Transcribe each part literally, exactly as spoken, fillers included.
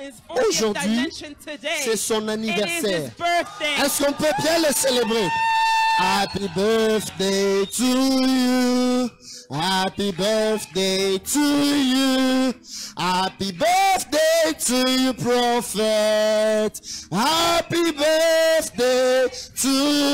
Aujourd'hui, c'est son anniversaire. Est-ce qu'on peut bien le célébrer? Happy birthday to you. Happy birthday to you. Happy birthday to you, prophet. Happy birthday to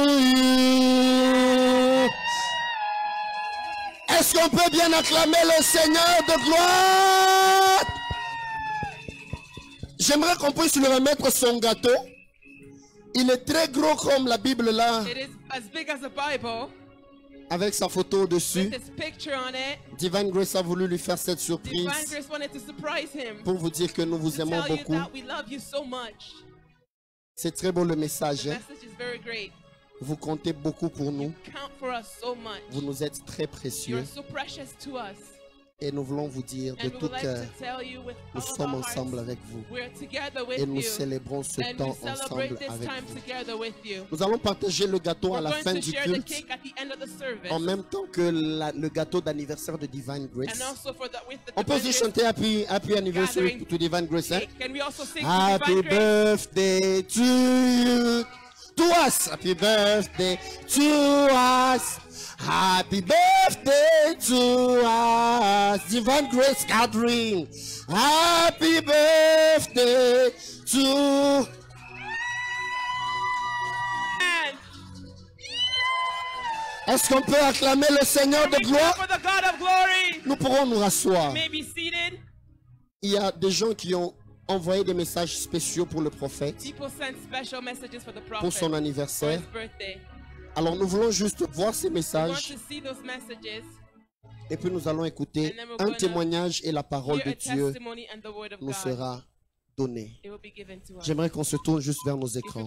you. Est-ce qu'on peut bien acclamer le Seigneur de gloire? J'aimerais qu'on puisse lui remettre son gâteau. Il est très gros comme la Bible là. It is as big as a Bible. Avec sa photo dessus. With his picture on it. Divine Grace a voulu lui faire cette surprise. Divine Grace wanted to surprise him. Pour vous dire que nous vous aimons tell beaucoup. You that we love you so much. C'est très beau le message. The hein? message is very great. Vous comptez beaucoup pour nous. You count for us so much. Vous nous êtes très précieux. You are so precious to us. Et nous voulons vous dire de tout cœur, nous sommes ensemble avec vous. Et nous célébrons ce temps ensemble avec vous. Nous allons partager le gâteau à la fin du culte, en même temps que la, le gâteau d'anniversaire de Divine Grace. On peut aussi chanter Happy, happy Anniversary to Divine Grace. Hein? Happy birthday to you. To us. Happy birthday to us. Happy birthday to us, Divine Grace Gathering. Happy birthday to. Est-ce qu'on peut acclamer le Seigneur de gloire? Nous pourrons nous rasseoir. Il y a des gens qui ont envoyé des messages spéciaux pour le prophète, pour son anniversaire. Alors nous voulons juste voir ces messages et puis nous allons écouter un témoignage et la parole de Dieu nous sera donnée. J'aimerais qu'on se tourne juste vers nos écrans.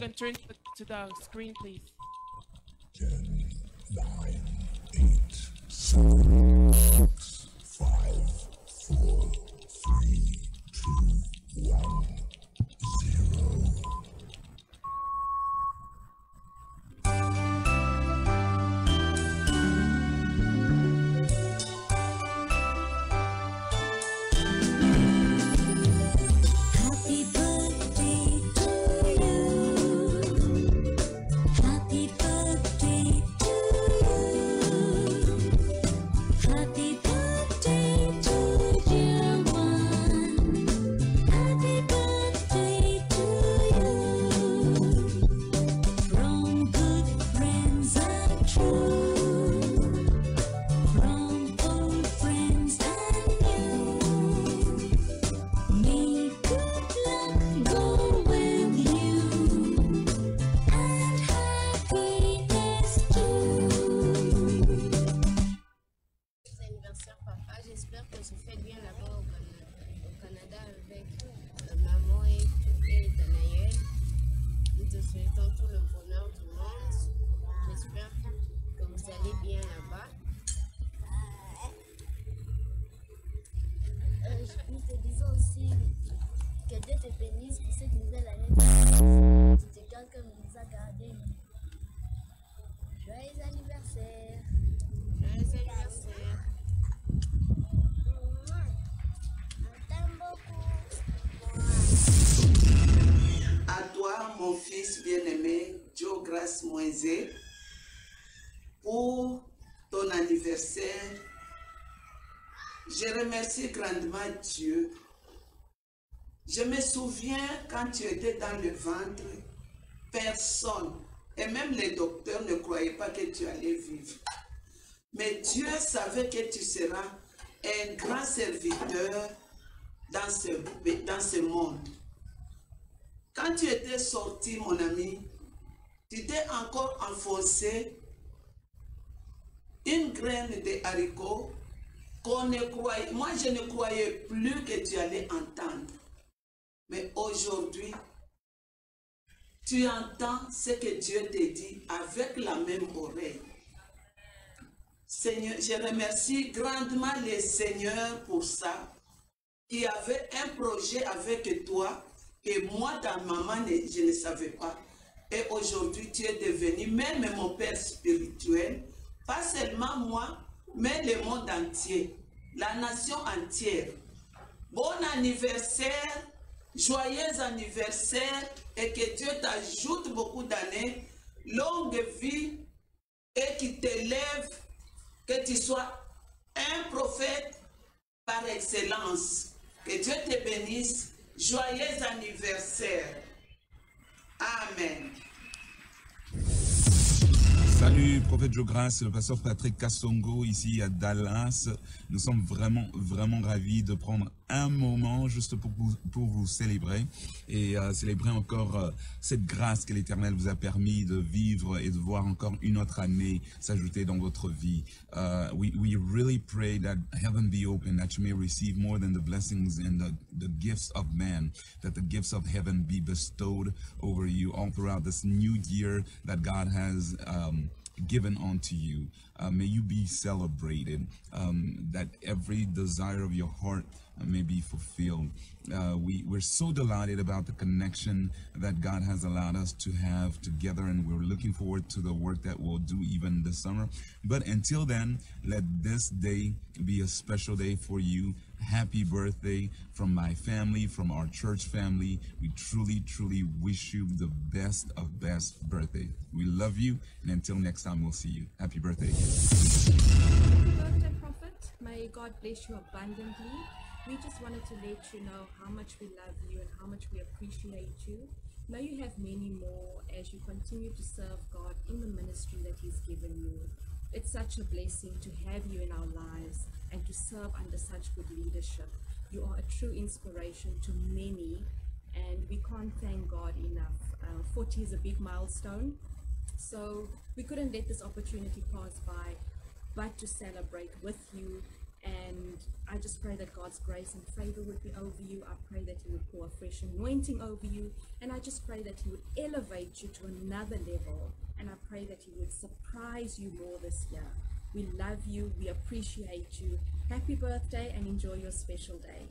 Pour ton anniversaire, je remercie grandement Dieu. Je me souviens quand tu étais dans le ventre, personne, et même les docteurs ne croyaient pas que tu allais vivre. Mais Dieu savait que tu seras un grand serviteur dans ce, dans ce monde. Quand tu étais sorti, mon ami, tu t'es encore enfoncé une graine de haricot qu'on ne croyait, moi je ne croyais plus que tu allais entendre. Mais aujourd'hui, tu entends ce que Dieu te dit avec la même oreille. Seigneur, je remercie grandement le Seigneur pour ça. Il y avait un projet avec toi que moi, dans maman, je ne savais pas. Et aujourd'hui, tu es devenu même mon père spirituel. Pas seulement moi, mais le monde entier, la nation entière. Bon anniversaire joyeux anniversaire et que Dieu t'ajoute beaucoup d'années, longue vie et qu'il t'élève, que tu sois un prophète par excellence. Que Dieu te bénisse. Joyeux anniversaire. Amen. Salut, prophète Joe Grace, le pasteur Patrick Kassongo, ici à Dallas. Nous sommes vraiment, vraiment ravis de prendre un moment juste pour vous, pour vous célébrer et euh, célébrer encore euh, cette grâce que l'Éternel vous a permis de vivre et de voir encore une autre année s'ajouter dans votre vie. Uh, we, we really pray that heaven be open, that you may receive more than the blessings and the, the gifts of man, that the gifts of heaven be bestowed over you all throughout this new year that God has um, given unto you. Uh, may you be celebrated, um, that every desire of your heart uh, may be fulfilled. Uh, we, we're so delighted about the connection that God has allowed us to have together, and we're looking forward to the work that we'll do even this summer. But until then, let this day be a special day for you. Happy birthday from my family, from our church family. We truly, truly wish you the best of best birthday. We love you, and until next time, we'll see you. Happy birthday. Happy birthday, Prophet. May God bless you abundantly. We just wanted to let you know how much we love you and how much we appreciate you. May you have many more as you continue to serve God in the ministry that He's given you. It's such a blessing to have you in our lives and to serve under such good leadership. You are a true inspiration to many, and we can't thank God enough. Uh, forty is a big milestone, so we couldn't let this opportunity pass by but to celebrate with you. And I just pray that God's grace and favor would be over you. I pray that He would pour a fresh anointing over you, and I just pray that He would elevate you to another level, and I pray that He would surprise you more this year. We love you, we appreciate you. Happy birthday and enjoy your special day.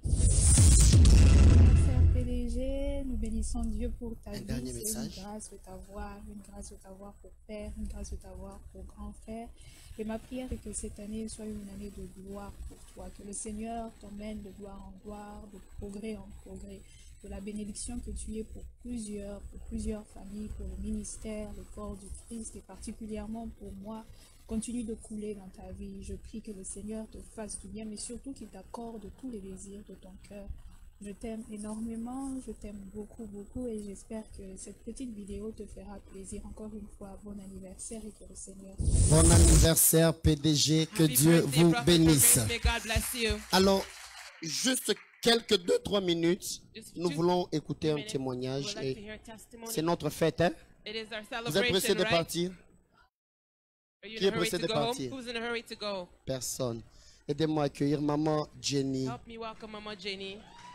Cher P D G, nous bénissons Dieu pour ta Un vie. dernier C'est message. une grâce de t'avoir, une grâce de t'avoir pour père, une grâce de t'avoir pour grand frère. Et ma prière est que cette année soit une année de gloire pour toi, que le Seigneur t'emmène de gloire en gloire, de progrès en progrès, de la bénédiction que tu es pour plusieurs, pour plusieurs familles, pour le ministère, le corps du Christ et particulièrement pour moi. Continue de couler dans ta vie. Je prie que le Seigneur te fasse du bien, mais surtout qu'il t'accorde tous les désirs de ton cœur. Je t'aime énormément, je t'aime beaucoup, beaucoup, et j'espère que cette petite vidéo te fera plaisir. Encore une fois, bon anniversaire et que le Seigneur... Bon anniversaire, P D G. Que Happy Dieu birthday, vous Prophet bénisse. Joe Grace. May God bless you. Alors, juste quelques deux, trois minutes, Just nous two voulons écouter un minutes. témoignage. We'd like to et hear testimony. C'est notre fête, hein? It is our Vous êtes pressés celebration, de right? partir? Are you Qui in est a hurry pressé to de go home? partir? Who's in a hurry to go? Personne. Aidez-moi à accueillir Maman Jenny. Help me welcome Mama Jenny.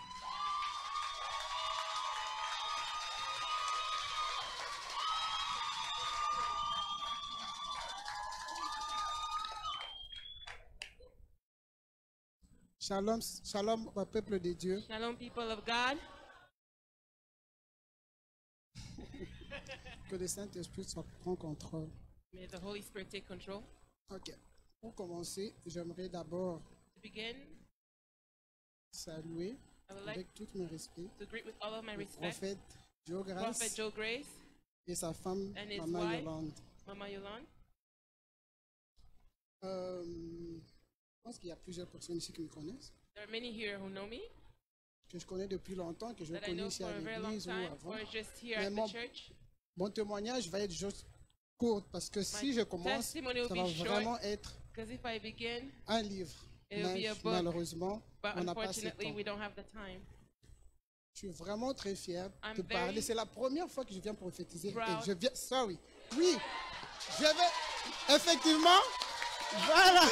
Shalom, shalom au peuple de Dieu. Shalom, people of God. Que le Saint-Esprit soit prend contrôle. May the Holy Spirit take control. Ok. Pour commencer, j'aimerais d'abord To begin, saluer I would like avec tout mon respect to greet with all of my le respect prophète Joe Prophet Grace Joe Grace, et sa femme and his Maman wife. Yolande. Mama Yolande. Euh, je pense qu'il y a plusieurs personnes ici qui me connaissent, There are many here who know me, que je connais depuis longtemps, que je that I connais know ici for à a very long l'église ou time, avant. or just here Mais at mon- the church. Mon témoignage va être juste court parce que si je commence, testimony will ça be va short. vraiment être Because if I begin, un livre. It'll be Mais a book, malheureusement, but on n'a pas assez de unfortunately, temps. we don't have the time. Je suis vraiment très fier I'm de parler. very C'est la première fois que je viens prophétiser. Et proud. je viens, sorry. Oui, je vais, effectivement, voilà.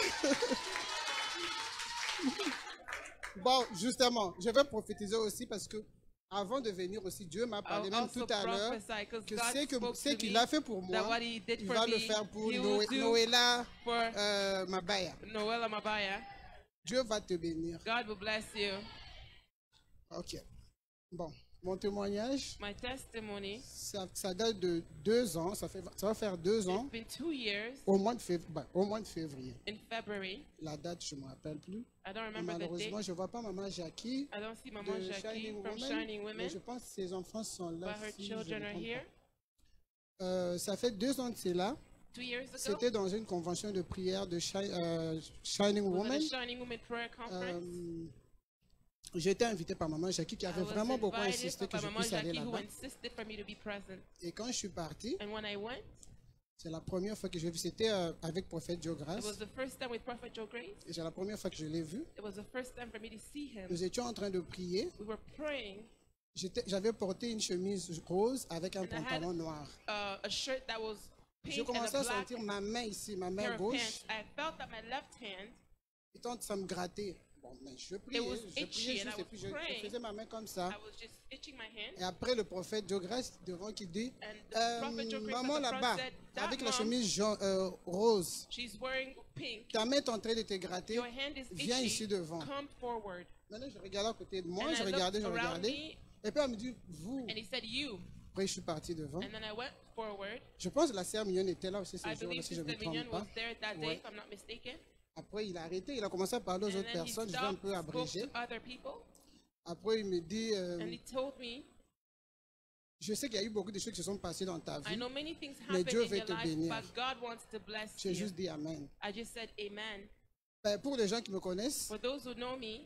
Bon, justement, je vais prophétiser aussi parce que avant de venir aussi, Dieu m'a parlé I'll même also tout à l'heure prophesy, 'cause que God ce que- spoke ce to qu'il me a fait pour that moi, what he did il for va le me, faire pour he Noé- will do Noéla for euh, Mabaya. Noella Mabaya. Dieu va te bénir. God will bless you. Ok. Bon, Mon témoignage, My testimony, ça, ça date de deux ans, ça, fait, ça va faire deux ans, it's been two years au mois de, fév- bah, au mois de février. in February. La date, je ne me rappelle plus. I don't Et remember the date. malheureusement, je ne vois pas maman Jackie I don't see Maman de Jackie Shining from Woman, Shining mais Women, je pense que ses enfants sont là. but her si je me children are trompe here. pas. Euh, ça fait deux ans de cela. Two years ago, C'était dans une convention de prière de Shi- euh, Shining we were at Woman. a Shining Woman prayer conference. Euh, J'étais invité par maman Jackie qui I avait was vraiment beaucoup invited insisté que by je Maman puisse aller Jackie, who là-bas. insisted for me to be present. Et quand je suis parti, And when I went, c'est la première fois que je l'ai vu. C'était euh, avec Prophète Joe it Grace. was the first time with Prophet Joe Grace. Et c'est la première fois que je l'ai vu. It was the first time for me to see him. Nous étions en train de prier. We were praying, J'étais- J'avais porté une chemise rose avec un And I had- pantalon noir. uh, a shirt that was Je pink and commençais a à black sentir ma main ici, ma main pair of gauche, pants. I felt that my left hand, et tant que ça me grattait. Bon, mais je priais, was je itchy priais and I juste et was puis je, je praying. faisais ma main comme ça. I was just itching my hand. Et après le prophète Joe Grace devant qui dit, And the euh, Prophet Joe Grace maman at the front là-bas, said, that avec la mom, chemise jaune, euh, rose, she's wearing pink. ta main est en train de te gratter, Your hand is viens ici itchy. devant. Come forward. Maintenant je regardais à côté de moi, And je I regardais, je looked around regardais. me, Et puis elle me dit, vous. and he said, you. Après je suis parti devant. And then I went forward. Je pense que la sœur Mignonne était là aussi ce I jour-là, believe si je ne me Sister Mignon trompe pas. was there that day, Ouais. if I'm not mistaken. Après il a arrêté, il a commencé à parler aux And autres then he personnes, je vais un stopped, peu spoke abréger. to other people, Après il me dit, euh, and he told me, je sais qu'il y a eu beaucoup de choses qui se sont passées dans ta I vie. know many things Mais happen Dieu in veut your te life, bénir. but God wants to bless J'ai you. juste dit Amen. I just said amen. Ben, pour les gens qui me connaissent, For those who know me,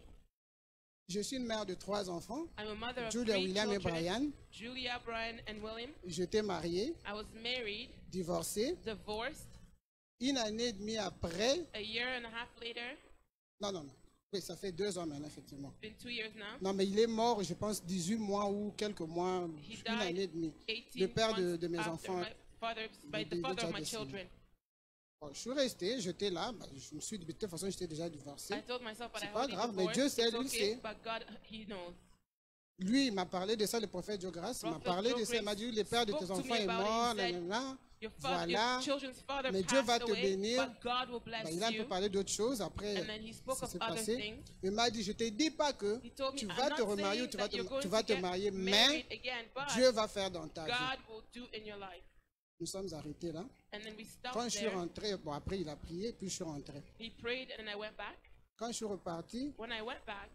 je suis une mère de trois enfants, I'm a mother of Julia, three William et children, Brian. Julia, Brian, and William. J'étais mariée, I was married, divorcée. divorced. Une année et demie après, A year and a half later, non, non, non. Oui, ça fait deux ans maintenant, effectivement. been two years now. Non, mais il est mort, je pense, dix-huit mois ou quelques mois, He une année et died demie. eighteen Le père de, months de mes after enfants. my father, by de- the de father of my Jadis. children. Bon, je suis resté, j'étais là. Ben, je me suis dit, de toute façon, j'étais déjà divorcé. I told myself, but C'est I pas already grave, mais divorced. Dieu sait, It's lui okay, sait. but God, He knows. Lui, il m'a parlé de ça, le prophète Joe Grace. Il m'a Prophet parlé Joe de ça. Il m'a dit, le père de tes spoke to me enfants est about it. mort. He said, Nanana. Your, father, Voilà. your children's father Mais Dieu va passed te away, bénir. but God will bless Ben, il a un peu you. parlé d'autres choses. Après, And then he spoke ça of s'est other passé. things. Il m'a dit, je te dis pas que He told me, tu I'm vas te not remarier ou saying tu vas that te, you're going tu vas to te get marier, mais married again, but Dieu va faire dans ta vie. God will do in your life. Nous sommes arrêtés là. And then we stopped Quand je suis there. rentré, bon après il a prié, puis je suis rentré. He prayed, and then I went back. Quand je suis reparti, When I went back,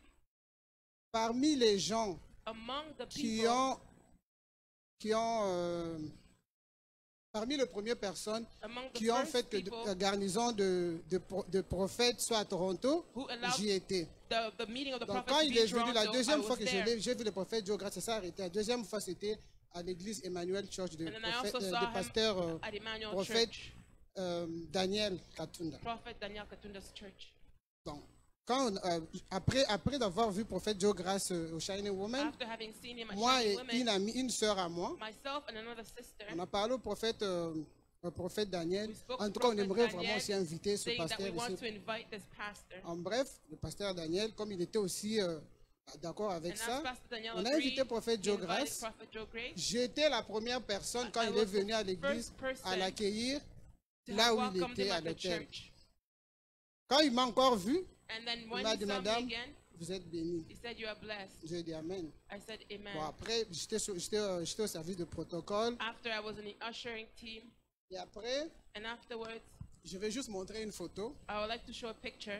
parmi les gens among the qui people, ont, qui ont, euh, parmi les premières personnes among the qui ont first fait que people la garnison de, de, pro- de prophètes soit à Toronto, who allowed j'y étais. the, the meeting of the Donc prophets quand to il be est in venu, la Toronto, deuxième I fois was que je there. l'ai, j'ai vu le prophète Joe Grace, ça s'est arrêté. La deuxième fois c'était à l'église Emmanuel Church de, And then I prophète, also euh, saw de him pasteur euh, at Emmanuel prophète Church, euh, Daniel Katunda. Prophet Daniel Katunda's church. Donc, quand, euh, après, après d'avoir vu prophète Joe Grace euh, au Shining Woman, After having seen him at moi et Shining une Women, amie, une sœur à moi, myself and another sister, on a parlé au prophète, euh, au prophète Daniel. we spoke En to tout cas, on Prophet aimerait Daniel, vraiment aussi inviter ce saying that we pasteur want ici. to invite this pastor. En bref, le pasteur Daniel, comme il était aussi euh, d'accord avec And ça, as Pastor Daniel on a agreed, invité prophète he Joe invited Grace. Prophet Joe Grace J'étais la première personne quand I il est was venu the à l'église first person à l'accueillir to là have où il welcomed était him à at the l'hôtel. church. Quand il m'a encore vu, And then il when m'a he dit, saw me madame, again, vous êtes bénie. he said, you are blessed. J'ai dit Amen. I said, amen. Bon, après, j'étais sur- j'étais, euh, j'étais au service de protocole. After I was in the ushering team, Et après, and afterwards, je vais juste montrer une photo. I would like to show a picture.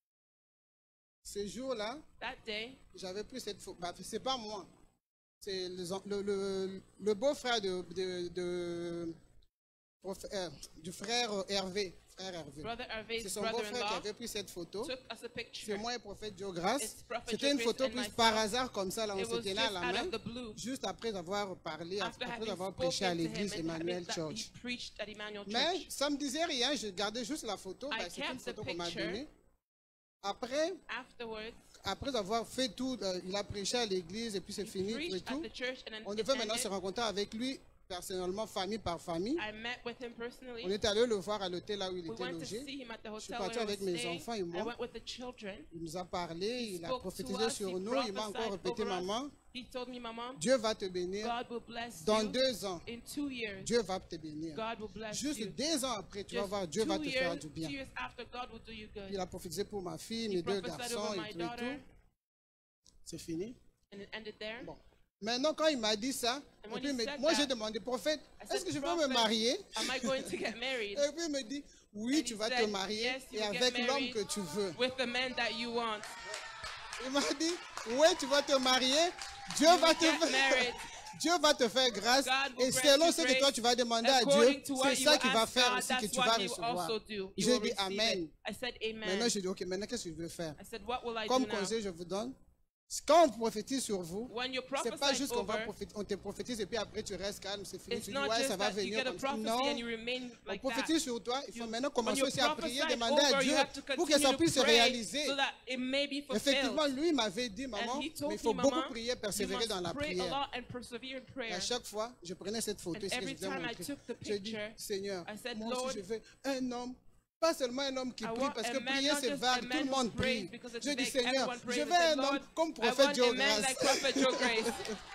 Ce jour-là, That day, j'avais pris cette photo. Bah, c'est pas moi. C'est les en- le, le, le beau-frère de, de, de- prof- euh, du frère Hervé. Frère Hervé. Brother C'est Hervé's son beau-frère qui brother-in-law avait pris cette photo. took us a C'est picture. moi et prophète Joe Grace. It's Prophet C'était une Joe photo Grace and prise myself. par hasard comme ça, là, on It was s'était là à just la out main. of the blue. Juste après avoir parlé, After après having avoir prêché à spoken to him l'église and Emmanuel having that Church. he preached at Emmanuel Mais Church. ça me disait rien, je gardais juste la photo. I Ben, c'est une kept the photo qu'on m'a picture. donnée. Après, Afterwards, après avoir fait tout, euh, il a prêché à l'église et puis c'est he fini tout et preached at tout. the church, and then On it devait maintenant se ended. rencontrer avec lui personnellement, famille par famille. I met with him personally. On est allé le voir à l'hôtel là où il We était went to logé. see him at the Je suis hotel parti where he avec was mes staying. enfants et I moi. went with the children. Il nous a parlé, He il a spoke to prophétisé us, sur he nous, il m'a encore prophesied répété, over us. maman, He told me, Mama, Dieu va te bénir. God will bless Dans you. deux ans, In two years, Dieu va te bénir. God will bless Juste you. deux ans après, tu vas Just voir, Dieu va two te faire years, du two bien. years after, God will do you good. Il a prophétisé pour ma fille, He mes deux prophesied garçons over et my tout et daughter, tout. C'est fini. and it ended there. Bon. Maintenant, quand il m'a dit ça, et puis, me, moi j'ai demandé, prophète, est-ce que je peux me marier? Am I going to get married? Et puis il me dit, oui, And tu he vas said, te marier yes, you et will avec get l'homme married que tu veux. with the man that you want. Il m'a dit, oui, tu vas te marier, Dieu You va will te get faire, married. Dieu va te faire grâce God will et grant selon you ce que grace. toi tu vas demander à Dieu, According to what c'est you ça will qu'il va ask faire God, aussi que that's tu vas what he will recevoir. also do. You J'ai will dit receive Amen. it. I said amen. Maintenant, j'ai dit, ok, maintenant qu'est-ce que je veux faire? I said, what will I Comme do now? conseil, je vous donne. Quand on prophétise sur vous, When you c'est pas prophesy juste qu'on va over, prophétiser, on te prophétise et puis après tu restes calme, c'est fini. it's Tu dis, not ouais, just ça va that you venir get a comme ça. prophecy Non, and you remain on like that. prophétise sur toi. Il faut You- maintenant when commencer you aussi à prier, prophesy demander à over, Dieu you have to pour que continue ça to puisse se pray réaliser. so that it may be fulfilled. Effectivement, lui m'avait dit, maman, And he told mais il faut me, beaucoup Mama, prier, you persévérer must dans la pray a prière. lot and persevere in Et prayer. à chaque fois, je prenais cette photo And ici que je every vous ai time I montrée. took the Je dis, picture, Seigneur, I said, moi Lord, aussi je veux un homme, pas seulement un homme qui I prie, want parce a que man, prier not c'est just vague, a tout man le who monde prays prie. because it's Je dis, vague, Seigneur, everyone prays. je I veux said, un homme Lord, comme I prophète want Joe a man Grace. like Prophet Joe Grace.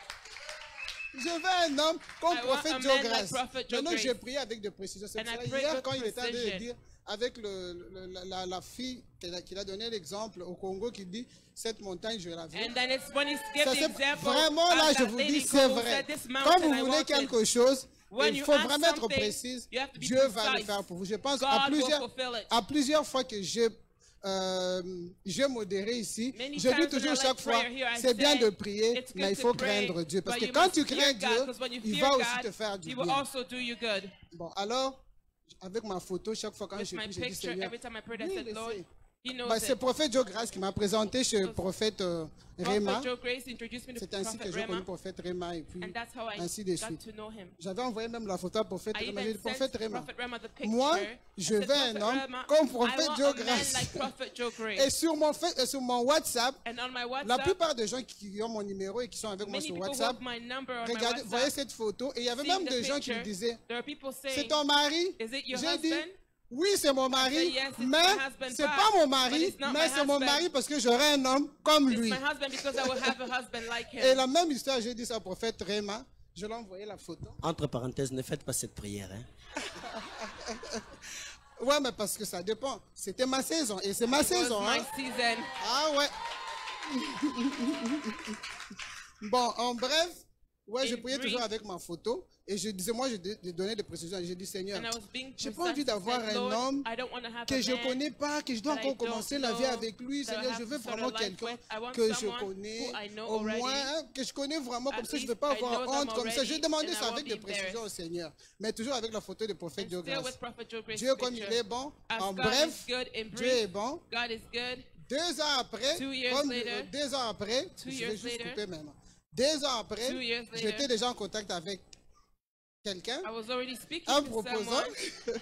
Je veux un homme comme I want prophète a Joe man like Grace. Prophet Joe Maintenant, Grace. j'ai prié avec des précisions. C'est And pour I cela, prayed hier, with quand il était en train de precision. dire, avec le, le- la, la- la fille qu'il a, qu'il a donné l'exemple au Congo, qui dit, cette montagne, je la veux. And then it's when he gave Ça, the c'est example vraiment là, of je that vous lady dis, who c'est vrai. said, "This Quand mountain vous I voulez wanted." quelque chose, When il you faut ask vraiment être something, précise. you have to be Dieu va le precise. faire pour vous. Je pense God à will plusieurs, fulfill it. à plusieurs fois que j'ai euh, j'ai modéré ici, Many je dis times toujours when I chaque like fois, prayer here, I c'est bien say, de prier, it's good mais il to faut pray, craindre Dieu. Parce but que you quand must tu fear crains God, Dieu, 'cause when you il fear va aussi God, te faire du He will bien. also do you good. Bon, alors, avec ma photo, chaque fois quand With je my prie, je dis picture, Seigneur, every time I prayed, I lui, said, il le Lord, sait. He knows Bah, it. c'est prophète Joe Grace qui m'a présenté chez le prophète euh, Réma. Prophet Joe Grace introduced me to C'est ainsi que Prophet j'ai connu Rema, le prophète Réma et puis and that's how I ainsi de got suite. to know him. J'avais envoyé même la photo à prophète I Réma. J'ai even dit, prophète sent Réma, Prophet Rema the picture. moi, I je said, veux un Prophet homme Rema, comme I prophète want Joe a man Grace. like Prophet Joe Et Grace. sur mon, fait- et sur mon WhatsApp, And on my la WhatsApp, plupart des gens qui ont mon numéro et qui sont avec moi many sur people who WhatsApp, have my number on my regardez, voyez WhatsApp, cette photo. Et il y avait seeing même the des gens qui me picture, disaient, there are people c'est saying, ton mari? is it your J'ai dit, husband? oui, c'est mon mari, I said, yes, it's mais my husband, c'est but- pas mon but mari, it's not mais my c'est mon husband. mari parce que j'aurai un homme comme It's lui. my husband because I will have a husband like Et him. la même histoire, j'ai dit ça au prophète Réma. Je lui ai envoyé la photo. Entre parenthèses, ne faites pas cette prière. Hein. Ouais, mais parce que ça dépend. C'était ma saison. Et c'est ma It was saison. my Hein. season. Ah ouais. Bon, en bref, ouais, je In priais brief. toujours avec ma photo. Et je disais, moi, je dé- je donnais des précisions. Et j'ai dit, Seigneur, And I was being j'ai pas precise. envie d'avoir I said, un Lord, homme I don't want to have que a je man connais pas, que je dois that I encore commencer don't la vie know, avec lui. that I Seigneur, have je to veux start a vraiment life quelqu'un with. I want que je someone connais, who I know au already. moins, hein, que je connais vraiment, At comme ça, je ne least veux pas I know avoir them honte comme ça. already, J'ai demandé and I ça avec won't des be précisions au embarrassed. Seigneur, mais toujours avec la photo de prophète And Joe still Grace. with Prophet Joe Grace's Dieu, comme il picture. est bon, As en God bref, is good in Dieu est brief, bon. God is good. Deux ans après, Two years comme later, deux ans après, two je years vais juste later, couper maintenant. Deux ans après, two years later, j'étais déjà en contact avec quelqu'un, I was already speaking un to proposant. someone.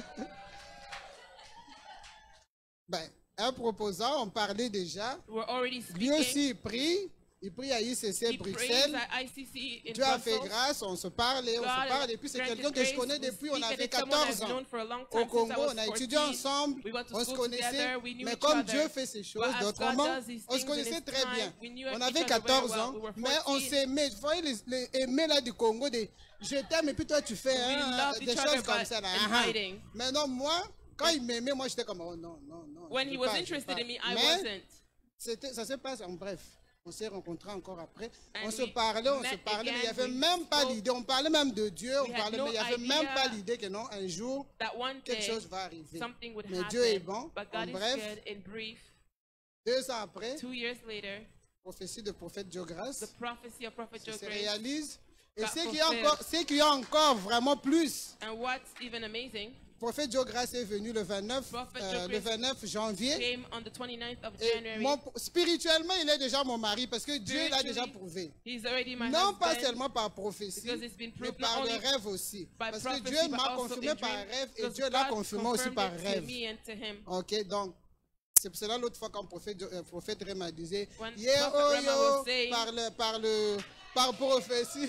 Ben, un proposant, on parlait déjà. We're already Lui speaking. aussi, il prie. Il prie à I C C He prays Bruxelles. at I C C in Dieu a fait Brussels. grâce, on se parle et on God se parle. Et puis c'est granted quelqu'un que je grace. connais We depuis, on speak, and avait it's someone I've quatorze ans. known for a long Au time, since I Congo, was on a étudié fourteen. ensemble, We went to on se school connaissait. together, we knew Mais each comme other. Dieu fait ces choses But as God d'autrement, does these on se things in connaissait His très time, bien. we knew On each avait other very quatorze well. ans, We were mais on fourteen. s'aimait. Vous voyez les, les aimés là du Congo, des je t'aime et puis toi tu fais We hein, loved des each choses other, comme but ça. Là. in Ah, ah. hiding. Maintenant, moi, quand il m'aimait, moi j'étais comme, oh non, non, non. When je he veux was pas, je veux interested pas. in me, I Mais wasn't. c'était- ça se passe en bref. On s'est rencontrés encore après. And On se we parlait, on se met parlait, mais il n'y again, avait we même pas spoke. l'idée. On parlait même de Dieu, on We had parlait, no mais il n'y avait même idea pas l'idée que non, un jour, That one quelque day, chose va arriver. something would Mais happen. Dieu est bon. But En God is bref, good. In brief, deux ans après, two years later, prophétie de prophète Joe Grace the prophecy of Prophet Joe se Grace. réalise. Et got ce qui, est fulfilled. encore, ce qui est encore vraiment plus, And what's even amazing, prophète Joe Grace est venu le vingt-neuf, Prophet euh, Joe le Grace vingt-neuf janvier. came on the twenty-ninth of Et January. mon- spirituellement, il est déjà mon mari parce que Dieu l'a déjà Spiritually, prouvé. He's already my Non pas husband. seulement par prophétie, Because it's been mais proved par not le only rêve aussi. by Parce que prophecy, Dieu but m'a also confirmé in par dream, rêve et because Dieu l'a God confirmé aussi confirmed par it to rêve. me and to him. Ok, donc c'est pour cela l'autre fois quand le prophète, euh, prophète Réma disait, When yeah, Prophet oh, Rema yo, was saying- par le, par le, par prophétie,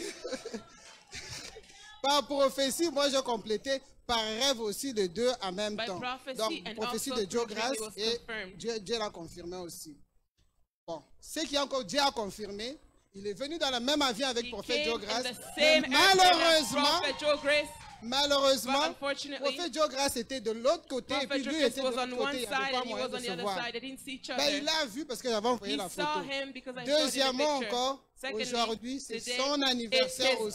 par prophétie, moi je complétais par rêve aussi les deux en même By temps. prophecy Donc and prophétie also de Joe through dream, Grace it was et confirmed. Dieu, Dieu l'a confirmé aussi. Bon, ce qui est encore Dieu a confirmé, Il est venu dans le même avion avec le prophète Joe Grace. Malheureusement, malheureusement, le prophète Joe Grace était de l'autre côté et puis lui était de l'autre côté. Il n'avait pas moyen de se voir. Ben, il l'a vu parce que j'avais envoyé la photo. Deuxièmement encore, aujourd'hui, c'est son anniversaire aussi.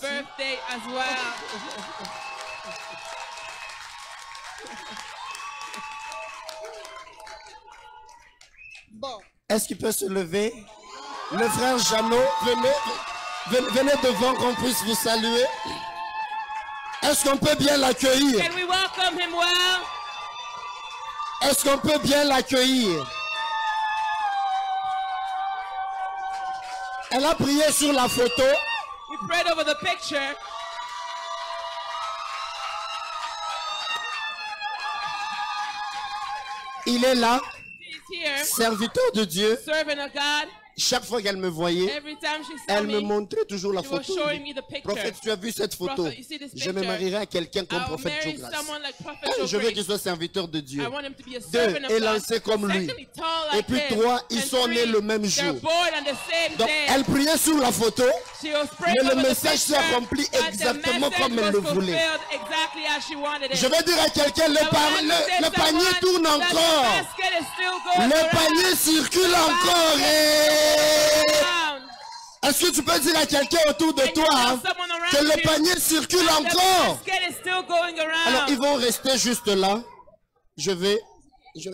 Bon. Est-ce qu'il peut se lever? Le frère Jeannot, venez, venez, venez devant qu'on puisse vous saluer. Est-ce qu'on peut bien l'accueillir? Well? Est-ce qu'on peut bien l'accueillir? Elle a prié sur la photo. We prayed over the picture. Il est là. Here, serviteur de Dieu. Servant of God. Chaque fois qu'elle me voyait, elle me montrait toujours la photo. Prophète, tu as vu cette photo? Je me marierai à quelqu'un comme prophète Joe Grace. Un, je veux qu'il soit serviteur de Dieu. Deux, élancé comme lui. Et puis trois, ils sont nés le même jour. Donc, elle priait sur la photo, mais le message s'est accompli exactement comme elle le voulait. Je veux dire à quelqu'un, le, le, le panier tourne encore. Le panier circule encore. Et est-ce que tu peux dire à quelqu'un autour de toi hein, que le panier circule encore? Alors ils vont rester juste là. Je vais... Je...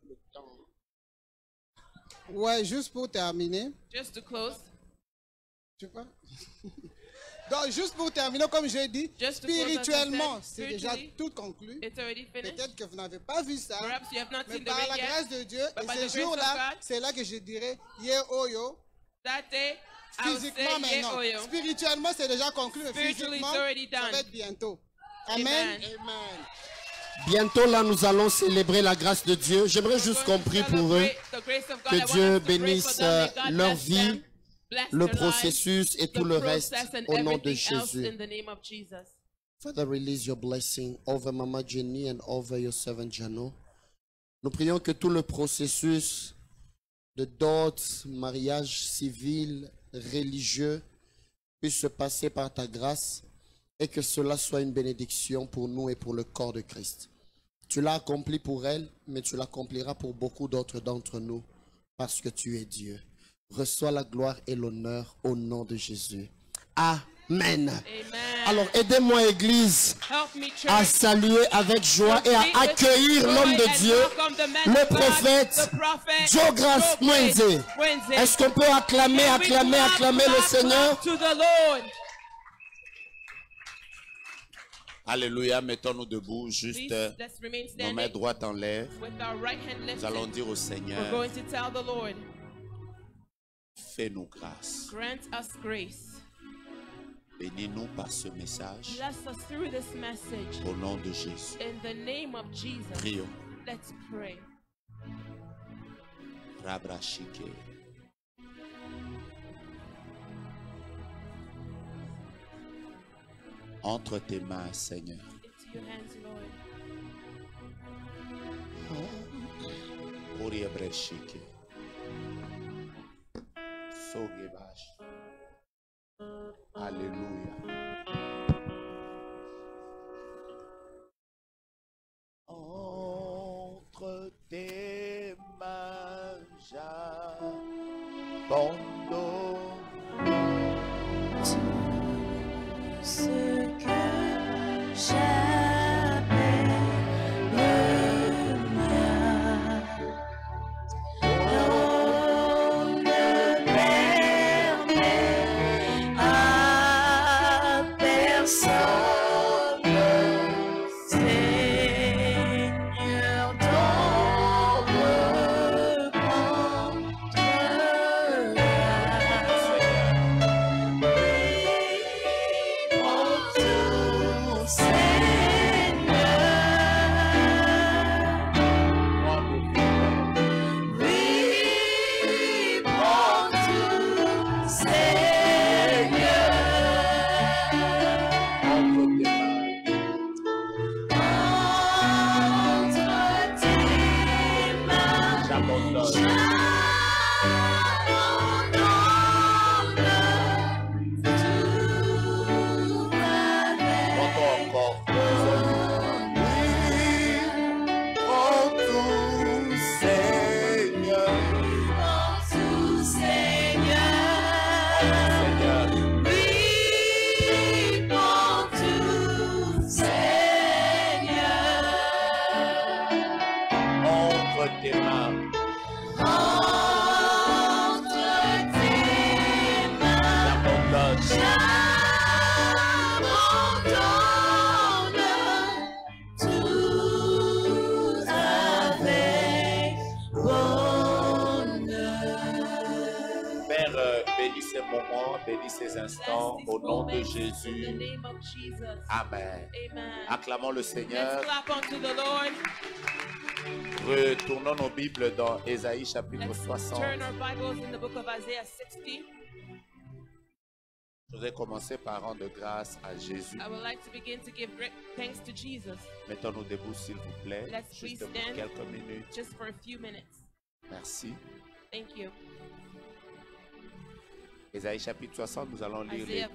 Ouais, juste pour terminer. Just to close. Tu vois? Donc, juste pour terminer, comme j'ai dit, spirituellement, c'est déjà tout conclu. Peut-être que vous n'avez pas vu ça, mais par la grâce de Dieu, et ce jour-là, c'est là que je dirais, yeah, oh yo. Physiquement maintenant. Spirituellement, c'est déjà conclu, mais physiquement, ça va être bientôt. Amen. Amen. Amen. Bientôt, là, nous allons célébrer la grâce de Dieu. J'aimerais juste qu'on prie pour eux, que Dieu bénisse euh, leur vie, le processus et tout le reste au nom de Jésus. Father, release your blessing over Mama Jenny and over your servant Jano. Nous prions que tout le processus de dot, mariage civil, religieux puisse se passer par ta grâce et que cela soit une bénédiction pour nous et pour le corps de Christ. Tu l'as accompli pour elle, mais tu l'accompliras pour beaucoup d'autres d'entre nous parce que tu es Dieu. Reçois la gloire et l'honneur au nom de Jésus. Amen. Amen. Alors aidez-moi Église à saluer avec joie et à accueillir l'homme de Dieu, le prophète Joe Grace Mwenze. Est-ce qu'on peut acclamer, acclamer, acclamer le Seigneur? Alléluia, mettons-nous debout, juste nos mains droites en l'air. Nous allons dire au Seigneur, fais-nous grâce. Bénis-nous par ce message. Au nom de Jésus. Prions. Let's pray. Rabrashike. Entre tes mains, Seigneur. Oriabrashike. Sogebash. Alléluia. Entre tes mains, j'abandonne tout ce que j'avais le mien. On ne permet à personne, Seigneur, d'en reprendre J'abandonne Bénis ces instants au nom de Jésus. Amen. Acclamons le Seigneur. Retournons nos Bibles dans Ésaïe chapitre soixante. Je voudrais commencer par rendre grâce à Jésus. Mettons-nous debout s'il vous plaît. Juste pour quelques minutes. Merci. Thank you. Ésaïe chapitre soixante, nous allons lire les,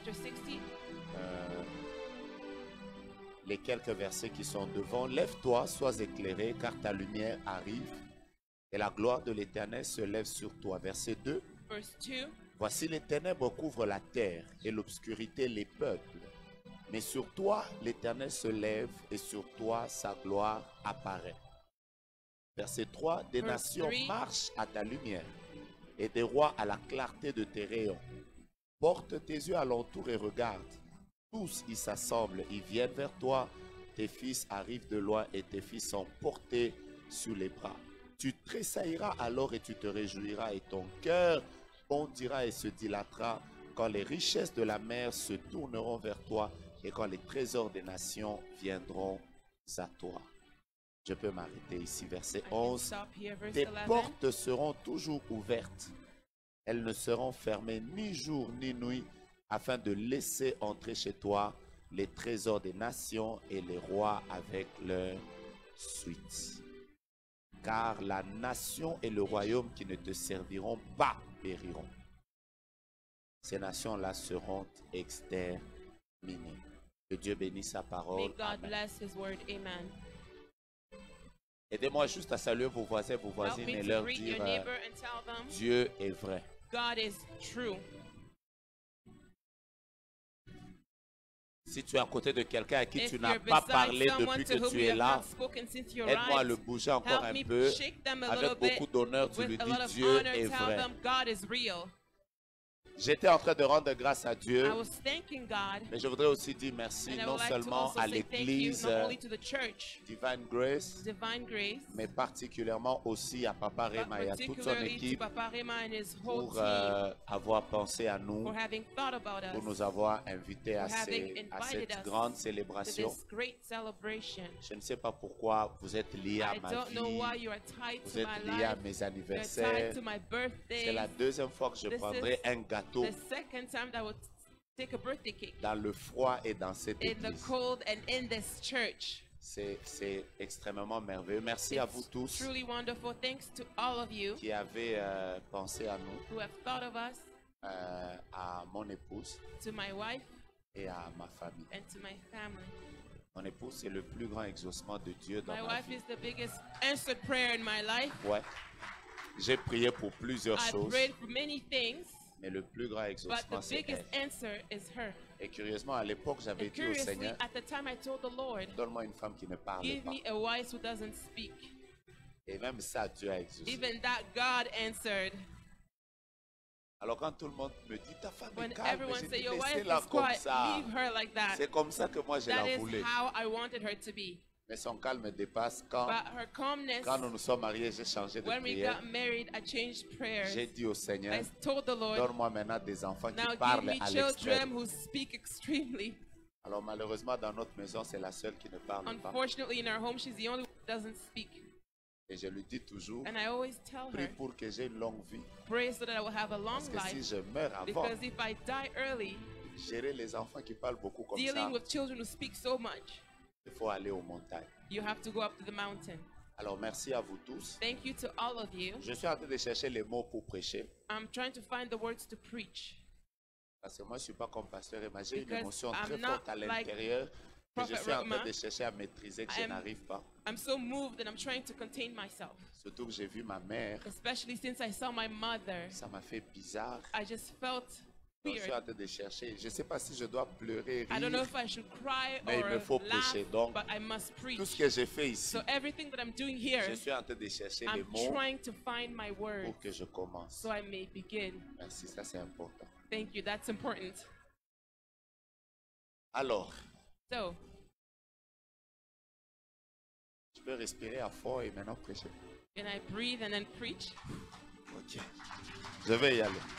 euh, les quelques versets qui sont devant. Lève-toi, sois éclairé, car ta lumière arrive, et la gloire de l'Éternel se lève sur toi. Verset deux. Voici les ténèbres couvrent la terre, et l'obscurité les peuples. Mais sur toi, l'Éternel se lève, et sur toi, sa gloire apparaît. Verset trois. Des nations marchent à ta lumière, et des rois à la clarté de tes rayons. Porte tes yeux alentour et regarde. Tous y s'assemblent, ils viennent vers toi. Tes fils arrivent de loin et tes fils sont portés sur les bras. Tu tressailleras alors et tu te réjouiras et ton cœur bondira et se dilatera quand les richesses de la mer se tourneront vers toi et quand les trésors des nations viendront à toi. Je peux m'arrêter ici, verset onze. Tes portes seront toujours ouvertes. Elles ne seront fermées ni jour ni nuit, afin de laisser entrer chez toi les trésors des nations et les rois avec leur suite. Car la nation et le royaume qui ne te serviront pas périront. Ces nations-là seront exterminées. Que Dieu bénisse sa parole. Amen. Aidez-moi juste à saluer vos voisins, vos voisines et leur dire euh, Dieu est vrai. God is true. Si tu es à côté de quelqu'un à qui If tu n'as pas parlé depuis que tu es là, aide-moi à le bouger encore un peu. Avec beaucoup d'honneur, tu lui dis Dieu est vrai. J'étais en train de rendre grâce à Dieu, mais je voudrais aussi dire merci non seulement à l'église Divine Grace, mais particulièrement aussi à Papa Rema et à toute son équipe pour euh, avoir pensé à nous, pour nous avoir invités à, ces, à cette grande célébration. Je ne sais pas pourquoi vous êtes liés à ma vie, vous êtes liés à mes anniversaires. C'est la deuxième fois que je prendrai un gâteau The second time that I would take a birthday cake. Dans le froid et dans cette in église. The cold and in this church. C'est extrêmement merveilleux. Merci It's à vous tous truly wonderful. Thanks to all of you qui avez euh, pensé à nous, who have thought of us, euh, à mon épouse to my wife, et à ma famille. And to my family. Mon épouse, c'est le plus grand exaucement de Dieu dans my ma wife vie. Is the biggest answered prayer in my life. Ouais. J'ai prié pour plusieurs I choses. Prayed for many things. Mais le plus grand exaucement, c'est elle. Et curieusement, à l'époque, j'avais dit au Seigneur, donne-moi une femme qui ne parle Give pas. Me a wife who doesn't speak. Et même ça, Dieu a exaucé. Even that God answered. Alors quand tout le monde me dit, ta femme When est calme, say, j'ai dit, Your wife laissez-la is comme quiet, ça. Leave her like that. C'est comme ça que moi, je That la is voulais. how I wanted her to be. Mais son calme dépasse quand, calmness, quand nous nous sommes mariés, j'ai changé de prière. J'ai dit au Seigneur, donne-moi maintenant des enfants qui parlent à l'extrême. Alors malheureusement, dans notre maison, c'est la seule qui ne parle pas. In our home, she's the only one who doesn't speak. Et je lui dis toujours, And I always tell prie her, pour que j'ai une longue vie. Pray so that I will have a long Parce que life, si je meurs avant, because if I die early, gérer les enfants qui parlent beaucoup comme dealing ça, with children who speak so much, il faut aller aux montagnes. You have to go up to the mountain. Alors merci à vous tous. Thank you to all of you. Je suis en train de chercher les mots pour prêcher. I'm trying to find the words to preach. Parce que moi je suis pas comme pasteur Emma, j'ai une Because émotion I'm très not forte à l'intérieur que je Prophet suis en train Rema. de chercher à maîtriser que je I'm- n'arrive pas. I'm so moved and I'm trying to contain myself. Surtout que j'ai vu ma mère, Especially since I saw my mother. ça m'a fait bizarre. I just felt Je suis en train de chercher. Je ne sais pas si je dois pleurer, rire, I don't know if I should cry mais il me or faut laugh, prêcher. Donc, but I must preach. tout ce que j'ai fait ici, So everything that I'm doing here, je suis en train de chercher les I'm mots trying to find my words pour que je commence. so I may begin. Merci, ça c'est important. Thank you. That's important. Alors, So, je peux respirer à fond et maintenant prêcher. can I breathe and then preach? Ok. Je vais y aller.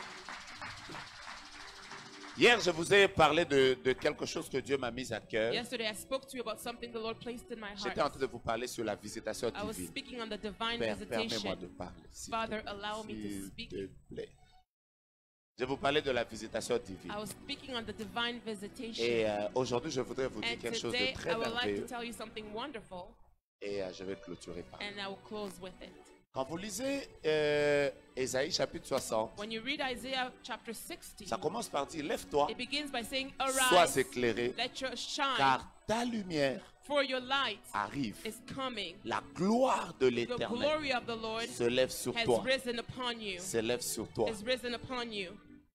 Hier, je vous ai parlé de, de quelque chose que Dieu m'a mis à cœur. Yesterday, I spoke to you about something the Lord placed in my J'étais en heart. train de vous parler sur la visitation I was divine. speaking on the divine Père, permets-moi visitation. de parler. s'il Father, te plaît. allow me to S'il speak. te plaît. Je vous parlais de la visitation divine. I was speaking on the divine visitation. Et euh, aujourd'hui, je voudrais vous dire And quelque chose de today, très I would like to merveilleux. tell you something wonderful, Et euh, je vais clôturer par là. and I will close with it. Quand vous lisez euh, Ésaïe chapitre soixante, When you read Isaiah chapter sixty, ça commence par dire, lève-toi, it begins by saying, sois Arise, éclairé, let your shine, car ta lumière for your light arrive. is coming. La gloire de The l'Éternel glory of the Lord se lève sur has toi. risen upon you. Se lève sur toi. Has risen upon you.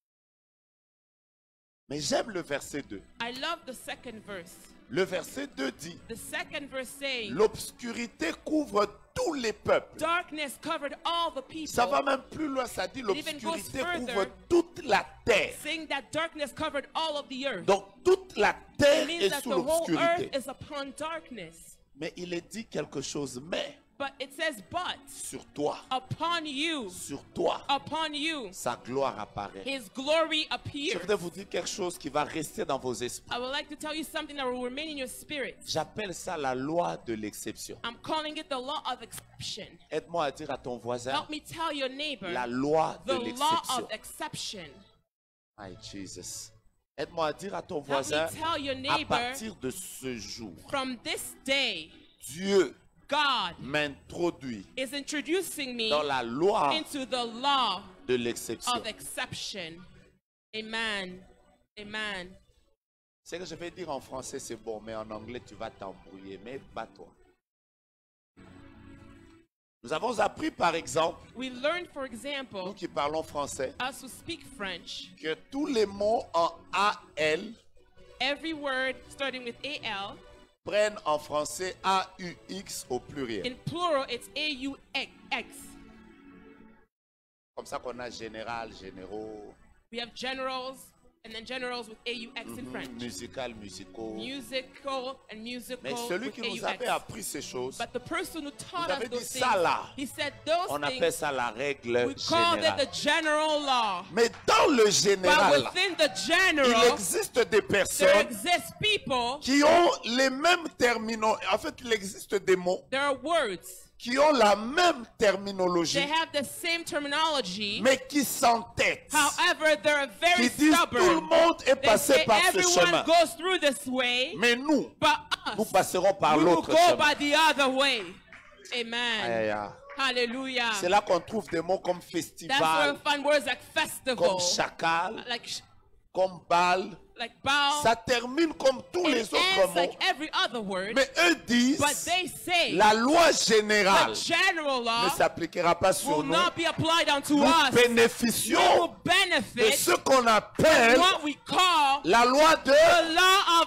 Mais j'aime le verset deux. I love the second verse. Le verset deux dit, The second verse saying, l'obscurité couvre tous les peuples. darkness covered all the people. Ça va même plus loin, ça dit even goes l'obscurité further, couvre toute la terre. Saying that darkness covered all of the earth. Donc toute la terre It means est that sous the whole earth l'obscurité. is upon darkness. Mais il est dit quelque chose, mais But it says, but sur toi, upon you, sur toi, upon you, sa gloire apparaît. his glory Je appears. voudrais vous dire quelque chose qui va rester dans vos esprits. I would like to tell you something that will remain in your spirit. J'appelle ça la loi de l'exception. I'm calling it the law of exception. Aide-moi à dire à ton voisin, Help me tell your neighbor la loi de the law l'exception. of exception. My Jesus. Aide-moi à dire à ton Help voisin, me tell your à neighbor, partir de ce jour, from this day, Dieu God m'introduit is introducing me dans la loi into the law de l'exception. of exception. Amen. Amen. Ce que je vais dire en français, c'est bon, mais en anglais, tu vas t'embrouiller. Mais bats-toi. Nous avons appris, par exemple, We learned, for nous example, qui parlons français, us who speak French, que tous les mots en A L every word starting with A L, prennent en français A U X au pluriel. in plural, it's A U X. Comme ça qu'on a général, généraux, We have generals, and then generals with A U X in mhm, French. musical, musicaux. Musical and musical Mais celui with qui nous A U avait X. appris ces choses, But the person who taught nous avait us dit those things, ça là, he said those on appelle things, ça la règle we called it générale. the general law. Mais dans le But général, within the il general, existe des there personnes exist people, qui ont les mêmes terminaux. En fait, il existe des mots there are words, qui ont la même terminologie, they have the same terminology, mais qui s'entêtent, however, they're very qui disent tout le stubborn. monde est They passé say par ce everyone chemin. goes through this way, Mais nous, but nous us, passerons par we will l'autre go chemin. by the other way. Aïe, Amen. aïe, aïe. Hallelujah. C'est là qu'on trouve des mots comme That's where we festival, find words like comme festival, chacal, like sh- comme bal. like bow. Ça termine comme tous It les autres ends mots. like every other word, Mais eux disent, but they say la loi générale the general ne law s'appliquera pas sur will nous. not be applied unto Nous us. We bénéficions will de benefit ce qu'on from appelle what we call la loi de... the law of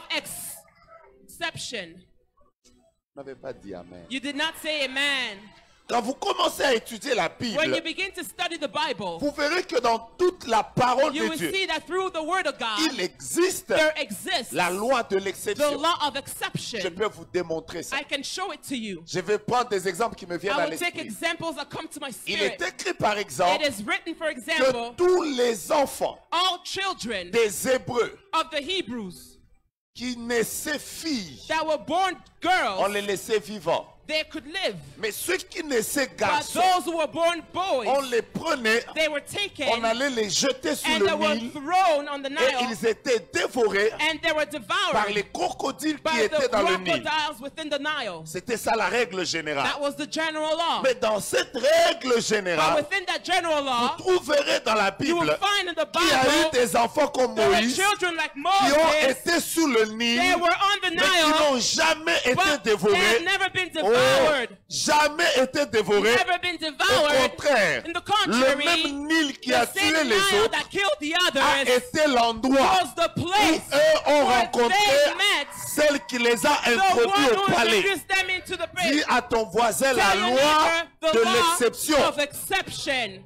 exception. Vous n'avez pas dit amen. You did not say amen. Quand vous commencez à étudier la When you Bible, begin to study the Bible, vous verrez que dans toute la parole you de will Dieu, see that through the word of God, il existe there exists la loi de the l'exception. law of Je exception. peux vous démontrer ça. I can show it to you. Je vais prendre des exemples qui me viennent I à will take l'esprit. examples that come to my Il spirit. est écrit par exemple It is written, for que example, tous les enfants all children des Hébreux of the Hebrews qui naissaient filles, that were born on girls, les laissait vivants. they could live. Mais ceux qui naissaient But garçons, those who were born boys, on les prenait, they were taken on allait les jeter sur and le they were Nil thrown on the et Nile, ils étaient dévorés and they were par devoured les crocodiles qui by étaient the dans le Nil. crocodiles within the Nile. C'était ça la règle générale. That was the general law. Mais dans cette règle But générale, within that general law, vous trouverez dans la you will Bible find in the qu'il y a eu Bible des enfants comme there were Moïse children like qui ont Moses. été sur le Nil, They were on the mais qui Nile, n'ont jamais été but they dévorés had never been au devoured. Oh, jamais été dévoré. Never been Au devoured. contraire, In the le contrary, même Nil qui the a same tué les Nile autres that killed the a others été l'endroit was the où place eux ont where rencontré they met celle qui les a the introduits one au who palais. introduced them into the Dis place. à ton voisin la Tell your loi neighbor the de law l'exception. of exception.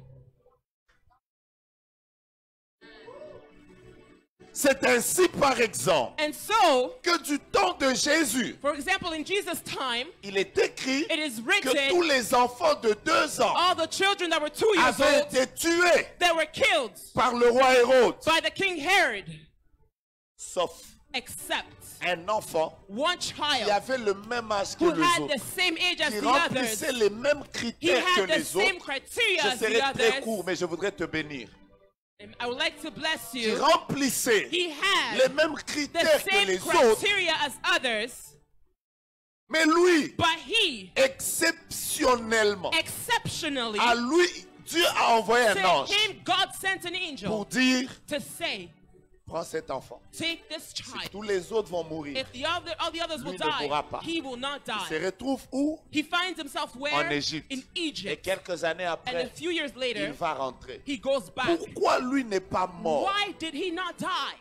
C'est ainsi, par exemple, And so, que du temps de Jésus, for example, in Jesus' time, il est écrit it is que written, tous les enfants de deux ans all the children that were two years avaient old, été tués they were killed par le roi Hérode, by the king Herod, sauf except un enfant one qui child avait le même âge que who les had autres, the same age as qui the others. remplissait les mêmes He critères que had the les same autres. criteria Je as the serai très others. court, mais je voudrais te bénir. I would like to bless Qui you. remplissait He had les mêmes the critères que same les autres, criteria as others, mais lui, but he, exceptionnellement, exceptionally, à lui, Dieu a envoyé un to ange him, God sent an angel pour dire, to say, prends cet enfant. take this Si child. tous les autres vont mourir, If the other, all the others will lui ne mourra die, pas. he will not il se die. retrouve où? He finds himself En where? Égypte. In Et Egypt. quelques années And a après, few years il later, va rentrer. he goes back. Pourquoi lui n'est pas mort? Why did he not die?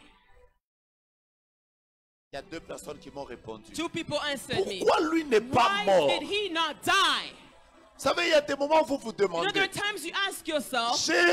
Il y a deux personnes qui m'ont répondu. Two people answered me. Pourquoi lui n'est pas Why mort? did he not die? Vous savez, il y a des moments où vous vous You know, there are demandez, times you ask yourself, j'ai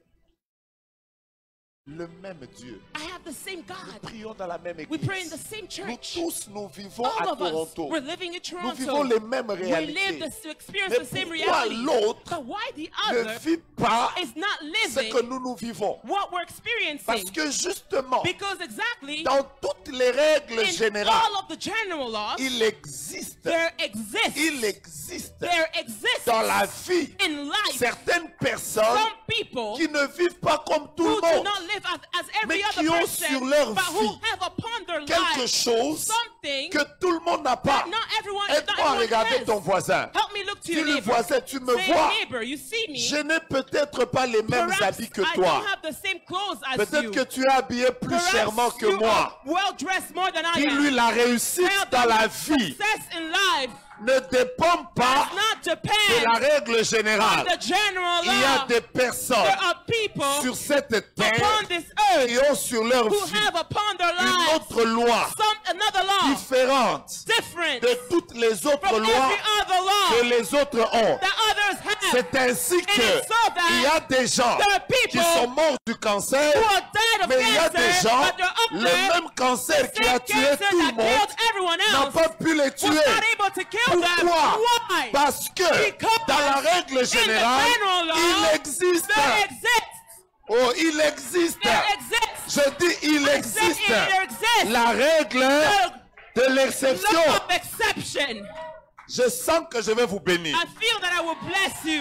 le même Dieu. I have the same Nous God. prions dans la même We pray in the église. same Nous church. tous, nous vivons All à of us, Toronto. we're living in Nous vivons Toronto. les mêmes We live réalités. the, experience Mais the same pourquoi reality. l'autre But why the ne other vit pas is not ce living que nous nous vivons? what we're Parce experiencing? que justement, Because exactly dans toutes les règles in générales, all of the general laws, il existe, there exists, il existe there exists dans la vie in life certaines personnes some people qui ne vivent pas comme tout who le do monde, not live as, as every mais other qui ont person, sur leur but who vie have upon their quelque life chose something que tout le monde n'a pas. that not everyone, not Aide-moi à everyone regarder has. ton voisin. Help me look to your Dis-le neighbor. voisin, tu me Say, vois, neighbor, you see me. je n'ai peut-être pas les mêmes Perhaps habits que I toi. don't have the same clothes as Peut-être you. que tu es habillé plus Perhaps chèrement que you moi. are well dressed more than I Dis-lui am. la réussite Tell dans them la that vie success in life ne dépend pas does not de depend la règle on générale. the general Il y a law. des personnes There are people sur cette upon terre this qui earth ont sur leur who vie have upon their une lives autre loi some another law différente different de toutes les autres from lois every other que law les autres ont. that others have. C'est ainsi que is so that il y a des gens there are qui people sont morts du cancer, who are died of mais il y a des cancer, gens, but they're up le there, même cancer qui a same tué cancer tout le that monde, killed everyone n'a else pas pu les was tuer. not able to kill them. Pourquoi? Why? Parce que Because dans la règle in the générale, general law, il existe. there exists. Oh, il existe. There exists. Je dis il I said existe. there exists. La règle de l'exception. Law of exception. Je sens que je vais vous bénir. I feel that I will bless you.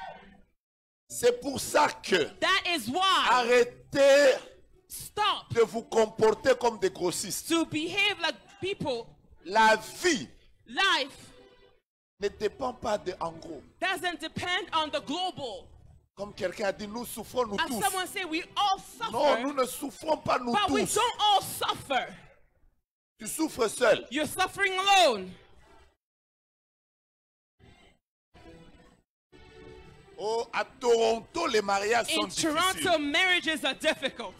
C'est pour ça que That is why. arrêtez Stop de vous comporter comme des grossistes. to behave like people. La vie Life ne dépend pas de en gros. doesn't depend on the global. Comme quelqu'un a dit, nous souffrons nous As tous. someone say, we all Non, nous suffer, ne souffrons pas nous but we tous. don't all suffer. Tu souffres seul. You're suffering alone. Oh, à Toronto, les mariages sont In difficiles. Toronto, marriages are difficult.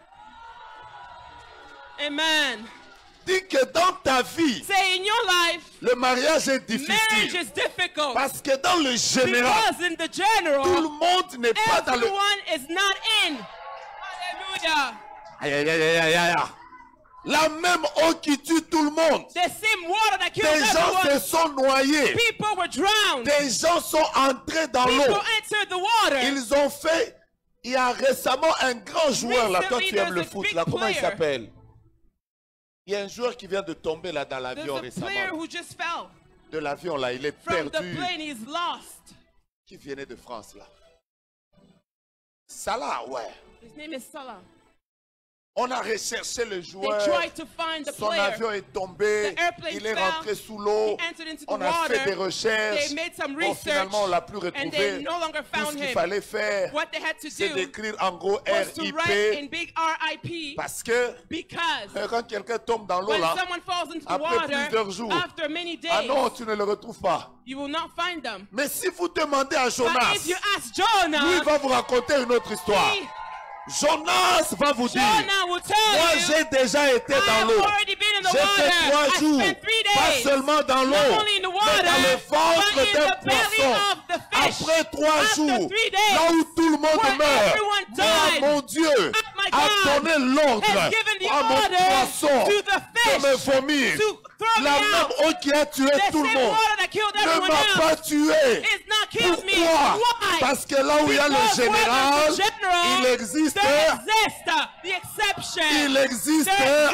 Amen. Dis que dans ta vie, Say in your life, le mariage est marriage difficile. is difficult. Parce que dans le général, Because in the tout le general, monde n'est pas dans le... everyone is not in. Hallelujah. Aïe, aïe, aïe, aïe, aïe, aïe. La même eau qui tue tout le monde. The same water that kills Des gens se everyone. sont noyés. People were drowned. Des gens sont entrés dans People l'eau. entered the water. Ils ont fait... Il y a récemment un grand joueur là, toi Recently, tu aimes le there's a foot big là, comment il player. s'appelle? Il y a un joueur qui vient de tomber là dans l'avion There's a player récemment. who just fell De l'avion là, il est from the perdu. plane. He's lost. Qui venait de France là? Salah, ouais. His name is Salah. On a recherché le joueur, son avion est tombé, il est rentré sous l'eau, on a fait des recherches, bon, finalement on ne l'a plus retrouvé. Tout ce qu'il fallait faire, c'est d'écrire en gros R I P, parce que quand quelqu'un tombe dans l'eau là, après plusieurs jours, ah non, tu ne le retrouves pas. Mais si vous demandez à Jonas, lui va vous raconter une autre histoire. Jonas va vous dire, moi j'ai déjà été dans l'eau, j'ai fait trois jours, pas seulement dans l'eau, mais dans le ventre d'un poisson. Après trois jours, là où tout le monde meurt, moi mon Dieu a donné l'ordre à mon poisson de me vomir. La même eau qui a tué tout le monde ne m'a pas tué. Pourquoi? Parce que là où il y a le général, il existe, il existe,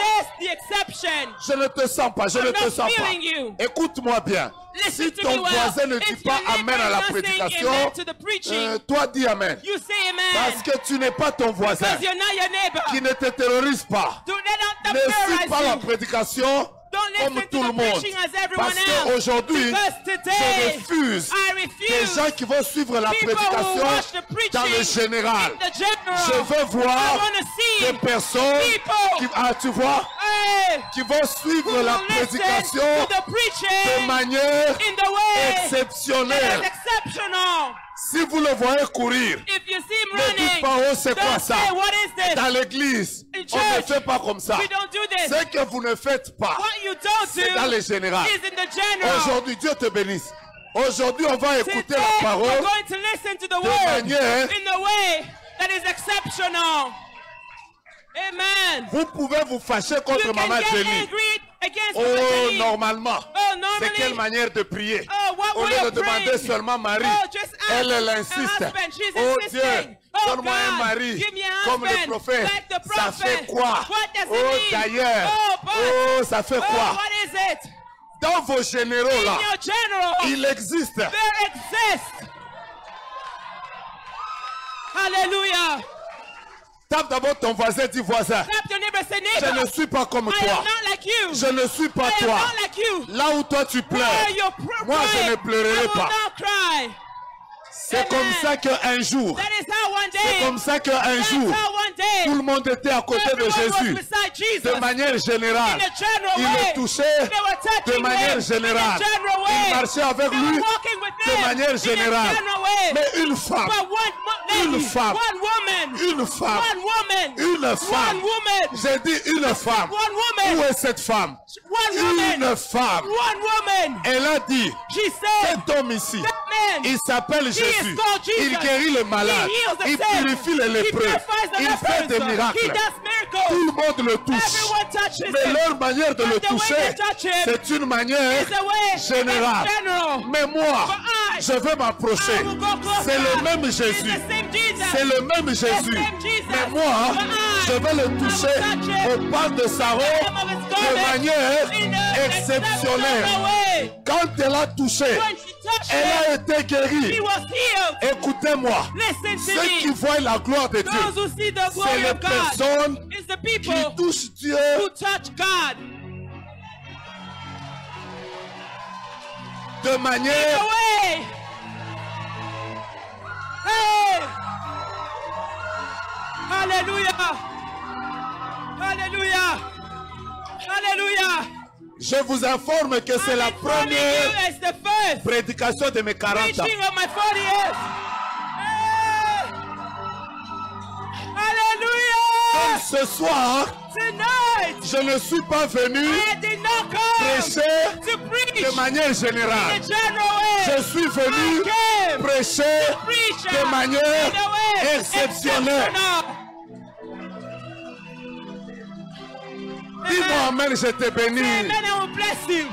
je ne te sens pas, je ne te sens pas. Écoute-moi bien. Si ton voisin ne dit pas Amen à la prédication, euh, toi dis Amen. Parce que tu n'es pas ton voisin qui ne te terrorise pas. Ne suis pas la prédication comme tout le monde. Parce qu'aujourd'hui, je refuse des gens qui vont suivre la prédication dans le général. Je veux voir des personnes qui, ah, tu vois, qui vont suivre la prédication de manière exceptionnelle. Si vous le voyez courir, ne dites pas, oh c'est quoi ça? Dans l'église, on ne fait pas comme ça. Ce que vous ne faites pas, c'est dans les générales. Aujourd'hui, Dieu te bénisse. Aujourd'hui, on va écouter la parole de manière Amen. Vous pouvez vous fâcher contre you Maman Jenny. Oh, normalement, oh, c'est quelle manière de prier? Oh, Au lieu de demander seulement Marie, oh, elle, elle insiste. Oh Dieu, oh, donne-moi un mari comme le prophète. like Ça fait quoi? Oh d'ailleurs, oh, oh ça fait quoi? Oh, Dans vos généraux là, general, il existe. There exists. Hallelujah. Tape d'abord ton voisin, dis voisin. Say, je ne suis pas comme I toi. Like je ne suis pas I toi. Like là où toi tu pleures, moi je ne pleurerai pas. C'est comme ça qu'un jour, c'est comme ça qu'un jour, tout le monde était à côté de Jésus. De manière générale, il le touchait de manière générale. Il marchait avec lui de manière générale. Mais une femme, une femme, une femme, une femme, j'ai dit une femme. Où est cette femme? Une femme. Elle a dit, cet homme ici, il s'appelle Jésus. Il guérit les malades. Il purifie les lépreux. Il fait des miracles. Tout le monde le touche. Mais leur manière de le toucher, c'est une manière générale. Mais moi, je veux m'approcher. C'est le même Jésus. C'est le même Jésus. Mais moi, je vais le toucher au pas de sa robe de manière exceptionnelle. Quand elle a touché, elle a été guérie. Écoutez-moi, ceux qui voient la gloire de Dieu, c'est les personnes qui touchent Dieu de manière hey! Alléluia! Alléluia! Alléluia! Je vous informe que c'est la première prédication de mes quarante ans. Alléluia! Ce soir, Tonight, je ne suis pas venu prêcher de manière générale. Je suis venu prêcher de manière exceptionnelle. Dis-moi Amen, je te bénis.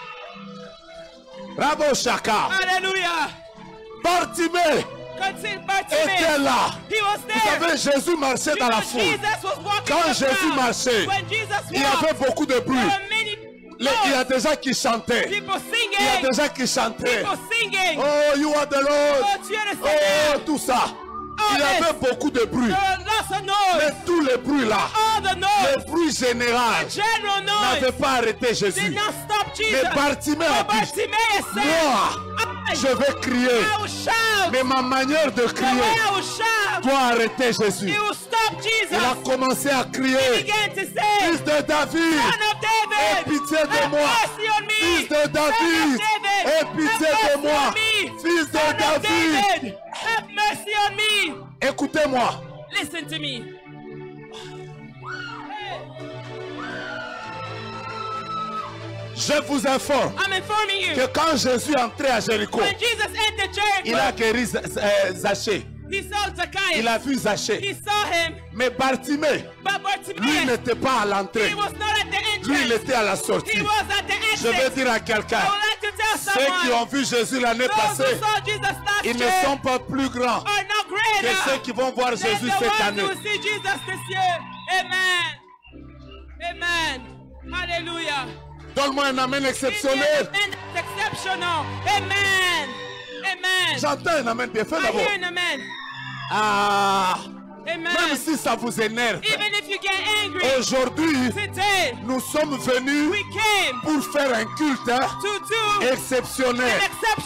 Bravo Chaka. Alléluia. Bartimée était là. Vous savez, Jésus marchait dans la foule. Quand Jésus marchait, il y avait beaucoup de bruit. Il y a des gens qui chantaient. Il y a des gens qui chantaient. Oh, you are the Lord. Oh, tout ça. Il y avait beaucoup de bruit. Mais tous les bruits là, le bruit général n'avait pas arrêté Jésus. Mais Bartimée a dit, moi, je vais crier. Mais ma manière de crier doit arrêter Jésus. Il a commencé à crier, fils de David, aie pitié de moi. Fils de David, aie pitié de moi. Fils de David, have mercy on me. Écoutez-moi. Listen to me. Je vous informe que quand Jésus entrait à Jéricho, il a guéri Zachée. Il a vu Zachée. Mais Bartimée, lui n'était pas à l'entrée. Lui, il était à la sortie. Je veux dire à quelqu'un, ceux qui ont vu Jésus l'année passée, ils ne sont pas plus grands que ceux qui vont voir Jésus cette année. Amen. Amen. Hallelujah. Donne-moi un amen exceptionnel. Amen. Amen. J'entends un amen bien fait d'abord. Ah. Amen. Même si ça vous énerve, aujourd'hui, nous sommes venus pour faire un culte exceptionnel.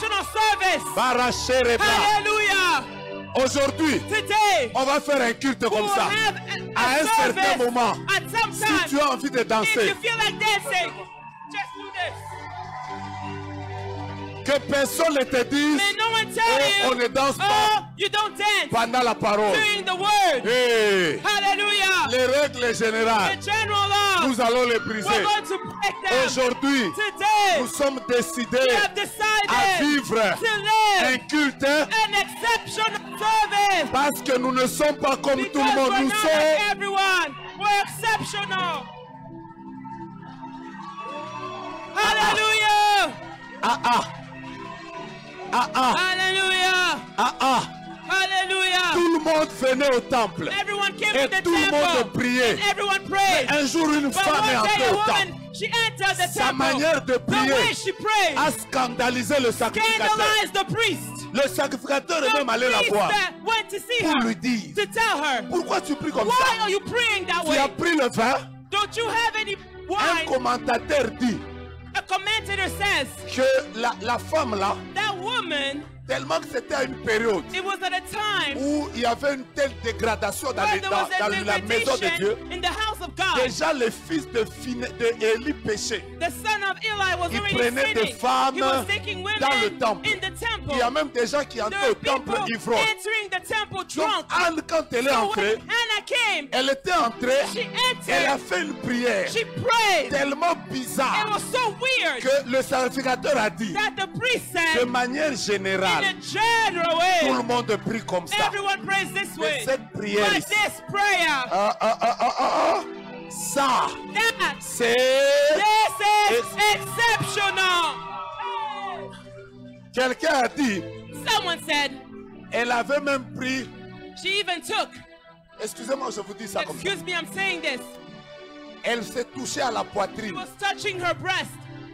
Hallelujah. Aujourd'hui, on va faire un culte comme ça. À un certain moment, si tu as envie de danser, que personne ne te dise oh, on ne danse pas oh, pendant la parole. Hey. Les règles générales, nous allons les briser. Aujourd'hui, nous sommes décidés à vivre un culte parce que nous ne sommes pas comme tout le monde. Nous sommes Hallelujah. Ah ah. Ah ah. Hallelujah. Ah ah. Hallelujah. Tout le monde venait au temple. Et tout le monde priait. Un jour, une femme est entrée au temple. Sa manière de prier a scandalisé le sacrificateur. Le sacrificateur est même allé la voir pour lui dire, pourquoi tu pries comme ça? Tu as pris le vin? Un commentateur dit que la, la femme là, tellement que c'était à une période où il y avait une telle dégradation dans, les, dans, dans la maison de Dieu. Déjà les fils de, de Élie péchaient. Ils prenaient des femmes dans le temple. Il y a même des gens qui entraient au temple ivrognes. Donc Anne, quand elle est entrée, elle était entrée, elle a fait une prière tellement bizarre que le sacrificateur a dit de manière générale, tout le monde prie comme ça. Mais cette prière ici, ah, ah, ah, ah, ah, ça, c'est exceptional. Quelqu'un a dit, someone said, elle avait même pris, she even took, excusez-moi, je vous dis ça comme ça. Excuse me, I'm saying this. Elle s'est touchée à la poitrine. She was touching her breast.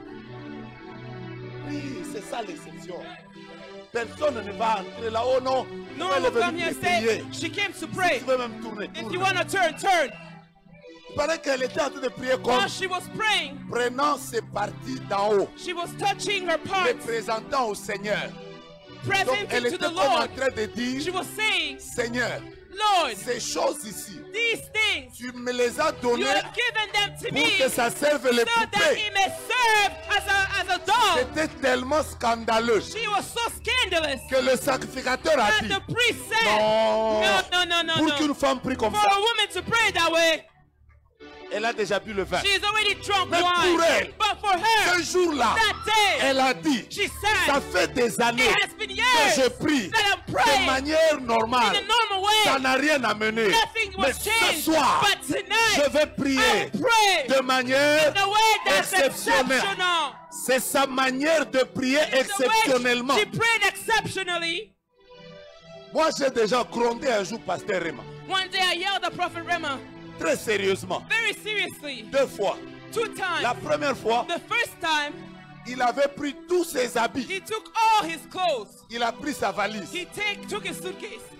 Oui, c'est ça l'exception. Personne ne va entrer là. Oh non, no one will come here and say she came to pray. Si tu veux même tourner, if tourne. you want to turn, turn. Il paraît qu'elle était en train de prier comme While she was praying, prenant ses parties d'en haut, she was touching her les parts, présentant au Seigneur. Donc elle to était the comme Lord. en train de dire, She was saying, Seigneur, Lord, ces choses ici, these things, tu me les as données you have given them to pour me que ça serve les so that poupées. it may serve as a, as a doll. C'était tellement scandaleux She was so scandalous que le sacrificateur a that dit, the priest said, non, no, no, no, no, pour no. qu'une femme prie comme For ça, a woman to pray that way, elle a déjà bu le vin. she's already drunk Mais wine. pour elle, But for her, ce jour-là, that day, elle a dit, she said, ça fait des années it has been que years je prie that I'm praying de manière normale. in a normal way. Ça n'a rien amené. Nothing Mais was ce changed. soir, But tonight, je vais prier I pray de manière in a way that's exceptionnelle. exceptional. C'est sa manière de prier exceptionnellement. She prayed exceptionally. Moi, j'ai déjà grondé un jour Pasteur Rema. One day I yelled at Prophet Rema. Très sérieusement. Very seriously. Deux fois. Two times. La première fois, the first time, il avait pris tous ses habits. he took all his clothes. Il a pris sa valise. He take, took his suitcase.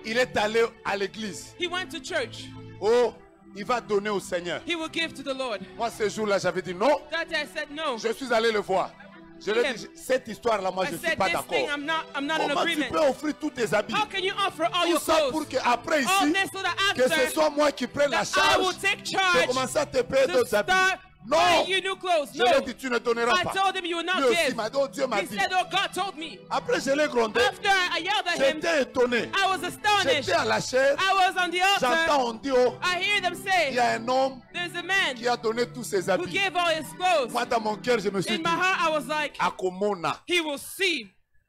Il est allé à l'église. He went to church. Oh, il va donner au Seigneur. He will give to the Lord. Moi, ce jour-là, j'avais dit non. That day I said no. Je suis allé le voir. Je lui ai dit, cette histoire-là, moi, je ne suis pas d'accord. Comment tu peux offrir tous tes habits? How can you offer all Tout your ça clothes? pour qu'après ici, All this so that que after, ce soit moi qui prenne la that I will charge take charge de commencer à te payer to d'autres habits. start Non, buying you new clothes. je No. lui ai dit, tu ne donneras I pas. told him you will not Lui aussi give. m'a dit, oh, Dieu m'a He dit. said, oh, God told me. Après, je l'ai grondé. After I yelled at him, J'étais étonné. I was astonished. J'étais à la chair. I was on the altar. J'entends, on dit, oh, I hear them il y say, a un homme there's a man qui a donné tous ses who habits. gave all his clothes. Moi, dans mon cœur, je me suis In dit, my heart, I was like, Akomona. he will see.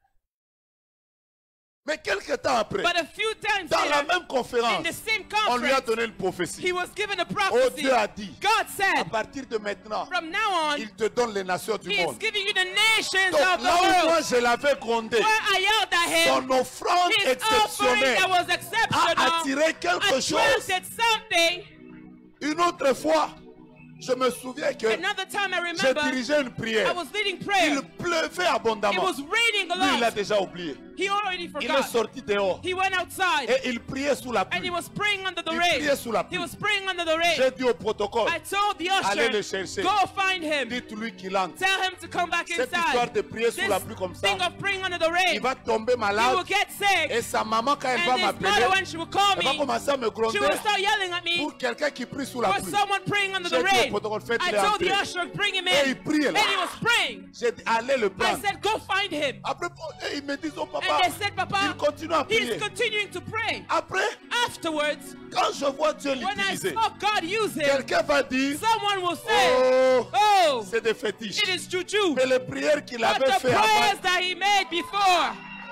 Mais quelques temps après, But a few times dans la later, même conférence, in the same on lui a conference, donné une prophétie. he was given a Oh, prophecy. Dieu a dit, God à said, partir de maintenant, from now on, il te donne les nations du he is monde. giving you the nations Donc of the là où moi world. je l'avais grondé, Where I yelled at him, son offrande his offering exceptionnelle that was a exceptional attiré quelque chose. attracted something. Une autre fois, je me souviens que Another time I j'ai remember, dirigé une I prière. was leading prayer. Il pleuvait It abondamment. was raining a Lui, il a lot. déjà oublié. He already Il est forgot. sorti dehors He went outside et il priait sous la and he pluie. was praying under the Il rain. priait sous la He pluie. was praying under the rain. J'ai dit au protocole, I told the allez le usher, chercher. go find him. Dites-lui qu'il entre. Tell him to come back Cette histoire inside. de prier sous This la pluie comme ça, thing of praying under the il rain, va tomber he malade. will get sick. Et sa maman, quand elle va And his m'appeler, mother, when she will call elle va me, commencer à me she gronder will start yelling at me pour quelqu'un qui prie sous la for pluie. someone praying under J'ai the dit au rain. protocole, I faites-le told the entrer. usher, bring him Et il in. priait And là. he was praying. J'ai dit, allez le I prendre. said, go find him. Après, ils me disent, oh papa, And they said, il Papa, continue à prier. he's continuing to pray. Après, Afterwards, quand je vois Dieu when I l'utiliser, saw God use him, quelqu'un va dire, someone will say, oh, oh, c'est des fétiches. it is juju. Mais les prières qu'il But avait the fait prayers avant, that he made before,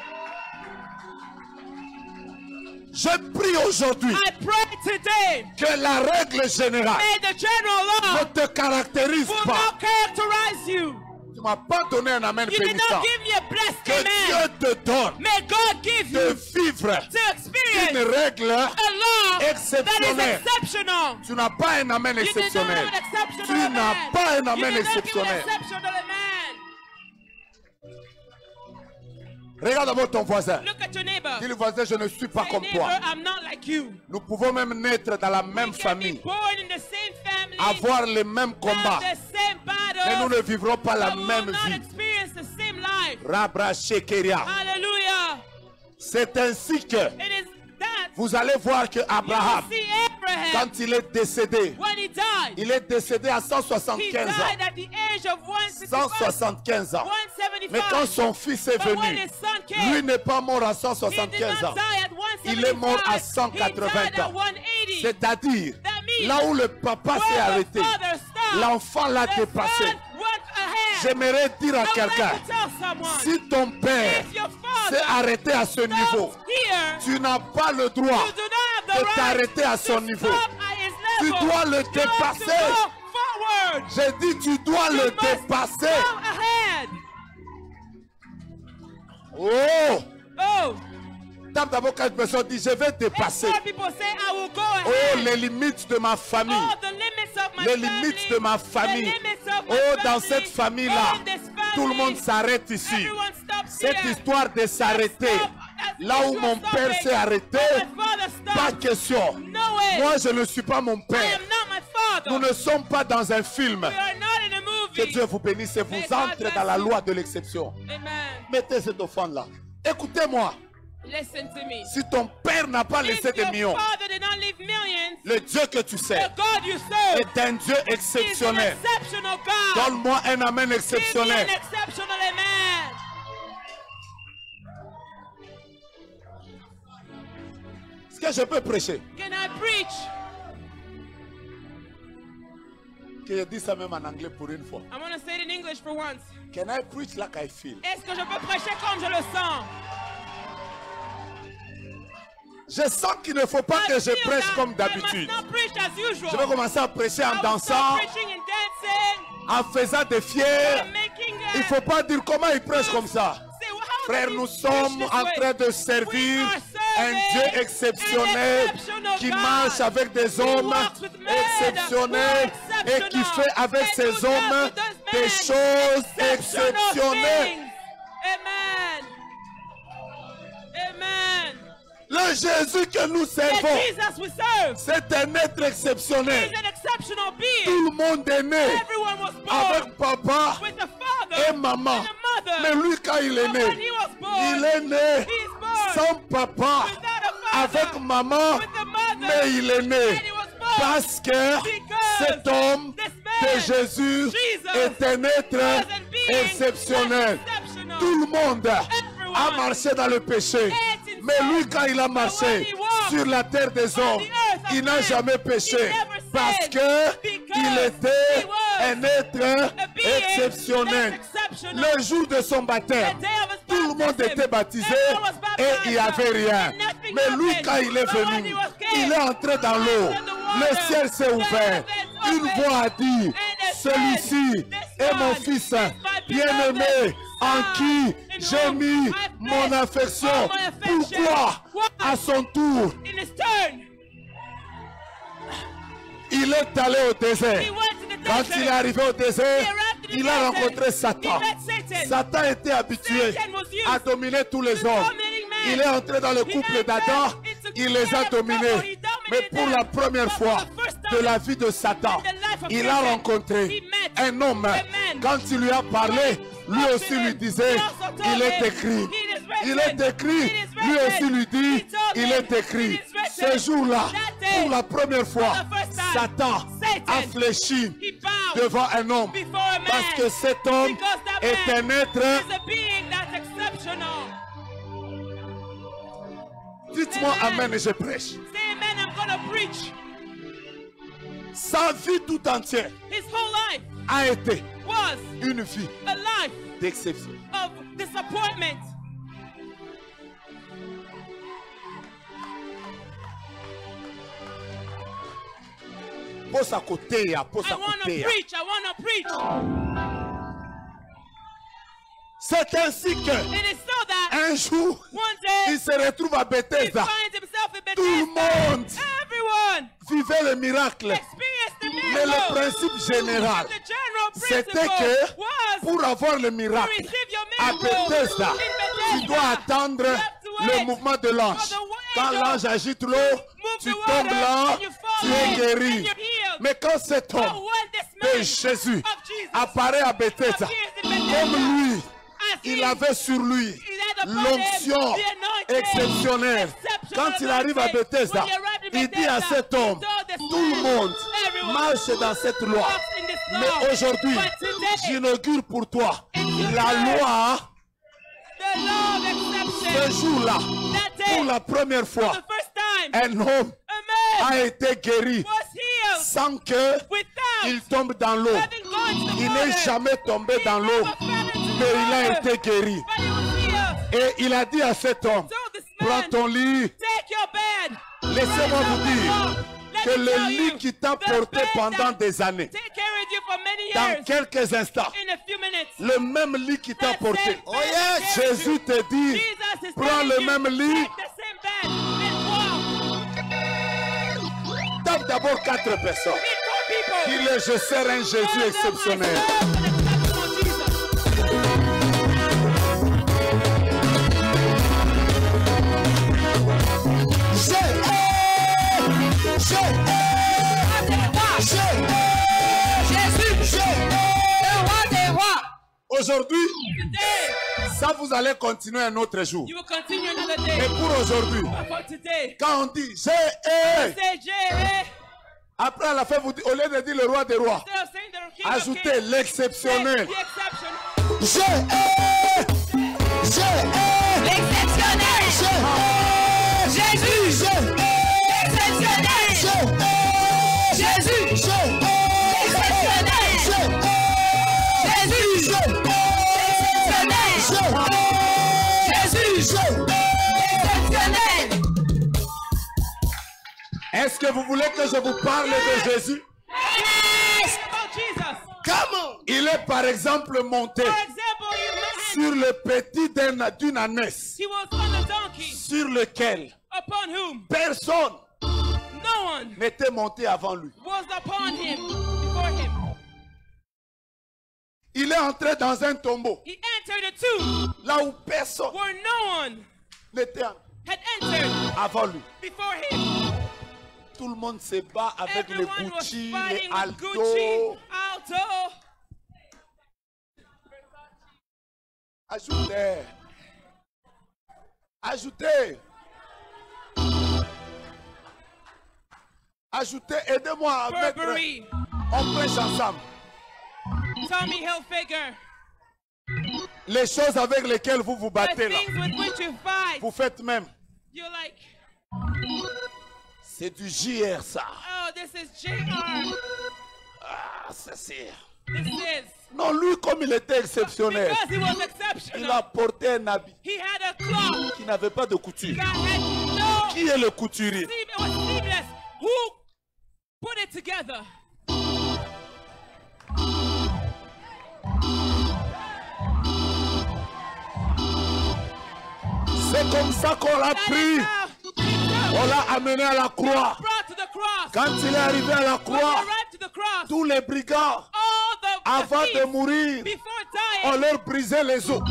je prie aujourd'hui I pray today, que la règle générale may the general ne law te caractérise will pas. not characterize you. Tu ne m'as pas donné un amen You did bénissant. not give me a blessed Que amen. Dieu te donne May God give de you vivre to une experience règle a law that is exceptionnelle. exceptional. Tu n'as pas un amen You did not exceptionnel. have an exceptional Tu n'as amen. pas un You amen did not give an exceptionnel. exceptional amen. Regarde d'abord ton voisin. Look at your neighbor. Dis le voisin, je ne suis pas Say, comme neighbor, toi. I'm not like you. Nous pouvons même naître dans la même We can be famille, born in the same family, avoir les mêmes combats, have the same mais nous battles, ne vivrons pas la but we même will not vie. experience the same life. Rabra Shekeria. Hallelujah. C'est ainsi que It is that vous allez voir que you Abraham, will see Abraham quand il est décédé, when he died. il est décédé à cent He soixante-quinze died ans. at the age of one cent sixty-five, soixante-quinze ans. one Mais quand seventy-five. son fils est But when venu, his son came, lui n'est pas mort à cent he did soixante-quinze not ans. die at one Il est mort à seventy-five. cent He quatre-vingts died at ans. one eighty. C'est-à-dire, That means là où le papa s'est where the arrêté, father stopped, l'enfant l'a the dépassé. son went ahead. J'aimerais dire à I would quelqu'un, like to tell someone, si ton père if your s'est father arrêté à ce niveau, stops here, tu n'as pas le droit you do not have the de right t'arrêter à son to niveau. stop at his Tu level. dois le You have to dépasser. go forward. J'ai dit, tu dois You le must dépasser. go ahead. Oh! Oh, Tape d'abord quatre personnes, dis, je vais and dépasser. more people say, I will go Oh, ahead. les limites de ma famille. Oh, the limits of my Les family. limites de ma famille. The limits of my Oh, dans family. cette famille-là, Oh, in this family. tout le monde s'arrête ici. Everyone stops Cette here. histoire de s'arrêter, Stop. That's là où the mon issue of père stopping. s'est arrêté, Where my father stopped. pas question. No way. Moi, je ne suis pas mon I père. am not my father. Nous ne sommes pas dans un film. We are not in a Que movie. Dieu vous bénisse et vous May God entrez bless dans la you. loi de l'exception. Amen. Mettez cette offrande-là. Écoutez-moi. Listen to me. Si ton père n'a pas laissé If des your millions, father did not leave millions, le Dieu que tu sais the God you serve est un Dieu is an exceptionnel. exceptional God. Donne-moi un amen Give me exceptionnel. an exceptional amen. Est-ce que je peux prêcher? Can I preach? Que je dis ça même en anglais pour une fois. I want to say it in English for once. Can I preach like I feel? Est-ce que je peux prêcher comme je le sens? Je sens qu'il ne faut pas I que je feel prêche that comme I d'habitude. must not preach as usual. Je vais commencer à prêcher en I will dansant, start preaching and dancing, en faisant des fiers. and making Il ne uh, faut pas dire comment il prêche comme ça. say, well, how Frère, does he nous preach sommes this en way? train de We servir are un serving Dieu exceptionnel an exceptional qui God. marche avec des He hommes walks with men exceptionnels who are et qui exceptional fait avec and ces who does hommes with those des men choses exceptional exceptionnelles. things. Amen. Amen. Là, Jésus que nous servons, c'est un être exceptionnel. Tout le monde est né avec papa et maman. Mais lui, quand il est né, il est né sans papa, avec maman, mais il est né parce que cet homme de Jésus est un être exceptionnel. Tout le monde a marché dans le péché. Mais lui, quand il a marché sur la terre des hommes, il n'a jamais péché. Parce qu'il était un être exceptionnel. Le jour de son baptême, tout le monde était baptisé et il n'y avait rien. Mais lui, quand il est venu, il est entré dans l'eau. Le ciel s'est ouvert. Une voix a dit, celui-ci est mon fils bien-aimé en qui j'ai mis mon affection. Pourquoi? À son tour, il est allé au désert. Quand il est arrivé au désert, il a rencontré Satan. Satan était habitué à dominer tous les hommes. Il est entré dans le couple d'Adam, il les a dominés. Mais pour la première fois de la vie de Satan, il a rencontré un homme. Quand il lui a parlé, lui aussi lui disait, il est écrit. Il est écrit, lui aussi lui dit, il est écrit. Ce jour-là, pour la première fois, Satan a fléchi devant un homme. Parce que cet homme est un être. Dites-moi amen et je prêche. Sa vie tout entière a été une vie d'exception. Pose à côté, pose à côté. C'est ainsi que un jour, il se retrouve à Bethesda. Tout le monde vivait le miracle. Mais le principe général, c'était que pour avoir le miracle à Bethesda, tu dois attendre le mouvement de l'ange. Quand l'ange agite l'eau, tu tombes là, tu es guéri. Mais quand cet homme de Jésus apparaît à Bethesda, comme lui, il avait sur lui l'onction exceptionnelle. Quand il arrive à Bethesda, il dit à cet homme, tout le monde marche dans cette loi. Mais aujourd'hui, j'inaugure pour toi la loi. Ce jour-là, pour la première fois, un homme a été guéri sans qu'il tombe dans l'eau. Il n'est jamais tombé dans l'eau, mais il a été guéri. Et il a dit à cet homme, prends ton lit. Laissez-moi vous dire que le lit qui t'a porté pendant des années, dans quelques instants, le même lit qui t'a porté, oh yes, Jésus te dit, prends le même lit. Tape d'abord quatre personnes. Dis-le, je sers un Jésus exceptionnel. Aujourd'hui, ça vous allez continuer un autre jour. Mais pour aujourd'hui, quand on dit j'ai, après à la fin, vous dites, au lieu de dire le roi des rois, ajoutez l'exceptionnel. J'ai, j'ai, l'exceptionnel. Jésus, l'exceptionnel. Jésus, l'exceptionnel. Est-ce que vous voulez que je vous parle de Jésus? Yes. Comment? Il est par exemple monté sur le petit d'une ânesse sur lequel personne n'était monté avant lui. Il est entré dans un tombeau là où personne n'était entré. Avant lui. Before him. Tout le monde se bat avec les Gucci, les Alto. Gucci, Alto. Ajoutez. Ajoutez. Ajoutez, aidez-moi à Burberry. mettre. On prêche ensemble. Tommy Hilfiger. Les choses avec lesquelles vous vous battez là. With which you fight. Vous faites même. You're like. C'est du J R ça. Oh, this is J R. Ah, ça c'est. This is. Non, lui comme il était exceptionnel. Because he was exceptional. Il a porté un habit. He had a cloth. Qui n'avait pas de couture. That had no. Qui est le couturier? It was seamless. Who put it together? C'est comme ça qu'on l'a pris. On l'a amené à la croix. Quand il est arrivé à la croix, tous les brigands, avant de mourir, on leur brisait les os.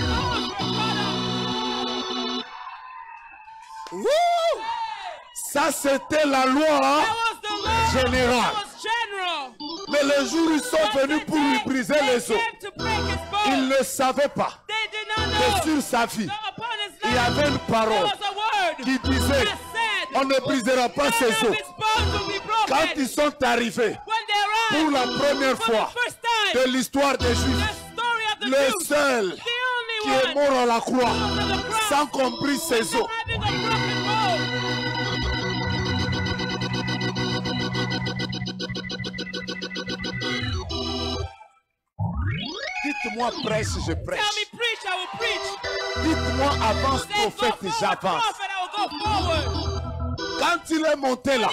Ça, c'était la loi générale. Mais le jour où ils sont venus pour lui briser les os, ils ne savaient pas que sur sa vie, il y avait une parole qui disait, on ne brisera pas ses os. Quand ils sont arrivés, pour la première fois de l'histoire des Juifs, le seul qui est mort à la croix, sans qu'on brise ses os. Dites-moi prêche, je prêche. Dites-moi avance, prophète, j'avance. Quand il est monté là,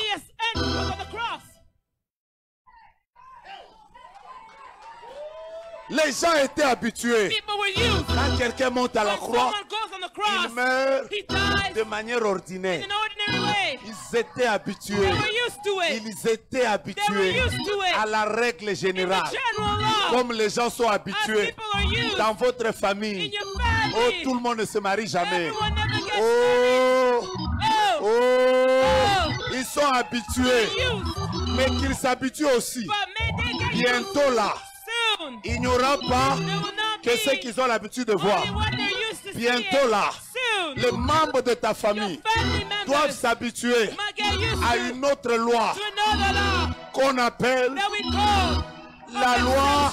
les gens étaient habitués. Quand quelqu'un monte à la croix, il meurt de manière ordinaire. Ils étaient habitués. Ils étaient habitués à la règle générale. Comme les gens sont habitués dans votre famille. Oh, tout le monde ne se marie jamais. Oh, oh, ils sont habitués. Mais qu'ils s'habituent aussi. Bientôt là, il n'y aura pas que ceux qu'ils ont l'habitude de voir. Bientôt là, les membres de ta famille doivent s'habituer à une autre loi qu'on appelle la loi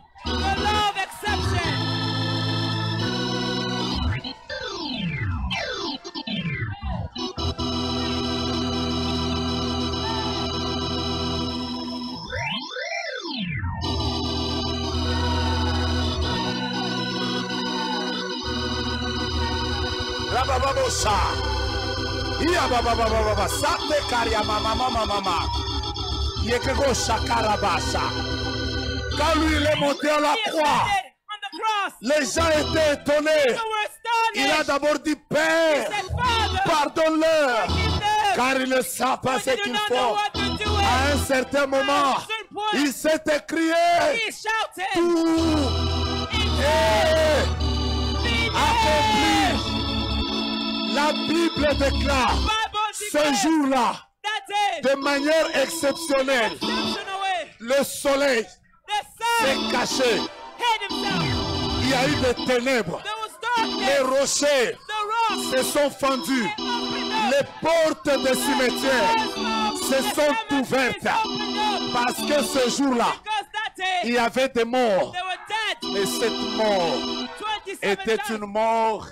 Rabababosa. Iya bababababa. Sate karia mama mama mama. Yekego shakarabasa. Quand lui il est monté à la croix, les gens étaient étonnés. Il a d'abord dit Père, pardonne-leur, car ils ne savent pas ce qu'ils font. À un certain moment, il s'est écrié tout est accompli. La Bible déclare ce jour-là, de manière exceptionnelle, le soleil s'est caché. Il y a eu des ténèbres. Les rochers se sont fendus. Les portes des cimetières se sont ouvertes. Parce que ce jour-là, il y avait des morts. Et cette mort était une mort.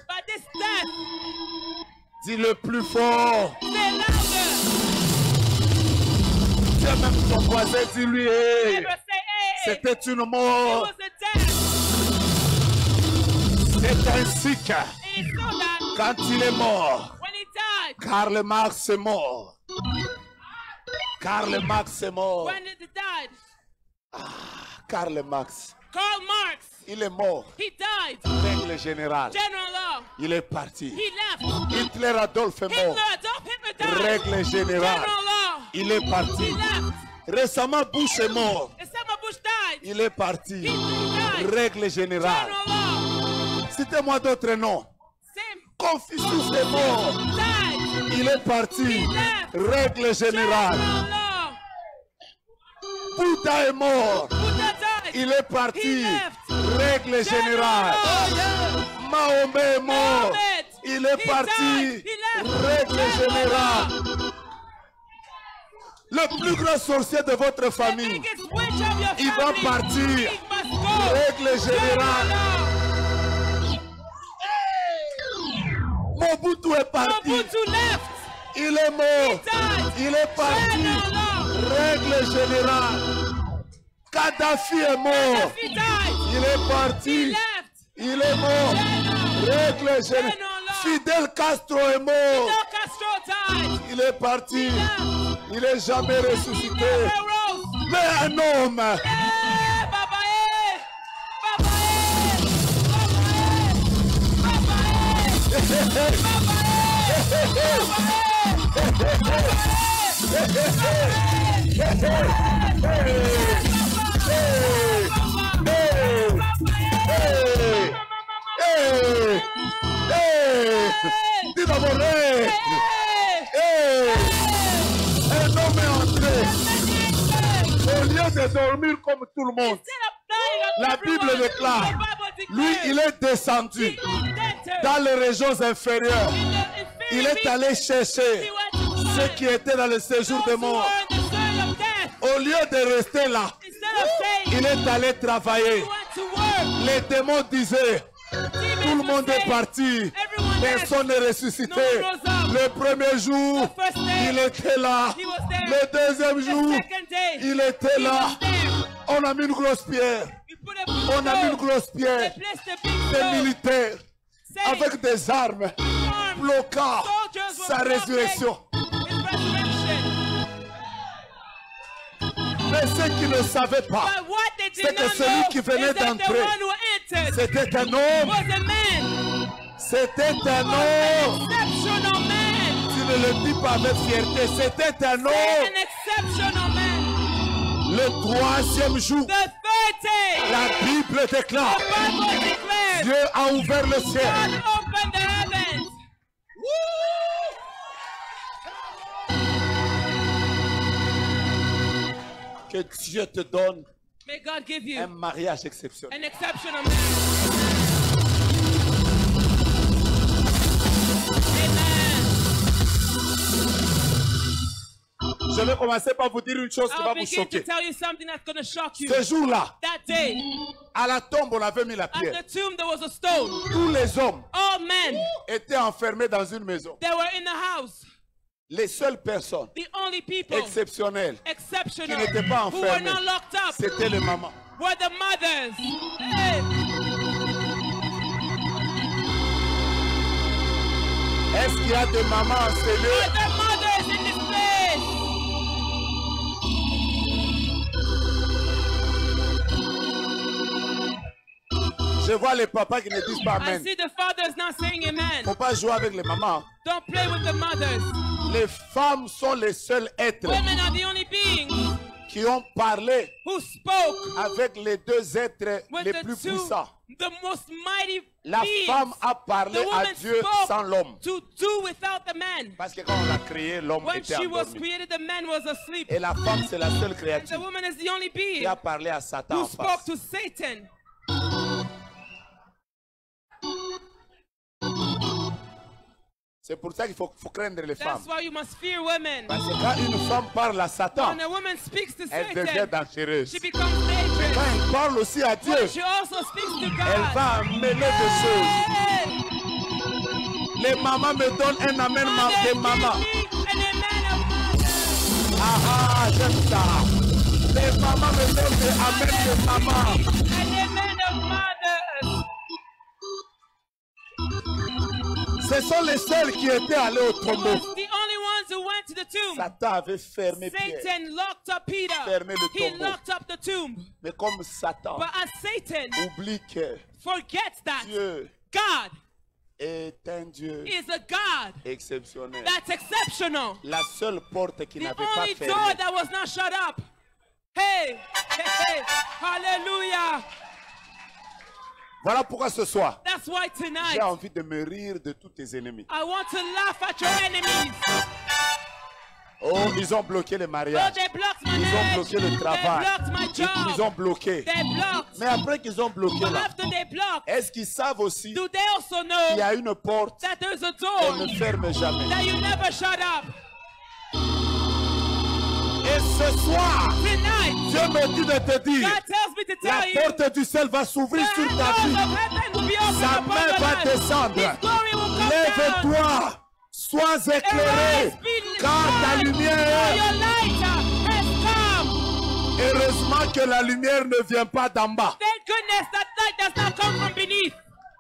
Dis le plus fort. Dis même ton voisin, dis-lui. Hey, c'était une mort. C'est ainsi que quand il est mort, Karl Marx est mort. Karl Marx est mort. Ah, Karl Marx. Karl Marx. Il est mort. He died. Règle générale. General law. Il est parti. He left. Hitler Adolphe est mort. Hitler Adolf Hitler died. Règle générale. General law. Il est parti. He left. Récemment, Bush est mort. Récemment, Bush died. Il est parti. He died. Règle générale. General law. Citez-moi d'autres noms. Same. Confucius est mort. Died. Il Il est parti. Règle générale. Bouddha est mort. Il est parti. Règle générale. Mahomet est mort. Il est parti. Règle générale. Le plus grand sorcier de votre famille, il va partir. Règle générale. Mobutu est parti. Il est mort. Il est parti. Règle générale. Kadhafi est mort. Il est parti. Il est mort. Règle générale. Fidel Castro est mort. Il est parti. Il n'est jamais ressuscité. Mais un homme. Dis d'abord, un homme est entré. Au lieu de dormir comme tout le monde, la Bible déclare, lui, il est descendu dans les régions inférieures. Il est allé chercher ceux qui étaient dans le séjour de mort. Au lieu de rester là, il est allé travailler. Les démons disaient, tout le monde est parti. Personne n'est ressuscité. Le premier jour, il était là. Le deuxième jour, il était là. On a mis une grosse pierre. On a mis une grosse pierre. Des militaires avec des armes bloquant sa résurrection. Mais ce qu'ils ne savaient pas, c'est que celui qui venait d'entrer, c'était un homme. C'était un homme. Tu ne le dis pas avec fierté. C'était un homme. Le troisième jour, la Bible déclare, Dieu a ouvert le ciel. Que Dieu te donne un mariage exceptionnel. Je vais commencer par vous dire une chose qui va vous choquer. Ce jour-là, à la tombe, on avait mis la pierre. Tous les hommes étaient enfermés dans une maison. Les seules personnes exceptionnelles qui n'étaient pas enfermées, c'était les mamans. Est-ce qu'il y a des mamans enseignées? Je vois les papas qui ne disent pas amen. Il ne faut pas jouer avec les mamans. Don't play with the mothers. Les femmes sont les seuls êtres Women are the only beings qui ont parlé who spoke avec les deux êtres with les the plus two, puissants. the most mighty La beings. femme a parlé The à woman Dieu spoke sans l'homme. to do without the man. Parce que quand on l'a créé, l'homme When était she was endormi. created, the man was asleep. Et la femme, c'est la seule And the créature woman is the only being qui a parlé à Satan who en spoke face. to Satan. C'est pour ça qu'il faut, faut craindre les femmes. That's why you must fear women. Parce que quand une femme parle à Satan, When a woman speaks to elle devient Satan, dangereuse. she becomes dangerous. Quand elle parle aussi à Dieu, But she also speaks to God. elle va mêler des choses. Hey! Les mamans me donnent un amen ma- Mothers de maman. give me an amen of mothers. Ah ah, j'aime ça. Les mamans me donnent des amen de maman. An amen of mothers. Ce sont les seuls qui étaient allés au tombeau. Was the only ones who went to the tomb. Satan avait fermé Pierre. Satan locked up Peter. Fermé le He tombeau. locked up the tomb. Mais comme Satan But as Satan oublie que forgets that Dieu God est un Dieu is a God exceptionnel. that's exceptional. La seule porte qui The n'avait pas only door fermé, that was not shut up. Hey, hey, hey, hallelujah. voilà pourquoi ce soir, That's why tonight j'ai envie de me rire de tous tes ennemis. I want to laugh at your enemies. Ils ont bloqué le mariage. Ils ont bloqué le travail. Ils, ils ont bloqué. Mais après qu'ils ont bloqué là, est-ce qu'ils savent aussi qu'il y a une porte et ne ferme jamais? Et ce soir, tonight, Dieu me dit de te dire, la porte du ciel va s'ouvrir sur ta vie. Sa main va descendre. Lève-toi, sois éclairé, car ta lumière. Heureusement que la lumière ne vient pas d'en bas. Thank goodness that light does not come from beneath.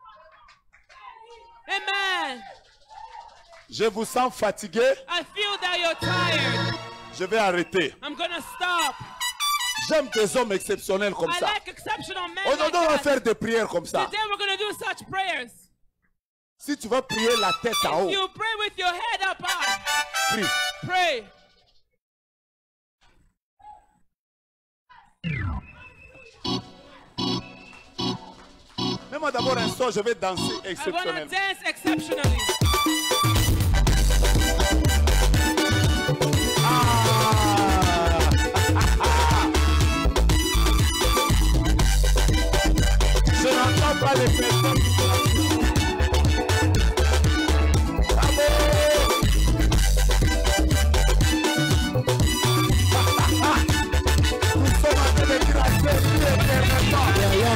Amen. Je vous sens fatigué. I feel that you're tired. Je vais arrêter. I'm gonna stop. J'aime des hommes exceptionnels comme I ça. like exceptional men Aujourd'hui, like on va that. faire des prières comme ça. Today we're gonna do such prayers. Si tu vas prier la tête en haut, If you pray with your head up high, prie. pray. Mets-moi d'abord un son, je vais danser I wanna exceptionnellement. dance exceptionally. Je n'entends pas les personnes. Nous sommes en train de dire à Jésus éternellement.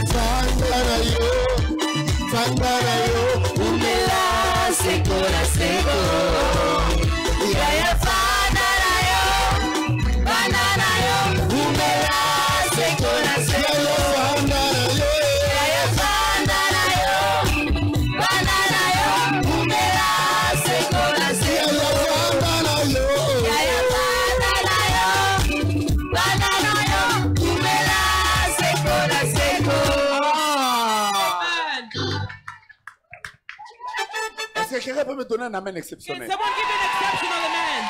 Est-ce que quelqu'un peut me donner un amen Can exceptionnel? someone give me an exceptional amen?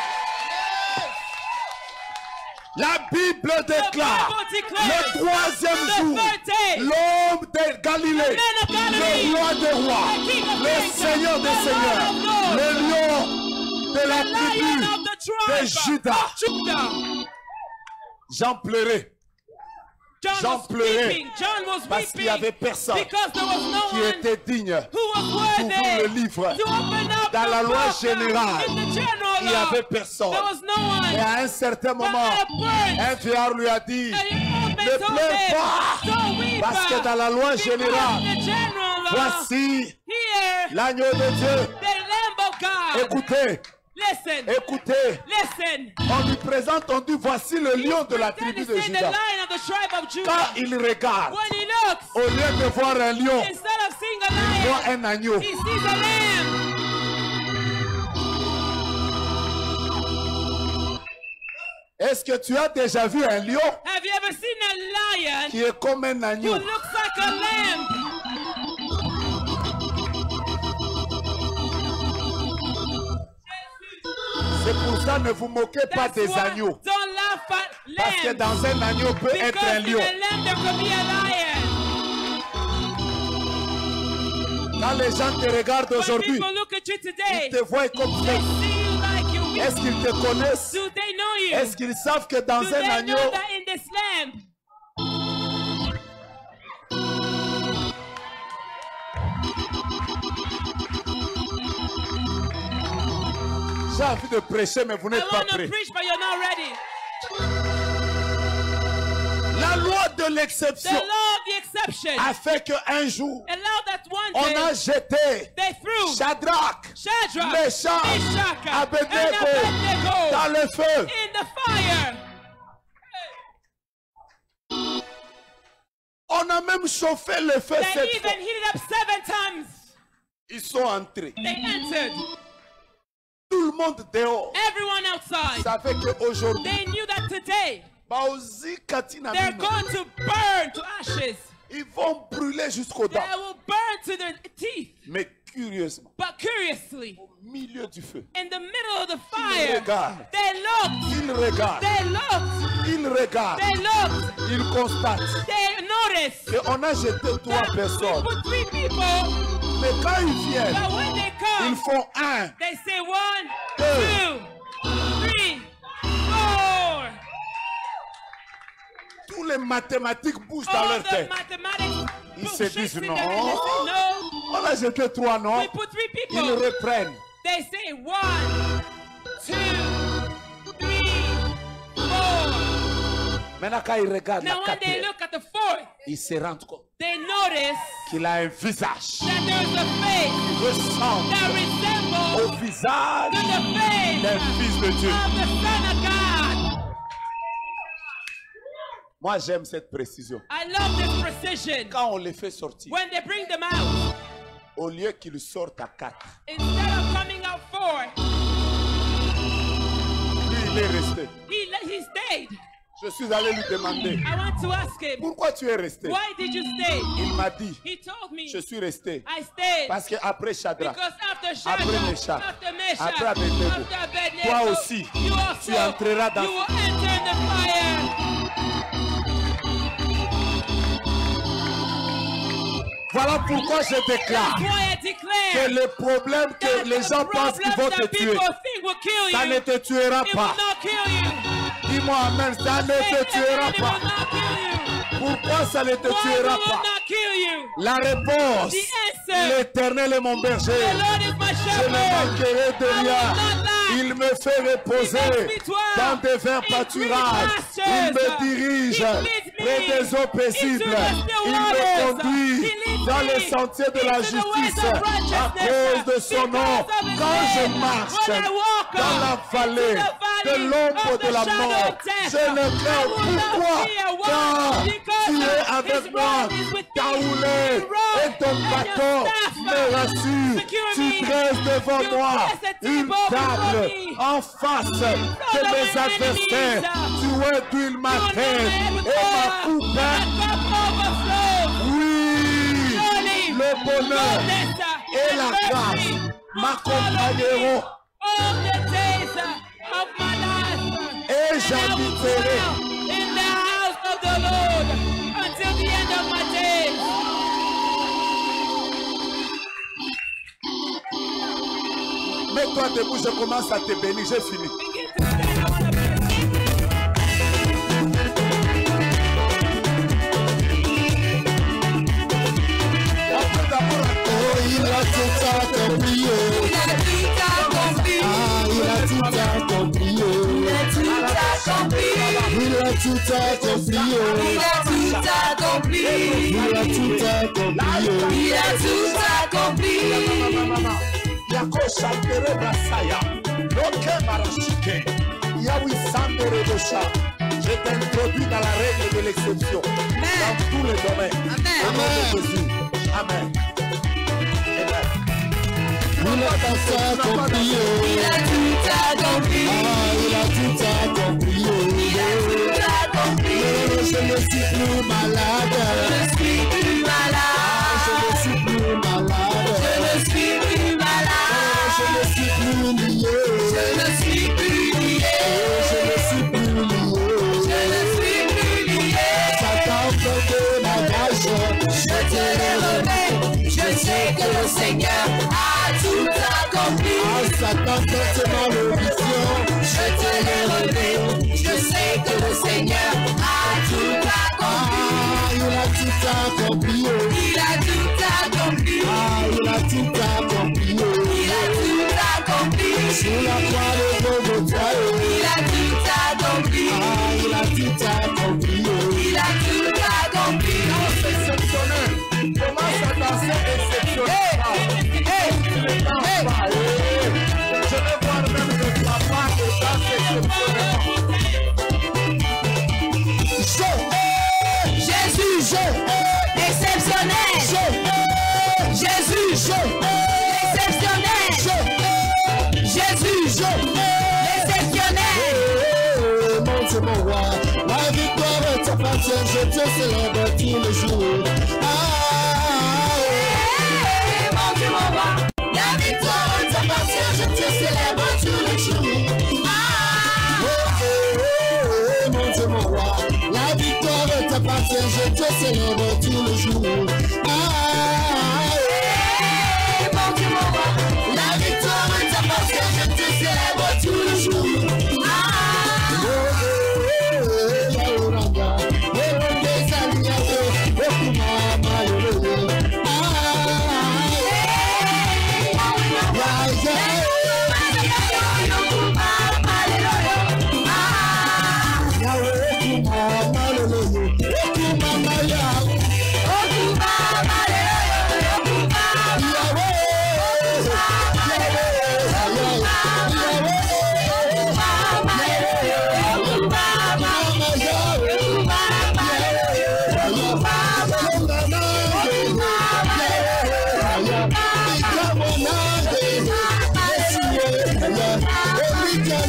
La Bible déclare le troisième jour, l'homme de Galilée, le roi des rois, le Seigneur des seigneurs, le lion de la tribu de Juda. J'en pleurais. J'en pleurais parce qu'il n'y avait personne qui était digne d'ouvrir le livre. Dans la loi générale, il n'y avait personne. Et à un certain moment, un vieillard lui a dit, ne pleure pas, parce que dans la loi générale, voici l'agneau de Dieu. Écoutez. Listen. Écoutez, Listen. on lui présente, on dit, voici le lion de la tribu de Juda. Quand il regarde, When he looks, au lieu de voir un lion, instead of seeing a il lion, voit un agneau. he sees a lamb. Est-ce que tu as déjà vu un lion Have you ever seen a lion qui est comme un who agneau? looks like a lamb? C'est pour ça, ne vous moquez pas That's des why agneaux. don't laugh at Parce que lambs. dans un agneau peut être Because un in lion. a lamb there could be a lion. Quand les gens te regardent When aujourd'hui, people look at you ils today, te voient comme they ça. see you like you weak. Est-ce qu'ils te connaissent? Do they know you? Est-ce qu'ils savent que dans Do un they agneau, know that in this lamb j'ai envie de prêcher, mais vous I n'êtes pas want to prêts. preach but you're not ready? La loi de The l'exception law of the exception a fait qu'un jour, allowed that one on day a jeté they threw Shadrach, Shadrach, Meshach, Meshach, and Abednego Abednego dans le feu. in the fire. On a même chauffé le feu They cette even fois. heated up seven times. Ils sont entrés. They entered. Tout le monde dehors. Everyone outside. Savait qu'aujourd'hui, They knew that today Baozi Katina they're Mino, going to burn to ashes. ils vont brûler jusqu'aux They dents. will burn to their teeth. Mais curieusement, But curiously, au milieu du feu, in the middle of the ils fire, regardent, they looked. ils regardent, They looked. ils regardent, They looked. ils constatent They noticed. qu'on a jeté trois that we personnes. put three people. Mais quand ils viennent, But when they come, ils font un, they say one, deux, two, three. mathématiques bougent dans leur tête. Ils se disent non. On a jeté trois noms. Ils reprennent. They say one, two, three, four. Maintenant, quand ils regardent Now, la when they quatrième, look at the fourth, ils se rendent compte they notice qu'il a un visage that there's a face qui ressemble that resembles au visage to the face d'un fils de Dieu. of the Son of God. Moi, j'aime cette précision. I love this precision. Quand on les fait sortir, When they bring them out, au lieu qu'ils sortent à quatre, instead of coming out four, lui, il est resté. he, he stayed. Je suis allé lui demander, I want to ask him, pourquoi tu es resté? why did you stay? Il m'a dit, He told me, je suis resté. I stayed Parce qu'après Shadrach, because after après Shadrach, Meshach, after Meshach, après Abednego, after Abednego, toi aussi, you also, tu entreras dans... you will enter in the fire. Voilà pourquoi je déclare That's why I declare que les problèmes que that les the gens pensent qu'ils vont problems te that tuer, people think will kill ça you, ne te tuera it pas. will not kill you. Dis-moi amen, ça ne te tuera It will pas. not kill you. Pourquoi ça ne te Why will tuera it pas? not kill you? La réponse, The answer, l'Éternel est mon berger. the Lord is my Je ne shepherd. manquerai de I will rien. not lack. Il me fait reposer He makes me dwell dans des verts in pâturages. green Il me pastures. dirige He leads me près des eaux paisibles. into the still Il waters. me conduit He leads dans me les sentiers de la into the ways justice of à righteousness cause de son because nom. of his Quand name. je marche When I walk dans la into vallée the de valley l'ombre of de the la shadow mort, of death, je ne I crains will not pourquoi, fear. Why? car Because tu es avec his moi. rod is with Ta me. houlette Your rod et ton and your bâton staff me rassurent. secure Tu me. dresses devant You moi place a une table table before me en face de of mes my adversaires. enemies. Tu induis ma You anoint tête my head with et ma oil, coupe. and my cup overflows. Oui, Surely, le bonheur goodness et and la mercy grâce will follow me m'accompagneront all the days of my life. et And I will j'habiterai dwell in the house of the Lord until the end of my days. Mets-toi debout, je commence à te bénir, j'ai fini. Begin to stand. I want to bless you. Oh, il a tout accompli. Il a tout accompli. Ah, il a tout accompli. Il a tout accompli. Il a tout accompli. Il a tout accompli. Il a tout accompli. Il a tout accompli. Yako Shantere Brasaya, Loke Marashike, Yawi Sandere Dosha. Je t'introduis dans la règle de l'exception, dans tous les domaines. Au nom de Jésus. Amen. Il a tout accompli. Il a tout accompli. Ah, il a tout accompli. Il a tout accompli. Je ne suis plus malade. Je suis plus malade. Je ne suis plus malade. Je ne suis plus malade. Je ne suis plus lié. Je ne suis plus lié. Je ne suis plus lié. Je ne suis plus lié. Satan fait ma gage. Je te l'ai relevé. Je sais que le Seigneur a tout accompli. Ah, Satan fait ma vision. Je te l'ai relevé. Je sais que le Seigneur a tout accompli. Ah, il a tout accompli. Il a tout accompli. Ah, il a tout accompli. Il a tout accompli. Sur la croix de Golgotha. Il a tout accompli. Ah, il a tout accompli. Il a tout accompli. Exceptionnel. Commence à danser exceptionnel. Hey, hey, hey. Je vais voir même le papa de danse exceptionnellement. Jésus, exceptionnel. Jésus, exceptionnel. Jésus, exceptionnel. Mon Dieu, mon roi, la victoire t'appartient, je te célèbre tous les jours. Ah, Mon Dieu, mon roi, la victoire t'appartient, je te célèbre tous les jours. Ah, mon Dieu, mon roi, la victoire t'appartient, je te célèbre tous les jours. Ah, mon Dieu, mon roi, la victoire t'appartient, je te célèbre tous les jours. Ah, oh, oh, oh, oh, oh, oh, oh,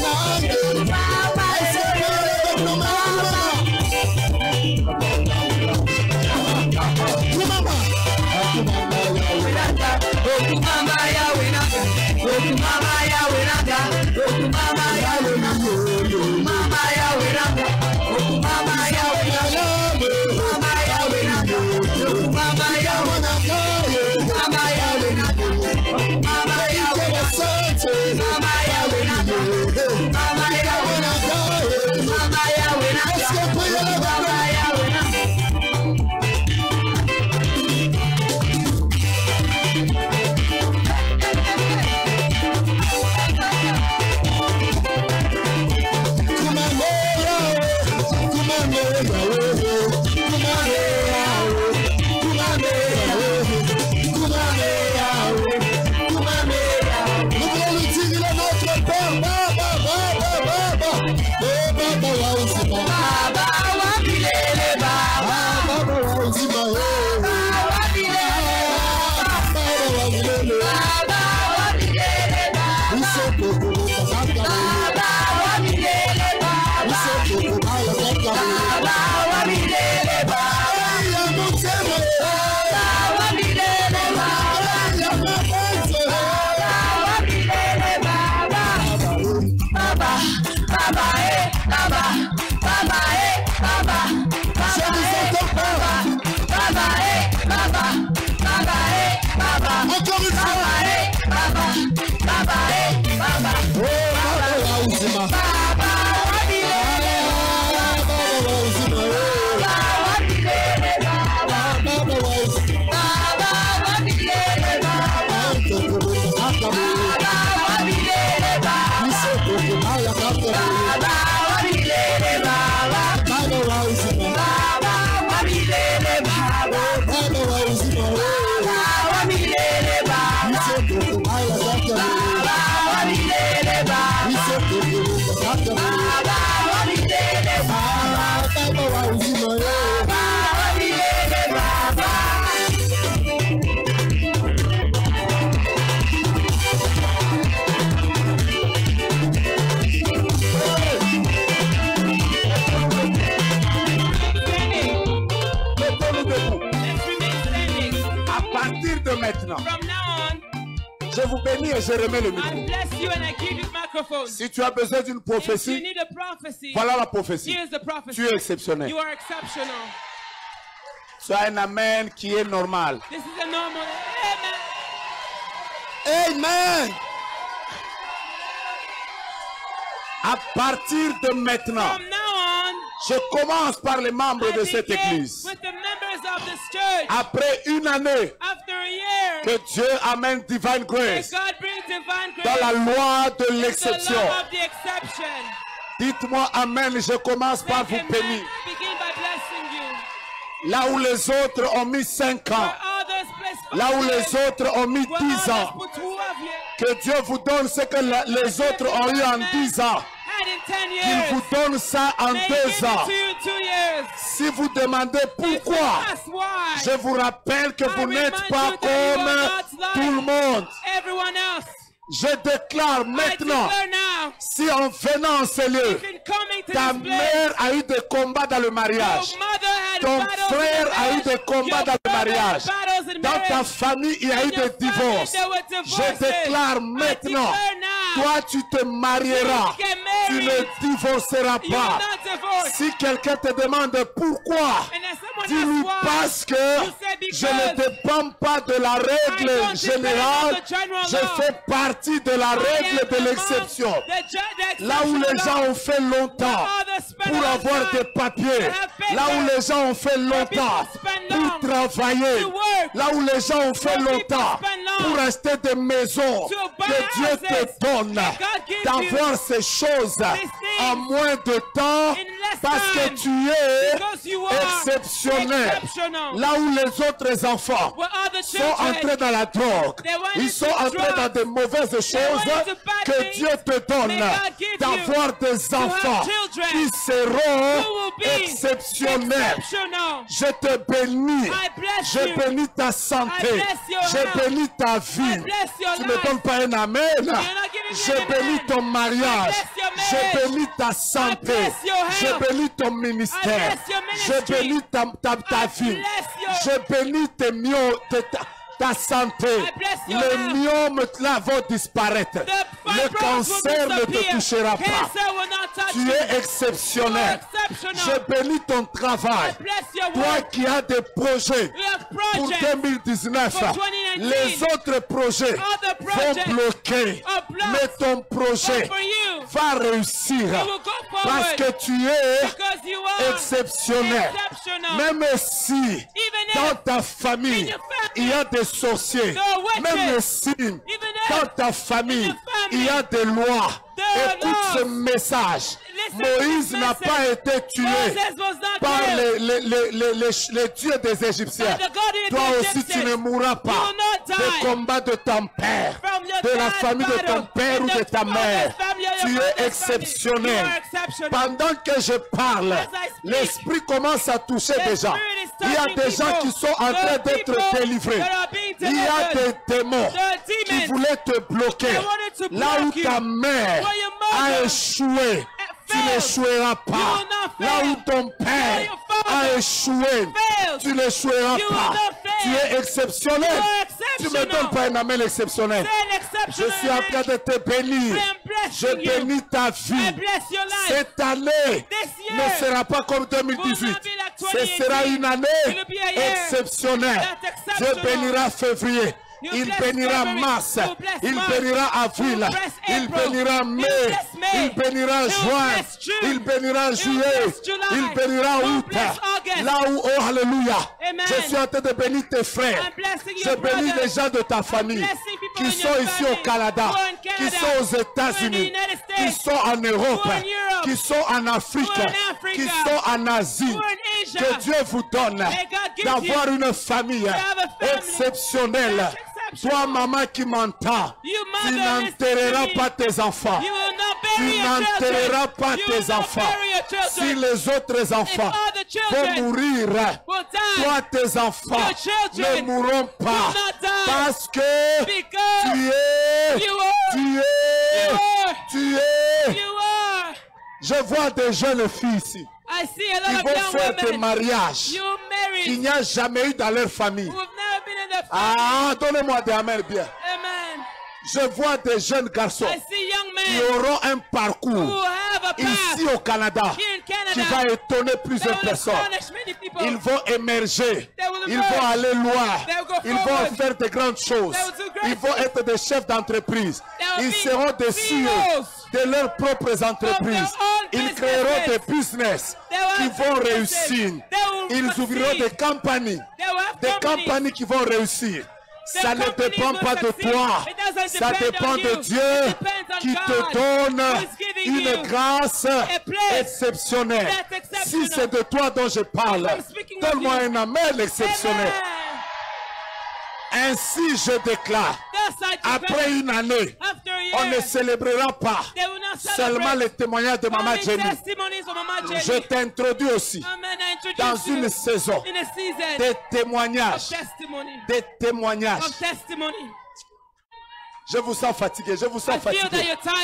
Je vous bénis et je remets le micro. Si tu as besoin d'une prophétie, voilà la prophétie. Tu es exceptionnel. Tu as un amen qui est normal. This is a normal amen. Amen. À partir de maintenant, je commence par les membres de cette église. Après une année que Dieu amène divine grace dans la loi de l'exception. Dites-moi amen, je commence par vous bénir. Là où les autres ont mis cinq ans, là où les autres ont mis dix ans, que Dieu vous donne ce que les autres ont eu en dix ans. Qu'il vous donne ça en deux ans. Si vous demandez pourquoi, je vous rappelle que vous n'êtes pas comme tout le monde. Je déclare maintenant, si en venant en ce lieu, ta mère a eu des combats dans le mariage, ton frère a eu des combats dans le mariage, dans ta famille il y a eu des divorces, je déclare maintenant, toi tu te marieras, tu ne divorceras pas. Si quelqu'un te demande pourquoi, dis-lui parce que je ne dépends pas de la règle générale, je fais partie de la règle de l'exception. Là où les gens ont fait longtemps pour avoir des papiers, là où les gens ont fait longtemps pour travailler, là où les gens ont fait longtemps pour acheter des maisons, que Dieu te donne d'avoir ces choses en moins de temps parce que tu es exceptionnel. Là où les autres enfants sont entrés dans la drogue, ils sont entrés dans de mauvaises choses, que Dieu te donne d'avoir des enfants qui seront exceptionnels. Je te bénis. Je bénis ta santé. Je bénis ta vie. Tu ne donnes pas un amen. Je bénis ton mariage. Je bénis ta santé. Je bénis ton ministère. Je bénis ta, ta, ta vie. Je bénis tes myos, ta, ta santé. Les myomes là vont disparaître. Le cancer ne te touchera pas. Tu es exceptionnel. Je bénis ton travail. Toi qui as des projets pour deux mille dix-neuf, les autres projets vont bloquer. Mais ton projet va réussir parce que tu es exceptionnel. Même si dans ta famille il y a des sorciers, même si dans ta famille il y a des lois, écoute ce message. Moïse n'a pas été tué par les, les, les, les, les, les dieux des Égyptiens. Toi aussi tu ne mourras pas des combats de ton père, de la famille de ton père ou de ta mère. Tu es exceptionnel. Pendant que je parle, l'esprit commence à toucher déjà. Il y a des gens qui sont en train d'être délivrés. Il y a des démons qui voulaient te bloquer. Là où ta mère a échoué, tu n'échoueras pas. Là où ton père a échoué, tu n'échoueras pas. Tu es exceptionnel. Tu ne me donnes pas un amen exceptionnel. Je suis en train de te bénir. Je bénis ta vie. Cette année ne sera pas comme deux mille dix-huit. Ce sera une année exceptionnelle. Je bénirai février. Il bénira mars, il bénira avril, il bénira mai, il bénira juin, il bénira juillet, il bénira août. Là où, oh alléluia, je suis en train de bénir tes frères. Je bénis les gens de ta famille qui sont ici au Canada, qui sont aux États-Unis, qui sont en Europe, qui sont en Afrique, qui sont en Asie. Que Dieu vous donne d'avoir une famille exceptionnelle. Toi, maman qui m'entend, tu n'enterreras pas tes enfants. Tu n'enterreras pas tes enfants. Si les autres enfants vont mourir, toi, tes enfants ne mourront pas. Parce que tu es, tu es, tu es. Je vois des jeunes filles ici qui vont faire des mariages qu'il n'y a jamais eu dans leur famille. Ah, donnez-moi des amen bien. Amen. Je vois des jeunes garçons qui auront un parcours ici au Canada qui va étonner plusieurs personnes. Ils vont émerger, ils vont aller loin, ils vont faire de grandes choses, ils vont être des chefs d'entreprise, ils seront des C E O de leurs propres entreprises. Ils créeront des business qui vont réussir. Ils ouvriront des compagnies, des compagnies qui vont réussir. Ça ne dépend pas de toi, ça dépend de Dieu qui te donne une grâce exceptionnelle. Si c'est de toi dont je parle, donne-moi un amen exceptionnel. Ainsi je déclare, après une année, on ne célébrera pas seulement les témoignages de Maman Jenny. Je t'introduis aussi dans une saison des témoignages, des témoignages. Je vous sens fatigué, je vous sens fatigué.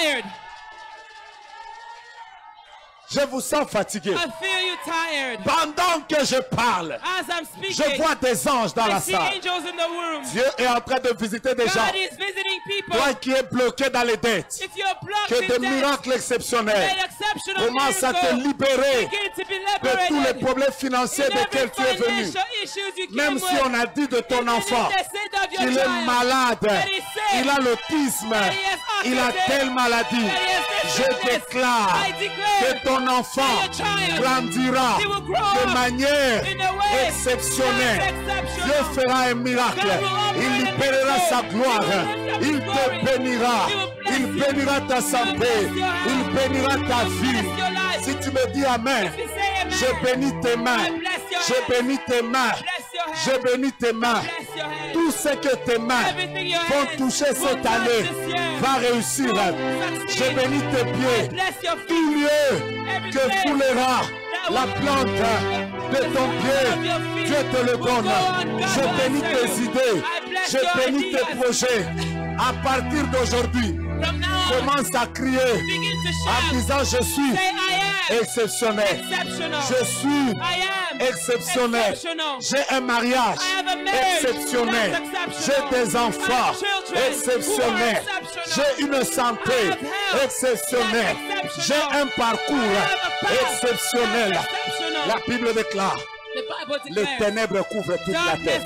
Je vous sens fatigué. Pendant que je parle, je vois des anges dans la salle. Dieu est en train de visiter des gens. Toi qui es bloqué dans les dettes, que des miracles exceptionnels commencent à te libérer de tous les problèmes financiers desquels tu es venu. Même si on a dit de ton enfant qu'il est malade, il a l'autisme, il a telle maladie, je déclare que ton enfant grandira de manière exceptionnelle. Dieu fera un miracle. Il libérera sa gloire. Il te bénira. Il bénira ta santé. Il bénira ta vie. Si tu me dis amen, je bénis tes mains. Je bénis tes mains. Je bénis tes mains. Tout ce que tes mains vont toucher cette année va réussir. Je bénis tes pieds. Tout lieu que foulera la plante de ton pied, Dieu te le donne. Je bénis tes idées. Je bénis tes projets. À partir d'aujourd'hui, commence à crier en disant je suis exceptionnel. Je suis exceptionnel. J'ai un mariage exceptionnel. J'ai des enfants exceptionnels. J'ai une santé exceptionnelle. J'ai un parcours exceptionnel. La Bible déclare, les ténèbres couvrent toute la terre.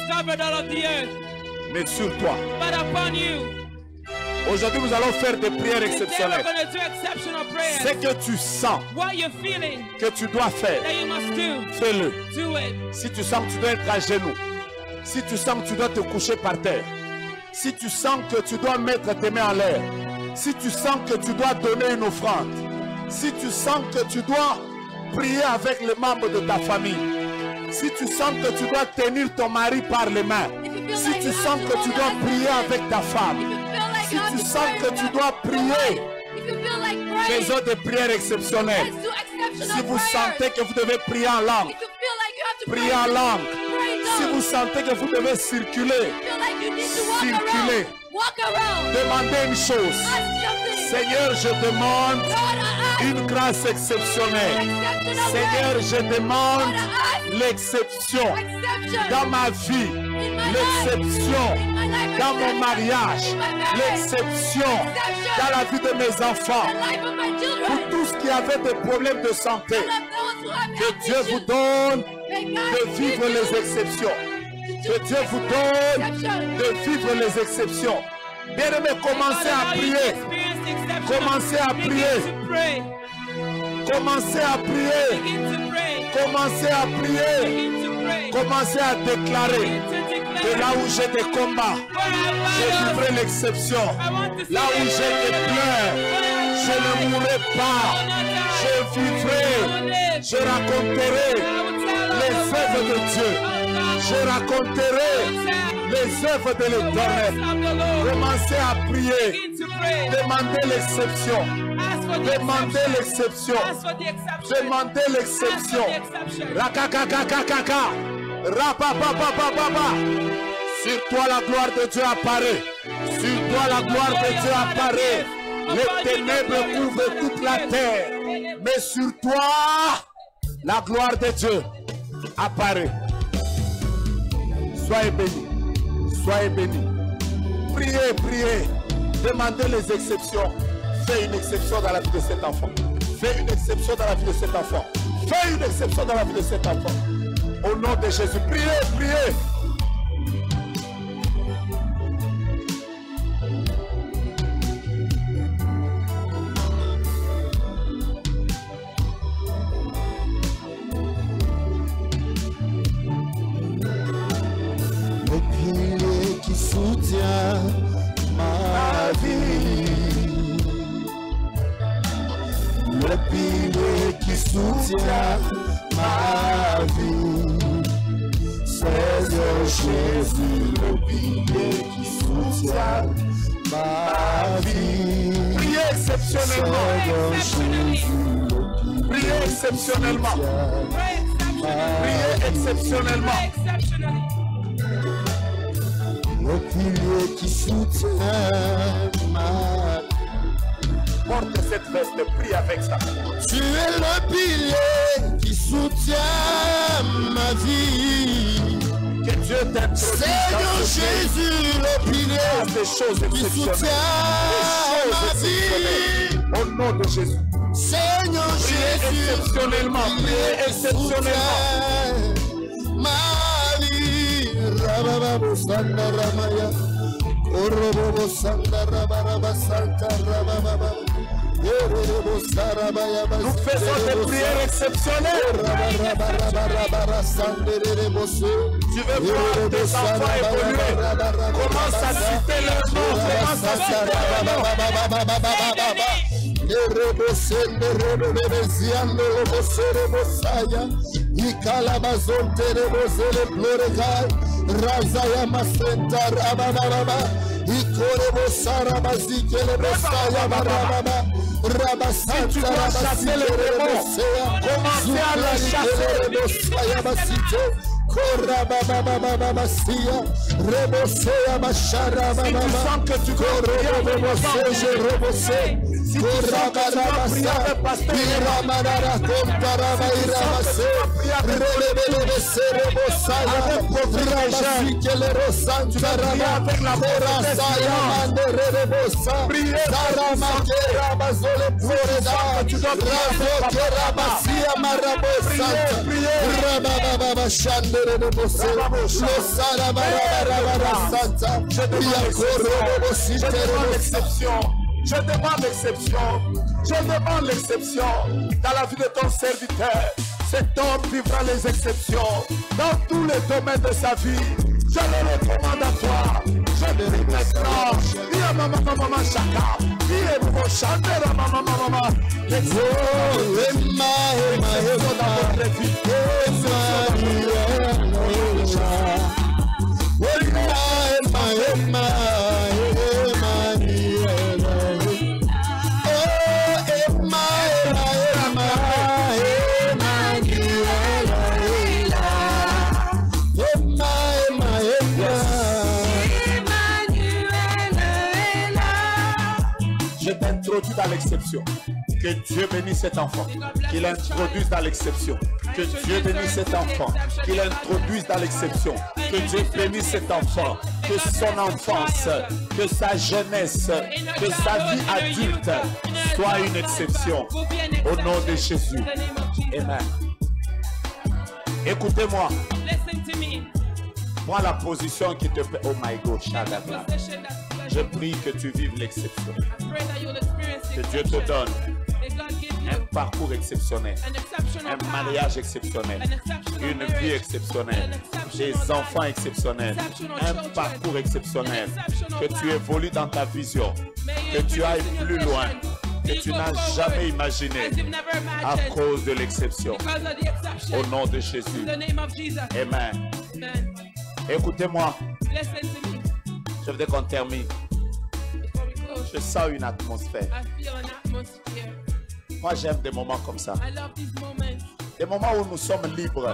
Mais sur toi, aujourd'hui, nous allons faire des prières exceptionnelles. Ce que tu sens que tu dois faire, fais-le. Si tu sens que tu dois être à genoux, si tu sens que tu dois te coucher par terre, si tu sens que tu dois mettre tes mains en l'air, si tu sens que tu dois donner une offrande, si tu sens que tu dois prier avec les membres de ta famille, si tu sens que tu dois tenir ton mari par les mains, si tu sens que tu dois prier avec ta femme, si tu sens que tu dois prier, faisons des prières exceptionnelles. Si vous sentez que vous devez prier en langue, priez en langue. Si vous sentez que vous devez circuler, circuler. Demandez une chose. Seigneur, je demande une grâce exceptionnelle. Seigneur, je demande l'exception dans ma vie, l'exception dans mon mariage, l'exception dans la vie de mes enfants. Pour tous qui avaient des problèmes de santé, que Dieu vous donne de vivre les exceptions. Que Dieu vous donne de vivre les exceptions. Bien-aimés, commencez à prier. Commencez à prier. Commencez à prier. Commencez à prier. Commencez à déclarer que là où j'ai des combats, je vivrai l'exception. Là où j'ai des pleurs, je ne mourrai pas. Je vivrai. Je raconterai les œuvres de Dieu. Je raconterai les œuvres de l'Éternel. Commencez à prier. Demandez l'exception. Demandez l'exception. Demandez l'exception. Rakakakakakaka. Rapapapapapapa. Sur toi la gloire de Dieu apparaît. Sur toi la gloire de Dieu apparaît. Les ténèbres couvrent toute la terre. Mais sur toi, la gloire de Dieu apparaît. Soyez bénis. Soyez bénis. Priez, priez. Demandez les exceptions. Fais une exception dans la vie de cet enfant. Fais une exception dans la vie de cet enfant. Fais une exception dans la vie de cet enfant. Au nom de Jésus. Priez, priez. Soutient ma vie, le pilier qui soutient ma vie, Seigneur Jésus, le pilier qui soutient ma vie. Priez exceptionnellement. Priez exceptionnellement. Priez exceptionnellement. Le pilier qui soutient ma vie. Porte cette veste, prie avec ça. Tu es le pilier qui soutient ma vie. Que Dieu t'aime. Seigneur Jésus, le pilier des choses qui soutient ma vie. Au nom de Jésus. Seigneur Jésus, exceptionnellement, priez exceptionnellement. Ma Rababa Sanda Ramaya, Orobo Sanda Rababa Santa Rababa, nous faisons des prières exceptionnelles. Tu veux voir tes enfants évoluer. Commence à citer leur nom. Commence à citer leur nom. Erebosende rebebeziando lobosere bosaya. Ikalabazonte rebosele gloregai. Razaya masenta rabababa. Ikorobosara bazikele bosaya barababa. Rabasanta rabasile rebosea. Commencez à les chasser. Rebosaya basite. Korabababababasiya. Rebosea bashara bababa. Si tu sens que tu veux prier, je rebose. Korabarabasa. Iramanara kontaraba irabase. Rebebebese rebosaya. Rabasikele rosantaraba. Korasaya mande rebosa. Saramake rabazole floreda. Razoke rabasia marabosanta. Rabababa shande. Je demande l'exception. Je demande l'exception. Je demande l'exception. Dans la vie de ton serviteur, cet homme vivra les exceptions. Dans tous les domaines de sa vie, je le recommande à toi. Je le dis maintenant. Viens maman maman chaka. Viens mon chanter maman maman. L'exception dans votre vie. Je t'introduis dans l'exception. Que Dieu bénisse cet enfant, qu'il introduise dans l'exception. Que Dieu bénisse cet enfant, qu'il introduise dans l'exception. Que Dieu bénisse cet enfant, que son enfance, que sa jeunesse, que sa vie adulte soit une exception. Au nom de Jésus. Amen. Écoutez-moi. Prends la position qui te plaît. Oh my God, Shadabla. Je prie que tu vives l'exception. Que Dieu te donne un parcours exceptionnel, un mariage exceptionnel, une vie exceptionnelle, des enfants exceptionnels, un parcours exceptionnel, que tu évolues dans ta vision, que tu ailles plus loin, que tu n'as jamais imaginé à cause de l'exception. Au nom de Jésus. Amen. Écoutez-moi. Je voudrais qu'on termine. Je sens une atmosphère. Moi, j'aime des moments comme ça. Des moments où nous sommes libres.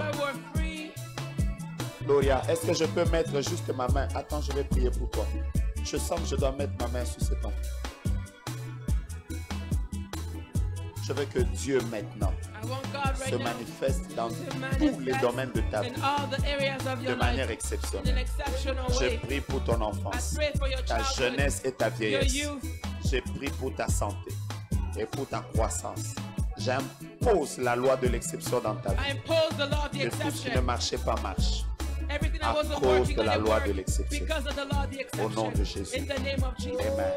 Gloria, est-ce que je peux mettre juste ma main? Attends, je vais prier pour toi. Je sens que je dois mettre ma main sur cet enfant. Je veux que Dieu maintenant se manifeste dans tous les domaines de ta vie de manière exceptionnelle. Je prie pour ton enfance, ta jeunesse et ta vieillesse. Je prie pour ta santé et pour ta croissance. J'impose la loi de l'exception dans ta vie. Que tout ce qui ne marchait pas marche à cause de la loi de l'exception. Au nom de Jésus. Amen.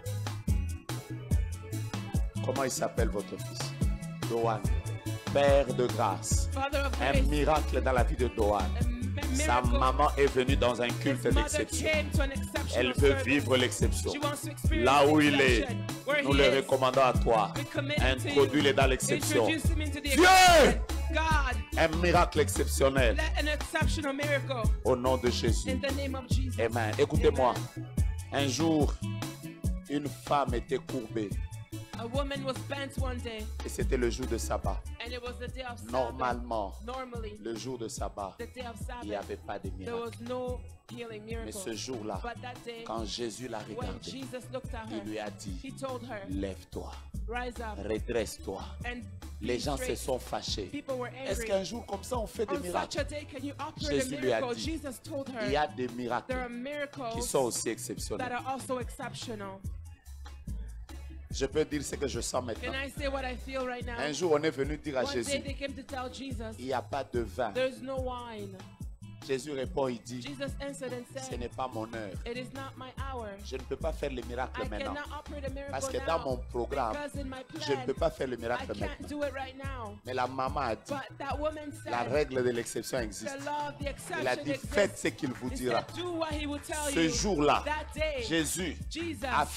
Comment il s'appelle votre fils? Doan. Père de grâce. Un miracle dans la vie de Doan. Sa maman est venue dans un culte d'exception. Elle veut vivre l'exception. Là où il est, nous le recommandons à toi. Introduis-le dans l'exception. Dieu! Un miracle exceptionnel. Au nom de Jésus. Amen. Écoutez-moi. Un jour, une femme était courbée. A woman was bent one day. Et c'était le jour de sabbat. And it was the day of Sabbath. Normalement, Normally, le jour de sabbat, the day of Sabbath, il n'y avait pas de there was miracle. no healing miracle. Mais ce jour-là, But that day, quand Jésus l'a when regardé, Jesus looked at her, il lui a dit, he told her, lève-toi, rise up, redresse-toi. and Les gens se straight. sont fâchés. People were Est-ce angry. qu'un jour comme ça, on fait des On miracles? such a day, can you operate Jésus a lui a miracle? dit, Jesus told her, il y a des miracles there are miracles qui sont aussi that exceptionnels. are also exceptional. Je peux dire ce que je sens maintenant. Can I say what I feel right now? Un jour, on est venu dire à One day Jésus, they came to tell Jesus, il n'y a pas de vin. there's no wine. Jésus répond, il dit, Jesus answered and ce said, n'est pas mon heure. it is not my hour. Je ne peux pas faire le miracle I maintenant. cannot operate a miracle Parce que now, dans mon programme, because in my je ne plan, peux pas faire le I miracle can't maintenant. do it right now. Mais la maman a dit, But that woman said, la règle de l'exception existe. the law of the exception Il a dit, exists. faites ce qu'il vous He dira. said, do what he will tell Ce you. jour-là, That day, Jésus Jesus a fait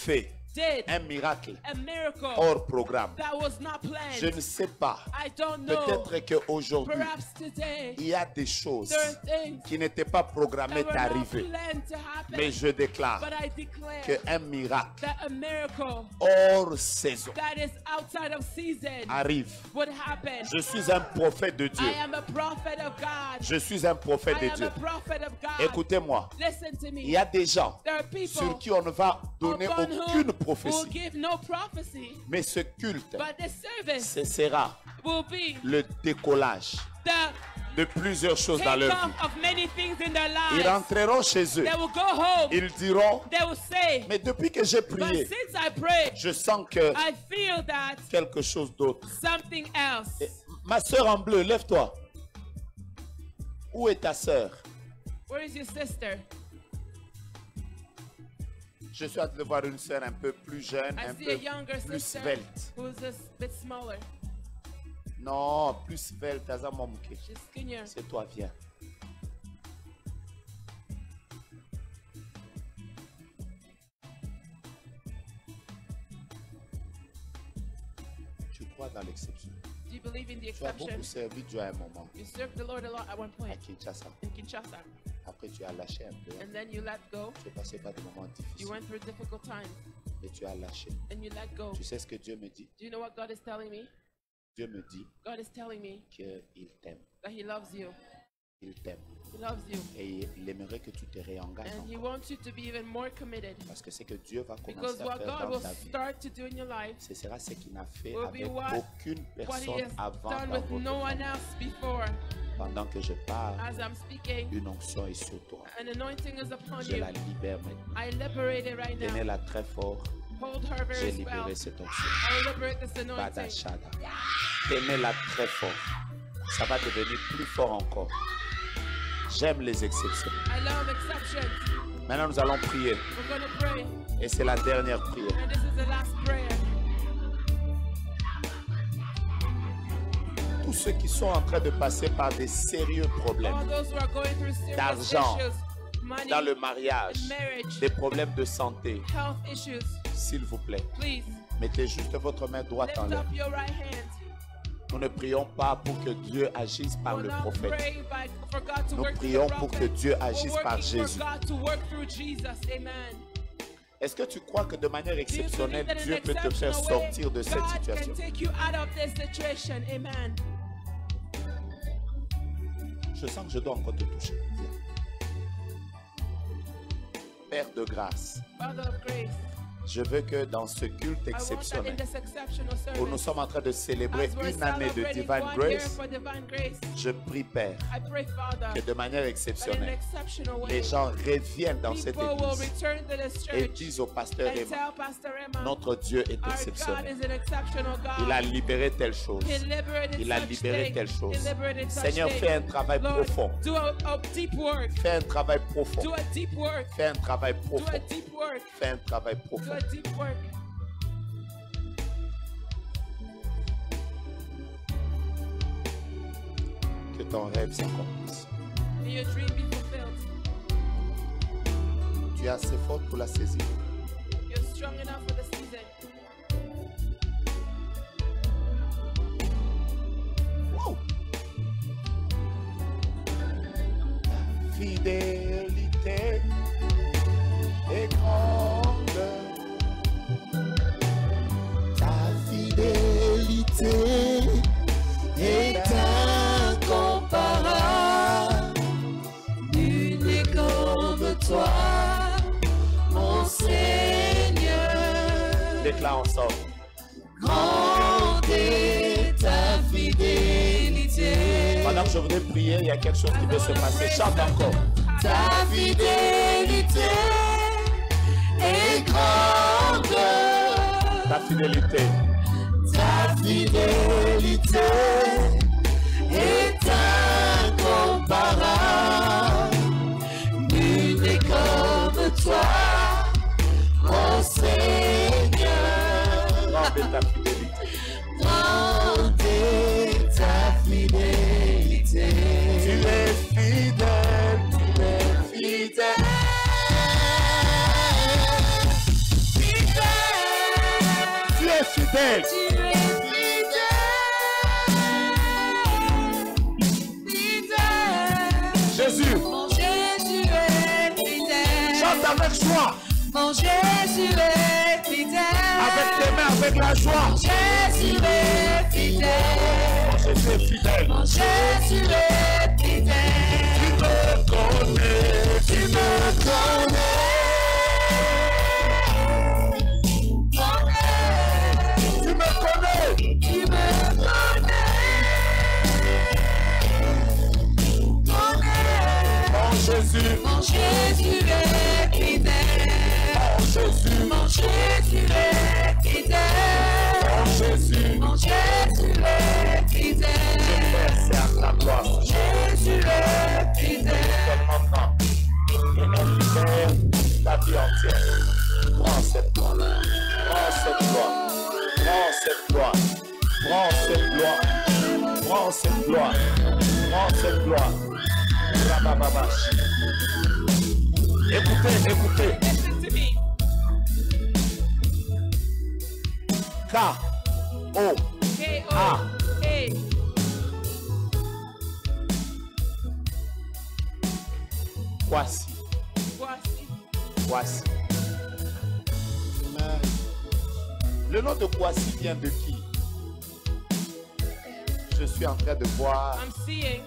un miracle hors programme. Je ne sais pas. Peut-être qu'aujourd'hui, il y a des choses qui n'étaient pas programmées d'arriver. Mais je déclare qu'un miracle hors saison arrive. Je suis un prophète de Dieu. Je suis un prophète de Dieu. Écoutez-moi. Il y a des gens sur qui on ne va donner aucune prophétie. Mais ce culte, ce sera le décollage de plusieurs choses dans leur vie. Ils rentreront chez eux. Ils diront, mais depuis que j'ai prié, je sens que quelque chose d'autre. Ma soeur en bleu, lève-toi. Où est ta soeur? Je suis en train de voir une sœur un peu plus jeune, un peu plus svelte. Non, plus svelte. C'est toi, viens. Tu crois dans l'exception? Do you believe in the Tu as exception? beaucoup servi Dieu à un moment. You served the Lord a lot at one point À Kinshasa. in Kinshasa, Après, tu as lâché un peu. and then you let go. Tu es passé par des moments You difficiles. went through difficult times, Et tu as lâché. and you let go. Tu sais ce que Dieu me dit? Do you know what God is telling me? Dieu me dit God is telling me qu'il t'aime. that He loves you. Il t'aime. He loves you. Et il aimerait que tu te réengages And He encore. wants you to be even more committed. Parce que c'est que Dieu va Because commencer à what faire God dans will ta vie. start to do in your life Ce sera ce qu'il n'a fait will be avec what, aucune what He personne has avant done dans with votre no one famille. else before. Pendant que je parle, As I'm speaking, une onction est sur toi. an anointing is upon Je you. la libère maintenant. I liberate it right now. Tenez-la très fort. Hold her J'ai very libéré well. cette onction. I liberate this anointing. Badashada. Tenez-la très fort. Ça va devenir plus fort encore. J'aime les exceptions. I love exceptions. Maintenant, nous allons prier. We're going to pray. Et c'est la dernière prière. And this is the last prayer. Tous ceux qui sont en train de passer par des sérieux problèmes All those who are going through serious d'argent, issues, money, dans le mariage, marriage, des problèmes de santé, health issues, s'il vous plaît, please mettez juste votre main droite lift en l'air. up your right hand. Nous ne prions pas pour que Dieu agisse par We'll le not prophète. pray by, for God to Nous work through prions the pour que prophet. Dieu We're agisse par working Jésus. for God to work through Jesus. Amen. Est-ce que tu crois que de manière Do you believe exceptionnelle, that in Dieu an peut te faire exceptional way, sortir de cette God situation? can take you out of this situation. Amen. Je sens que je dois encore te toucher. Viens. Père de grâce, Father of grace, je veux que dans ce culte I want that in exceptionnel, this exceptional où nous service, sommes en train de célébrer as we're une année de celebrating Divine one year Grace, for divine grace, je prie, Père, I pray, Father, que de manière that in an exceptionnelle, exceptional way, les gens reviennent dans cette people will église return to this et church disent au pasteur and Emma, tell Pastor Emma, notre Dieu est our God exceptionnel. is an exceptional God. Il a libéré telle chose. He liberated Il a such libéré thing. telle chose. He liberated such Seigneur, thing. fais un travail Lord, profond. do a, a deep work. Fais un travail profond. Do a deep work. Fais un travail Do profond. a deep work. Fais un travail Do profond. a deep work. Que ton rêve s'accomplisse. May your dream be fulfilled. Tu es assez forte pour la saisir. You're strong enough for the season. Wow. Ta fidélité est grande. Ta fidélité est incomparable. Nul n'est comme toi, mon Seigneur. Déclare ensemble. Grande est ta fidélité. Pendant que je voudrais prier, il y a quelque chose qui veut se passer. Chante encore. Ta fidélité est grande. Ta fidélité. Ta fidélité est incomparable. Nul n'est comme toi, mon Seigneur. Grande est ta fidélité. Grande est ta fidélité. Tu es fidèle, tu es fidèle. Fidèle. chante avec joie. Mon Jésus est fidèle. Avec tes mains, avec la joie. Mon Jésus est fidèle. Mon Jésus est fidèle. Mon Jésus est fidèle. Tu me connais, tu me connais. Tu me connais. Tu me connais. Mon Jésus. Mon Jésus est fidèle. Mon Jésus. Mon Jésus est fidèle. Mon Jésus. Mon Jésus est fidèle. C'est à ta gloire. Jésus est fidèle. Il est fidèle ta vie entière. Prends cette gloire. Prends cette gloire. Prends cette gloire. Prends cette gloire. Prends cette gloire. Prends cette gloire. Rabababash. Écoutez, écoutez. K O A. Voici. Voici. Le nom de Kwasi vient de qui? Je suis en train de voir. I'm seeing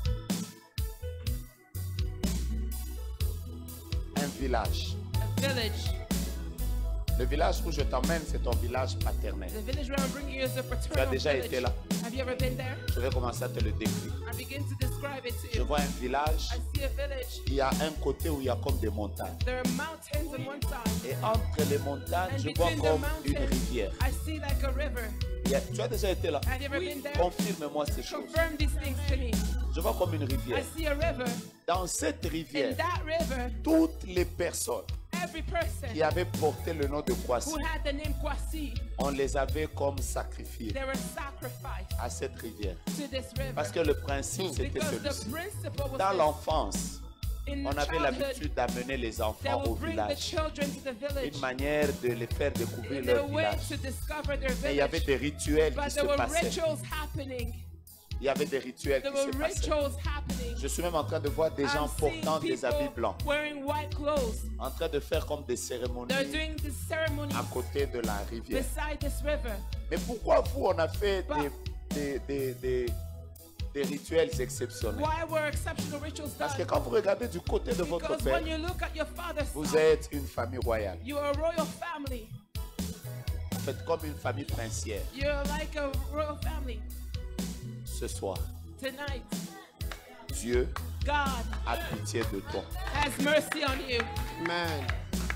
un village. a village. Le village où je t'emmène, c'est ton village paternel. The village where I'm bringing you is a Tu as paternal déjà village. été là. Have you ever been there? Je vais commencer à te le décrire. I begin to describe it to Je you. vois un village. I see a village. Il y a un côté où il y a comme des montagnes. There are mountains on one side. Et entre les montagnes, And je vois between the comme une mountains, rivière. I see like a river. Il y a- tu as déjà été là. Have you ever been there? Confirme-moi ces choses. Confirm these things to me. Je vois comme une I rivière. see a river. Dans cette In rivière, that river, toutes les personnes every person qui avaient porté le nom de Kwasi, who had the name Kwasi, on les avait comme sacrifiés they were sacrificed à cette rivière. to this river. Parce que le principe, c'était Because the celui-ci. principle was Dans this. l'enfance, In on the avait childhood, l'habitude d'amener les they enfants will au bring the village. children to the village Une manière de les faire découvrir in leur a way village. to discover their Et il y avait village. des rituels qui But se there were passaient. rituals happening. Il y avait des rituels There qui se were passaient. rituals happening. Je suis même en train de voir des gens I'm seeing portant des habits people blancs, wearing white clothes. en train de faire comme des cérémonies They're doing this ceremony à côté de la rivière. beside this river. Mais pourquoi vous, on a fait But- des, des, des, des, des rituels exceptionnels? Why were exceptional rituals Parce que done? quand vous regardez du côté de votre Because père, when you look at your father's vous side, êtes une famille royale. you are a royal family. Vous êtes comme une famille princière. You're like a royal family. Ce soir, Tonight, Dieu God a pitié de toi. has mercy on you. Amen.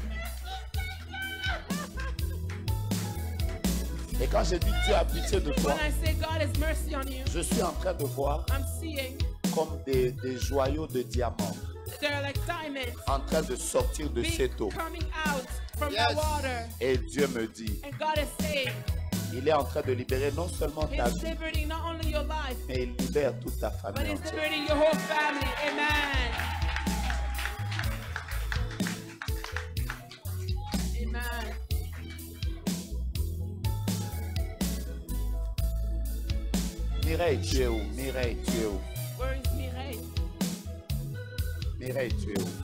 Et quand je dis Dieu a pitié de toi, When I say God has mercy on you, je suis en train de voir I'm seeing comme des, des joyaux de diamants they're like diamonds en train de sortir de being cette eau. coming out from Yes. the water. Et Dieu me dit, And God is saying, il est en train de libérer non seulement ta He's vie, liberating not only your life, mais il libère toute ta but famille He's entière. liberating your whole family. Amen. Amen. Mireille, tu es où? Mireille, tu es où? Where is Mireille? Mireille, tu es où?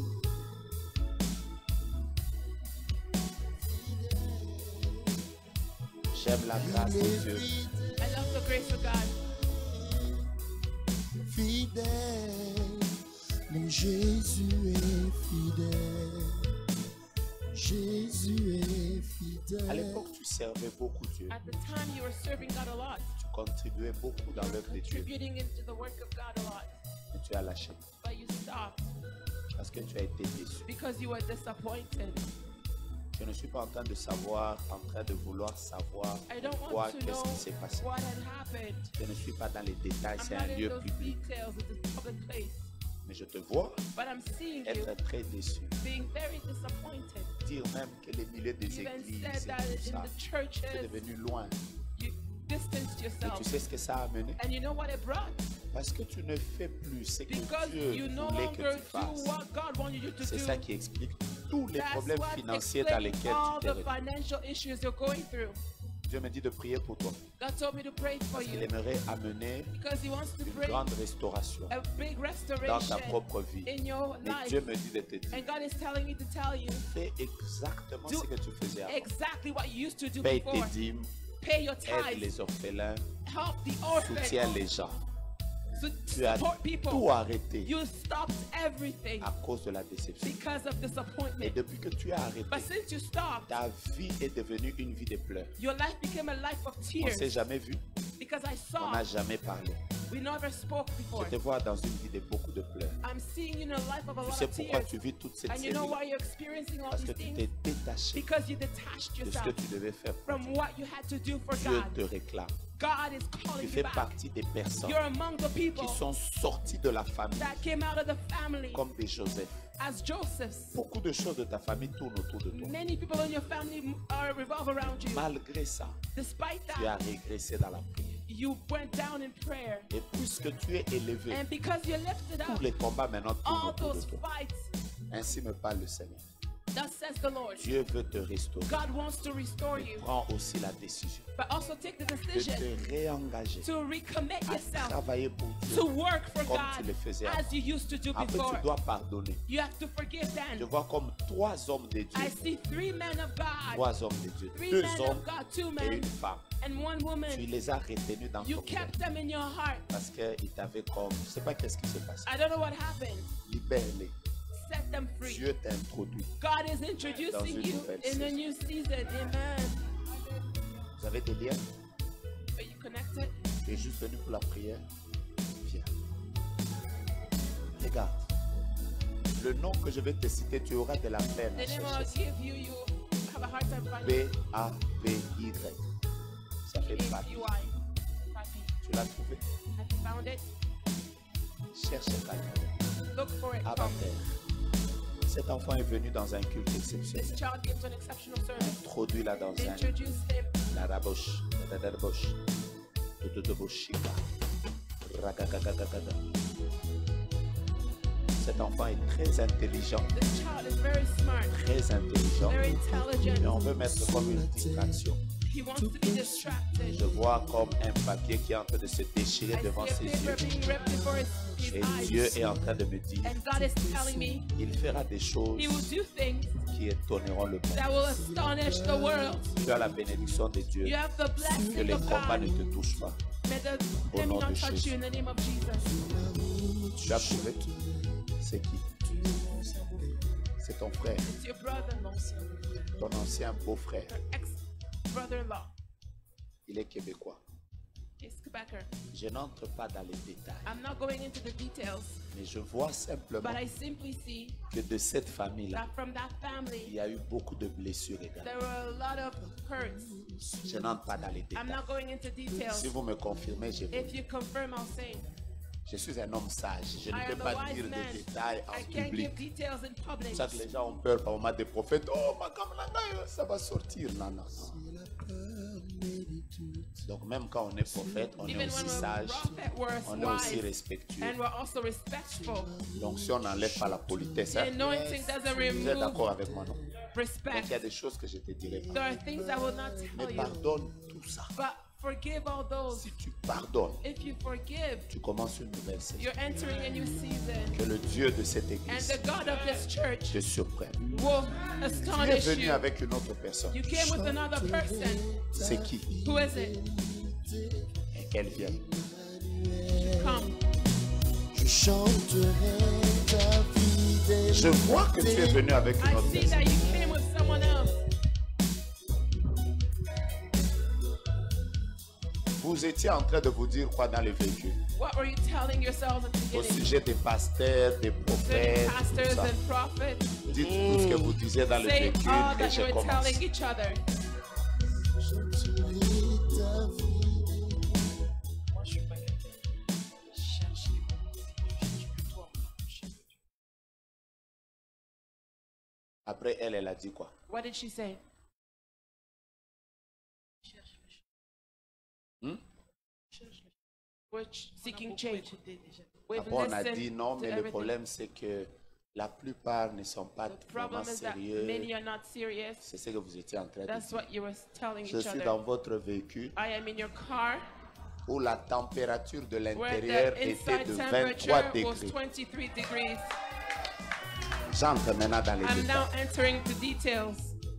J'aime la grâce de Dieu. I love the grace of God. Fidèle, mon Jésus est fidèle. Jésus est À fidèle. l'époque, tu servais beaucoup Dieu. At the time, you were serving God a lot, Tu contribuais beaucoup dans l'œuvre de Dieu. contributing into the work of God a lot, Mais tu as lâché but you stopped parce que tu as été déçu. because you were disappointed. Je ne suis pas en train de savoir, en train de vouloir savoir I don't pourquoi, want to qu'est-ce know qui s'est passé. what had happened. Je ne suis pas dans les détails, I'm c'est not un in lieu those public. details. It's a public place. Mais je te vois But I'm seeing you être très déçu. being very disappointed. Dire même que les milieux des You even églises said that et tout in ça, the c'est churches, devenu loin. you distanced Et yourself. tu sais ce que ça a amené? And you know what it brought? Parce que tu ne fais plus ce que Because Dieu you no voulait longer que tu do fasses. what God wanted you to C'est do. ça qui explique tous les That's problèmes what financiers dans explains lesquels all tu t'es the retrouvé. financial issues you're going through. Dieu me dit de prier pour toi. God told me to pray for Parce qu'il you. aimerait amener Because he wants to une bring grande restauration a big dans restoration ta propre vie. in your Et life. Dieu me dit de te dire, And God is telling me to tell you, fais exactement do ce que tu faisais avant. exactly what you used to do Paye before. tes dîmes, Pay your aide tithes. les orphelins, Help the orphans. soutiens les gens. Su- Tu as support people. tout arrêté You stopped everything à cause de la déception. because of Et disappointment. depuis que tu as arrêté, But since you stopped, ta vie est devenue une vie de pleurs. your life became a life of On ne tears. s'est jamais vu, Because I on saw, n'a jamais parlé. we never spoke before. Je te vois dans une vie de beaucoup de pleurs. I'm seeing you in a life of a Tu lot sais of pourquoi tears. tu vis toute cette And you know série? why you're experiencing all Parce que these tu things? t'es détaché Because you detached de ce yourself que tu devais faire pour from Dieu. what you had to do for Dieu God. te réclame. God is Tu calling you fais back. partie des personnes You're among the people qui sont sorties de la famille that came out of the family comme des Joseph. as Josephs. Beaucoup de choses de ta famille tournent autour de toi. Many people in your family uh, revolve around you. Malgré ça, Despite tu as that, régressé dans la prière. you went down in prayer. Et puisque tu es élevé, And because you're lifted tous up, les combats maintenant tournent all autour de those toi. fights, Ainsi me parle le Seigneur. thus says the Lord. Dieu veut te restaurer. God wants to restore you, Prends aussi la décision but also take the de decision te réengager to recommit à yourself travailler pour Dieu to work for comme God tu le faisais avant. as you used to do Après, before. tu dois pardonner. You have to forgive Je then. vois comme trois hommes de I Dieu, see three men of God, trois hommes de Dieu, three deux men hommes of God, two et men, une femme. and one Tu woman. les as retenus dans You ton cœur kept them in your heart. parce qu'ils t'avaient comme, je ne sais pas qu'est-ce qui s'est passé. I don't know what happened. Libère-les. Set them free. Dieu t'introduit. God is introducing une you nouvelle in a saison. new season. Amen. Vous avez des liens? Are you connected? Tu es juste venu pour la prière? Viens. Regarde. Le nom que je vais te citer, tu auras de la peine à The name chercher. I'll give you, you have a hard time finding. B A P Y. Ça fait A Papi. P Y. Papi. Tu l'as trouvé? Have you found it? Cherche Papi. Look for it. Abba Come. Père. Cet enfant est venu dans un culte exceptionnel. This child gives an exceptional service. Introduis-la dans un Introduce him. la raboche, la raboche, tout de boshika, ragagagagaga. Cet enfant est très intelligent, This child is very smart, très intelligent, very mais intelligent. on veut mettre comme une distraction. He wants to be distracted. Je vois comme un papier qui est en train de se déchirer I devant see ses a paper yeux. being ripped before his, his Et eyes. Dieu est en train de me dire, And God is telling me il fera des choses he will do things qui étonneront le monde. that will astonish the world. Tu as la bénédiction de Dieu, You have the que blessing les of combats ne God. te touchent pas. May the Au enemy nom not de touch Jésus. you in the name of Jesus. Tu as trouvé? C'est qui? C'est ton frère, It's your brother, ton ancien beau-frère. your ex-brother-in-law. Il est québécois. He's Quebecer. Je n'entre pas dans les détails, I'm not going into the details, mais je vois simplement but I simply see que de cette famille-là, that from that il family, y a eu beaucoup de blessures également. there were a lot of hurts. Je n'entre pas dans les I'm détails. not going into details. Si vous me confirmez, je, If you confirm, I'll say. je suis un homme sage. Je ne I peux am a pas wise dire man. des détails I en can't public. give details in C'est public. pour ça que les gens ont peur par moment des prophètes. Oh, ma camarade, ça va sortir. Non, non, non. Donc même quand on est prophète, on est Even aussi when we're sage, prophet, we're on est aussi wise, respectueux. and we're also respectful. Donc si on n'enlève pas la politesse, hein, Anointing doesn't vous êtes remove d'accord avec moi, non? Donc respect. il y a des choses que je te dirai pas. There are things I will not Mais tell you, pardonne tout ça. but forgive all those. Si tu pardonnes, If you forgive, tu commences une nouvelle saison. you're entering a new season, Que le Dieu de cette and église the God of this church te surprenne. will Tu es astonish venu you. avec une autre personne. You came with another person. C'est qui? Who is it? Et qu'elle vienne. Come. Je chanterai David. Je vois que tu es venu avec une I autre see personne. that you came with someone else. Vous étiez en train de vous dire quoi dans le véhicule? What were you telling yourselves at the Au beginning? sujet des pasteurs, des prophètes, Concerning tout pastors ça. and prophets. Dites tout ce que vous disiez dans le Say véhicule all et that you je were commence. telling each other. Après elle, elle a dit quoi? What did she say? Hmm? We're ch- seeking change. We've Après, on a listened dit non, to mais le everything. problème c'est que La plupart ne sont pas vraiment sérieux. C'est ce que vous étiez en train de dire. Je suis dans votre véhicule où la température de l'intérieur était de vingt-trois degrés. J'entre maintenant dans les détails.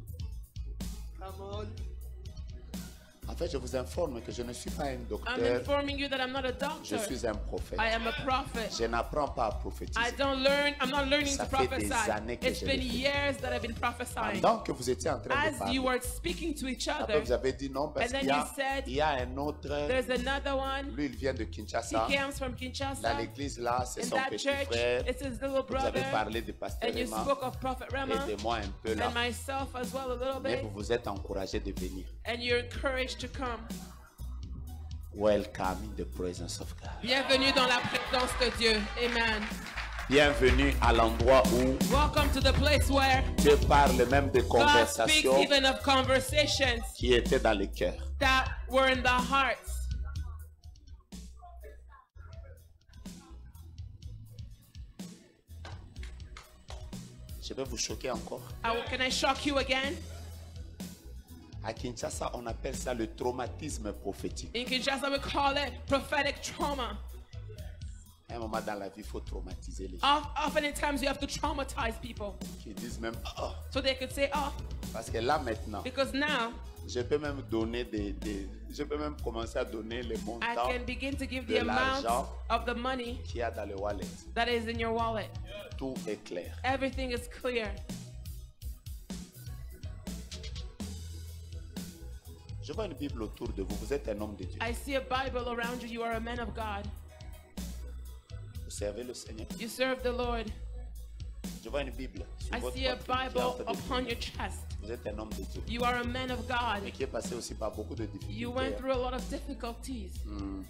En fait, je vous informe que je ne suis pas un docteur. You that I'm not a doctor. Je suis un prophète. I am a prophet. Je n'apprends pas à prophétiser. I don't learn, I'm not learning Ça to fait prophesy. des années que It's je been le fais. years that I've been prophesying. Pendant que vous étiez en train As de parler, you were speaking to each other, après vous avez dit non parce and then qu'il y, you a- said, il y a un autre. there's another one. Lui, il vient de He Kinshasa. comes from Kinshasa. Dans l'église là, c'est In son that petit church, frère. it's his little Vous avez brother. parlé de Pasteur And you Emma spoke of Prophet Rama. et de moi un peu là. And myself as well a little Mais bit. vous vous êtes encouragé de venir. And you're encouraged to come. Welcome in the presence of God. Bienvenue dans la présence de Dieu. Amen. Bienvenue à l'endroit où Welcome to the place where Dieu parle même de God speaks conversations even of conversations qui étaient dans le cœur. that were in the hearts. Je vais vous choquer encore. I- can I shock you again? À Kinshasa, on appelle ça le traumatisme prophétique. In Kinshasa, we call it prophetic trauma. À un moment dans la vie, il faut traumatiser les gens. Of- Often in times, you have to traumatize people. Qui disent même, oh, So they could say, oh, parce que là maintenant, because now je peux même donner des, des- je peux même commencer à donner les I montants can begin to give de the amount l'argent of the money qu'il y a dans le wallet. that is in your wallet. Tout est clair. Everything is clear. Je vois une Bible autour de vous. Vous êtes un homme de Dieu. I see a Bible around you. You are a man of God. Vous servez le Seigneur. You serve the Lord. Je vois une Bible sur I votre see a poitrine qui est en Bible train de upon briller. your chest. Vous êtes un homme de Dieu. You are a man of God. Mais qui est passé aussi par beaucoup de You went difficultés. through a lot of difficulties. Hmm.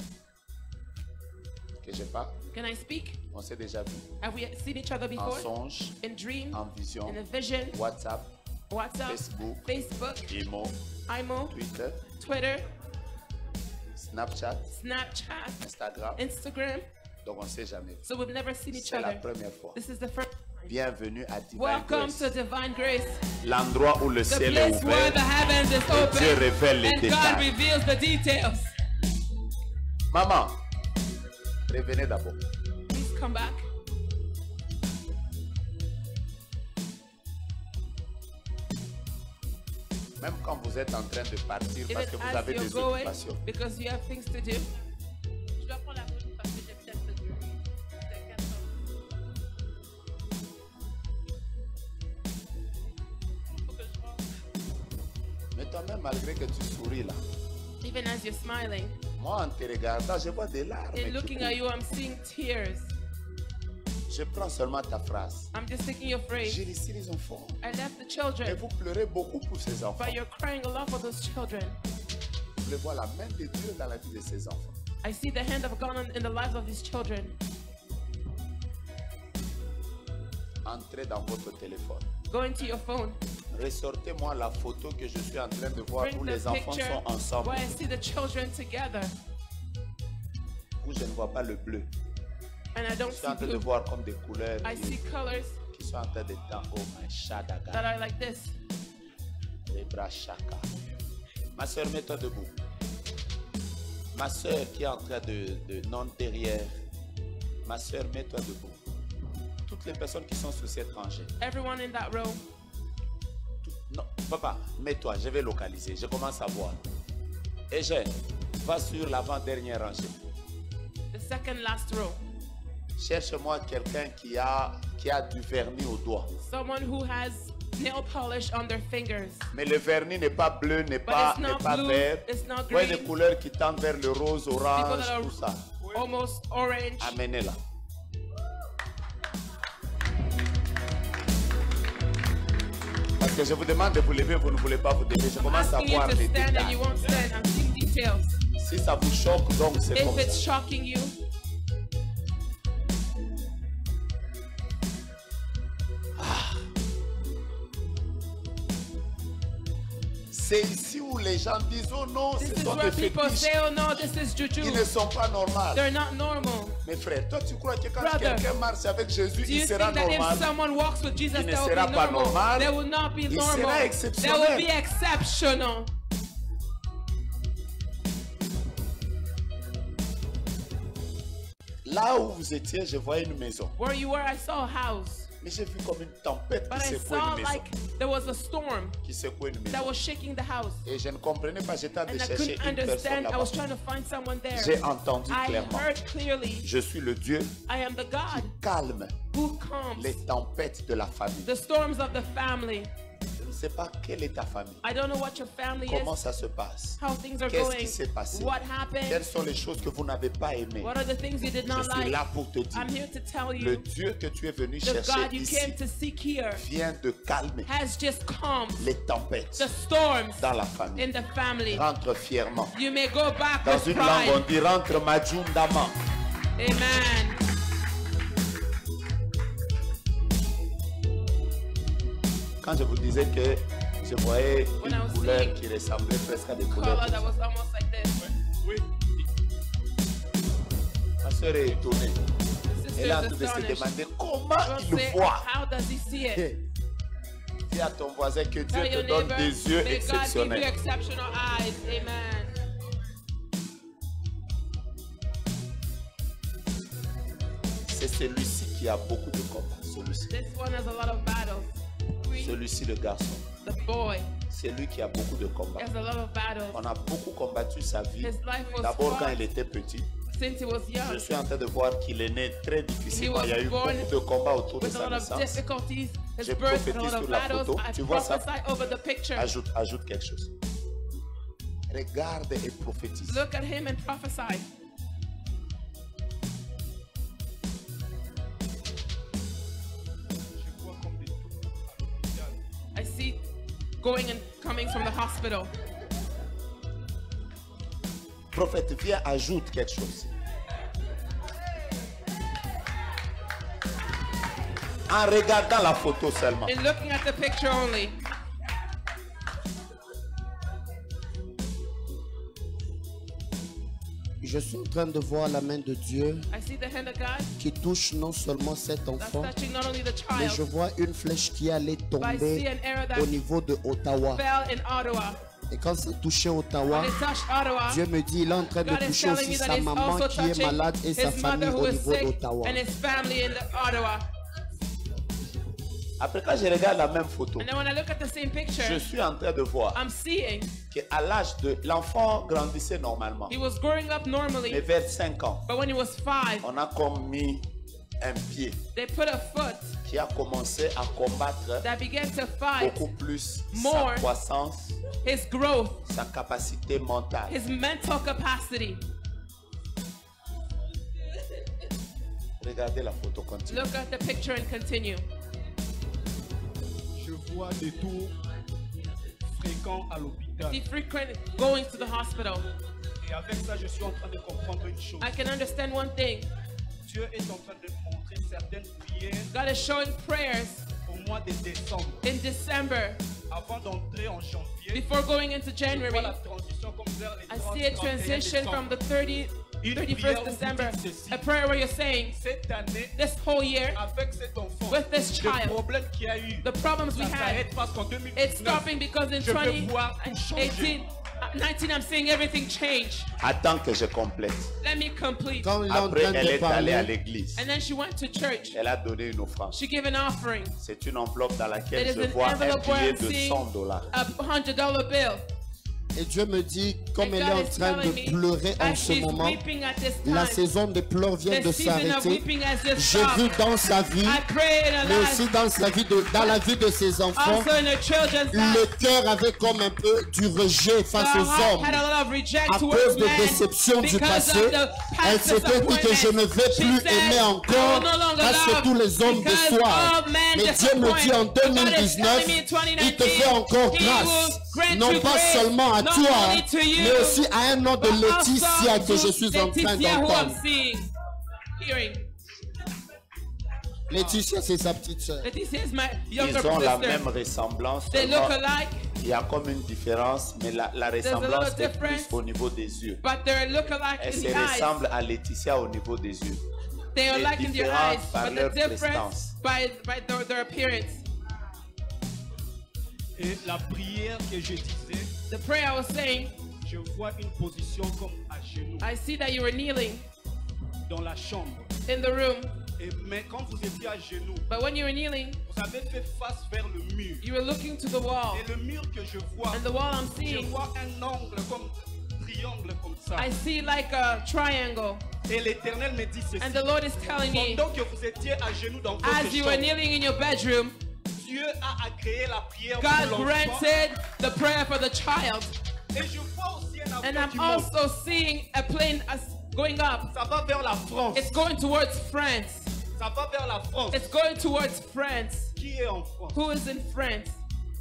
Que j'ai pas. Can I speak? On s'est déjà vu. Have we seen each other En before? songe, In dream, en vision, in a vision, WhatsApp, WhatsApp, Facebook, Facebook, Imo, I M O, Twitter, Twitter, Snapchat, Snapchat, Instagram. Instagram. Donc on ne sait jamais. So we've never seen each C'est la other. première fois. This is the first. Bienvenue à Divine Welcome Grace. to Divine Grace, L'endroit où le the ciel est place where ouvert. the heavens is Et Dieu open révèle les and God détails. reveals the details. Maman, revenez d'abord. Please come back. Même quand vous êtes en train de partir parce que Even vous as avez you're des going, occupations. because you have things to do. Je dois prendre la photo parce que j'ai peut-être le deux. Mais toi-même, malgré que tu souris là, Even as you're smiling, moi en te regardant, je vois des larmes. in qui looking coulent. at you, I'm seeing tears. Je prends seulement ta phrase. I'm just taking your phrase. J'ai laissé les enfants. I left the Et children, vous pleurez beaucoup pour ces enfants. but you're crying a lot for those children. Vous voulez voir la main de Dieu dans la vie de ces enfants. I see the hand of God in in the lives of these children. Entrez dans votre téléphone. Go into your phone. Ressortez-moi la photo que je suis en train de voir Bring où the les enfants picture sont ensemble. where I see the children together, Où je ne vois pas le bleu. and I don't Je suis see en train de blue. voir comme des couleurs I qui, see colors qui sont en train de dans oh my shadaga. that are like this. Les bras chaka. Ma soeur, mets-toi debout. Ma soeur qui est en train de, de non derrière. Ma soeur, mets-toi debout. Toutes les personnes qui sont sur cette rangée. Everyone in that row. Tout- non, papa, mets-toi, je vais localiser. Je commence à voir. Eugène, va sur l'avant-dernière rangée. The second last row. Cherche-moi quelqu'un qui a, qui a du vernis au doigt. Someone who has nail polish on their fingers. Mais le vernis n'est pas bleu, n'est But pas, it's not n'est pas blue, vert. it's not Ouais, green. des couleurs qui tendent vers le rose, People orange, that tout ça. are almost orange. Amenez-la. Parce que je vous demande de vous lever, vous ne voulez pas vous lever. Je I'm commence à asking you voir to les stand and détails. you won't stand. I'm seeing details. Si ça vous choque, donc c'est comme If it's ça. shocking you, C'est ici où les les gens disent oh non, This ce is sont where des people fétiches. say, oh no, this is juju. Ils ne sont pas normaux. They're not normal. Mes frères, toi tu crois que quand Brother, quelqu'un marche avec Jésus, do you il sera think that normal? if someone walks with Jesus, Il ne that will sera be pas normal? normal. They will not be Il normal. sera They exceptionnel. will be exceptional. Là où vous étiez, je voyais une maison. Where you were, I saw a house. Mais j'ai vu comme une tempête But qui I secouait saw une maison. like there was a storm Qui secouait une that maison. was shaking the house. Et je ne comprenais pas, j'étais en train And de I chercher couldn't une personne understand. I là-bas. was trying to find someone there. J'ai entendu I clairement. heard clearly. Je suis le Dieu I am the God qui calme who calms les tempêtes de la famille. the storms of the family. Je ne sais pas quelle est ta famille. I don't know what your family Comment is, ça se passe? how things are Qu'est-ce going, qui s'est passé? what happened, Quelles sont les choses que vous n'avez pas aimées? what are the things you did Je not suis like. là pour te dire. I'm here to tell Le you, Dieu que tu es venu the chercher God you ici came to seek here vient de calmer has just calmed les tempêtes the storms dans la famille. in the family. Rentre fièrement. You may go back Dans with une langue, on pride. dit rentre Majundama. Amen. Quand je vous disais que je voyais When I une was couleur seeing qui ressemblait presque à des couleurs. Color that was almost like this. Ma soeur est étonnée. Sister Elle est en is train de se astonished. demander comment Don't il say, voit. how does he see it? Dis à ton voisin que Dieu Tell te your donne neighbor, des yeux may God give you exceptionnels. exceptional eyes. Amen. C'est celui-ci qui a beaucoup de combats. Celui-ci. This one has a lot of battles. Celui-ci, le garçon. The boy C'est lui qui a beaucoup de combats. has a lot of battles. On a beaucoup combattu sa vie. His life was D'abord quand fought il était petit. since he was Je young. suis en train de voir qu'il est né très He difficilement. was Il y a eu born beaucoup de combats autour de with a sa lot of naissance. difficulties. His Je birth had a prophétise lot of sur la battles. photo. I Tu vois ça? prophesy over the picture. Ajoute, ajoute quelque chose. Regarde et prophétise. Look at him and prophesy. I see going and coming from the hospital. Prophète, viens, ajoute quelque chose. En regardant la photo seulement. In looking at the picture only. Je suis en train de voir la main de Dieu I see the hand of God qui touche non seulement cet that's enfant, touching not only the mais je child, vois une flèche qui allait but I see tomber an arrow that au niveau de Ottawa. fell in Ottawa. Et quand ça touchait Ottawa, When it touched Ottawa, Dieu me dit, il est en train de God is toucher telling aussi me that sa it's maman also qui est touching malade et sa his famille mother who au is niveau sick d'Ottawa. and his family in the Ottawa. Après, quand je regarde la même photo, And then when I look at the same picture, je suis en train de voir I'm seeing qu'à l'âge de l'enfant grandissait normalement. he was growing up Mais normally, vers cinq ans, but when he was five, on a comme mis un pied they put a foot qui a commencé à combattre that began to fight beaucoup plus more sa croissance, his growth, sa capacité mentale. his mental capacity. Regardez la photo, continue. Look at the picture and continue. Je vois des tours fréquents à l'hôpital. See frequent going to the hospital. Et avec ça, je suis en train de comprendre une chose. I can understand one thing. Dieu est en train de montrer certaines prières God is showing prayers au mois de décembre. in December. Avant d'entrer en janvier, Before going into je vois January, la transition comme vers les I trente, see a trente et un transition from décembre. the thirtieth, Une thirty-first prière où vous December. dites ceci. A prayer where you're saying, Cette année, this whole year, avec cet enfant, with this le child, problème qu'il y a eu, the problems we ça had, s'arrête parce qu'en deux mille it's dix-neuf, stopping because in je peux twenty voir tout changer. eighteen, nineteen, I'm seeing everything change. Attends que je complète. Let me complete. Quand il est en Après, train elle de est allée à parler, l'église. And then she went to church. Elle a donné une offrande. She gave an offering. C'est une enveloppe dans laquelle It is je an vois un envelope where billet I'm de seeing cent dollars. a hundred dollar bill. et Dieu me dit, comme And elle est God en is train telling de me, pleurer en as ce she's moment, weeping at this la time, saison des pleurs vient the de season of s'arrêter. weeping has just J'ai stopped. vu dans sa vie, I pray in her mais life, aussi dans, sa vie de, dans la vie de ses enfants, also in her children's le life, cœur avait comme un peu du rejet face her aux heart hommes. had a lot of reject À towards cause de men déceptions du because passé, of the elle past s'était dit que je ne vais disappointments. plus She said, aimer "I encore will no longer parce que love tous les hommes because déçoivent. all men Mais Dieu me dit en disappoint." deux mille dix-neuf, God is telling me in il te fait encore He grâce, will grant non you pas grace, seulement à not toi, only to you, mais aussi à un nom de but Laetitia also que je to suis en train Laetitia who I'm d'entendre. seeing, hearing. Laetitia, c'est sa petite sœur. Laetitia is my younger Ils ont la sister. même ressemblance. They look seulement alike. Il y a comme une différence, mais la, la ressemblance est plus au niveau des yeux. Elle se ressemble à Laetitia au niveau des yeux. They are like in their eyes, par but leur the difference by, by their, their appearance. Et la prière que je disais, the prayer I was saying, je vois une position comme à genoux. I see that you were kneeling dans la chambre. In the room. Et mais quand vous étiez à genoux, but when you were kneeling, vous avez fait face vers le mur. You were looking to the wall. Et le mur que je vois, and the wall I'm seeing, je vois un angle comme triangle comme ça. I see like a triangle. Et l'Éternel me dit ceci. And the Lord is telling me, pendant que vous étiez à genoux dans votre as you chambre, were kneeling in your bedroom, Dieu a agréé la prière God pour granted the prayer for the child. Et je vois aussi un and I'm also seeing a plane as going up. Ça va vers la France. It's going towards France. Ça va vers la France. It's going towards France. Qui est en France? Who is in France?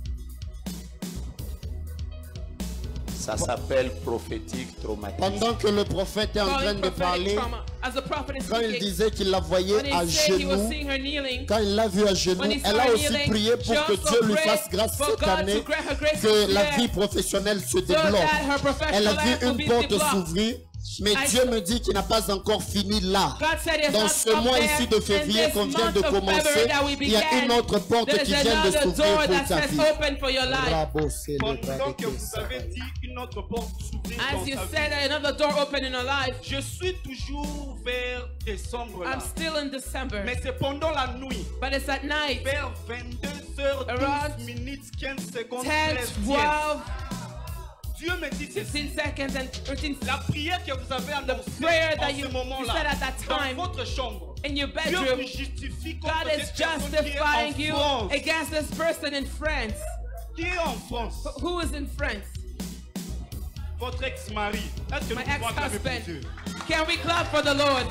Ça s'appelle prophétique traumatique. Pendant que le prophète est en train de parler, quand il disait qu'il la voyait à genoux, quand il l'a vue à genoux, elle a aussi prié pour que Dieu lui fasse grâce cette année, que la vie professionnelle se débloque. Elle a vu une porte s'ouvrir. Mais Dieu me dit qu'il n'a pas encore fini là. Dans ce mois ici de février qu'on vient de commencer, il y a une autre porte qui vient de s'ouvrir pour ta vie. Pendant que vous avez dit une autre porte s'ouvrir dans As you ta said vie, another door open in your life, je suis toujours vers décembre là. I'm still in December. Mais c'est pendant la nuit. But it's at night. Vers vingt-deux heures douze minutes quinze secondes ten, twelve. Dieu me dit fifteen seconds and thirteen. La prière que vous avez annoncée that en you, ce moment-là, you said at that time, dans votre chambre, in your Dieu bedroom, vous justifie God contre is cette personne qui est en justifying you France. against this person in France. Qui est en France? Who is in France? Votre ex-mari. Est-ce que My nous pouvons acclamer pour ex-husband. Dieu? Can we clap for the Lord?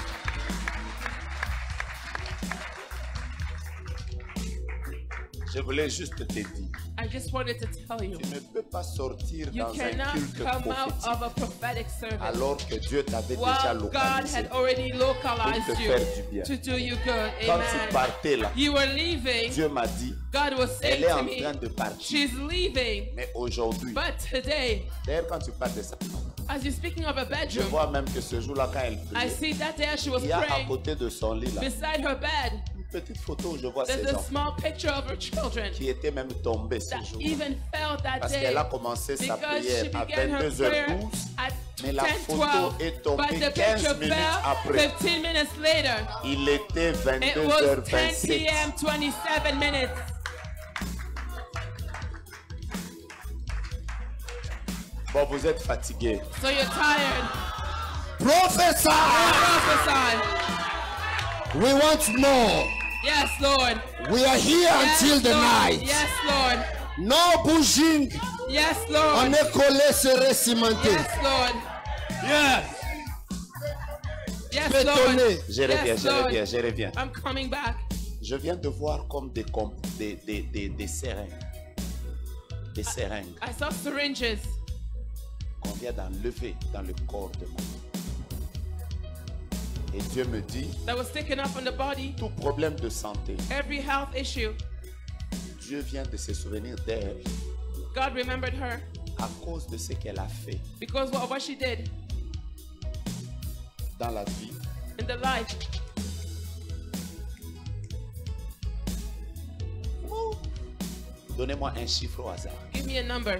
Je voulais juste te dire. I just wanted to tell you. Tu ne peux pas sortir You dans cannot un culte come out prophétique of a prophetic service. alors que Dieu t'avait While déjà God localisé had already localized pour te you faire du bien. to do you good. Quand Amen. tu partais là, You were leaving. Dieu m'a dit, God was saying elle est to en me, train de partir. she's leaving. Mais aujourd'hui, But today, d'ailleurs quand tu parles de ça, as you're speaking of a je bedroom, vois même que ce jour-là quand elle I priait, see that day as she was il y a à praying, côté de son lit là, beside her bed, une petite photo où je vois there's ses a enfants small picture of her children qui étaient même tombés ce that jour. even fell that Parce day qu'elle a commencé sa because prière she à began her vingt-deux heures prayer douze, at mais la ten photo twelve, est but tombée the quinze picture minutes fell après. fifteen minutes later. Il était It vingt-deux heures was ten vingt-sept. p m twenty-seven minutes. Bon, vous êtes fatigué. So you're tired. Prophesy! Prophesy. We want more. Yes, Lord. We are here Yes, until the Lord. night. Yes, Lord. No bouging. Yes, Lord. On est collé, serré, cimenté. Yes, Lord. Yes. Yes, Bétonné. Lord. Je reviens, Yes, je Lord. reviens, je reviens. I'm coming back. Je viens de voir comme des, comp- des, des, des, des seringues. Des seringues I saw syringes qu'on vient d'enlever dans le corps de mon homme. Et Dieu me dit, that was sticking up on the body. tout problème de santé, Every health issue. Dieu vient de se souvenir d'elle God remembered her à cause de ce qu'elle a fait because of what she did dans la vie. in the life. Donnez-moi un chiffre au hasard. Give me a number.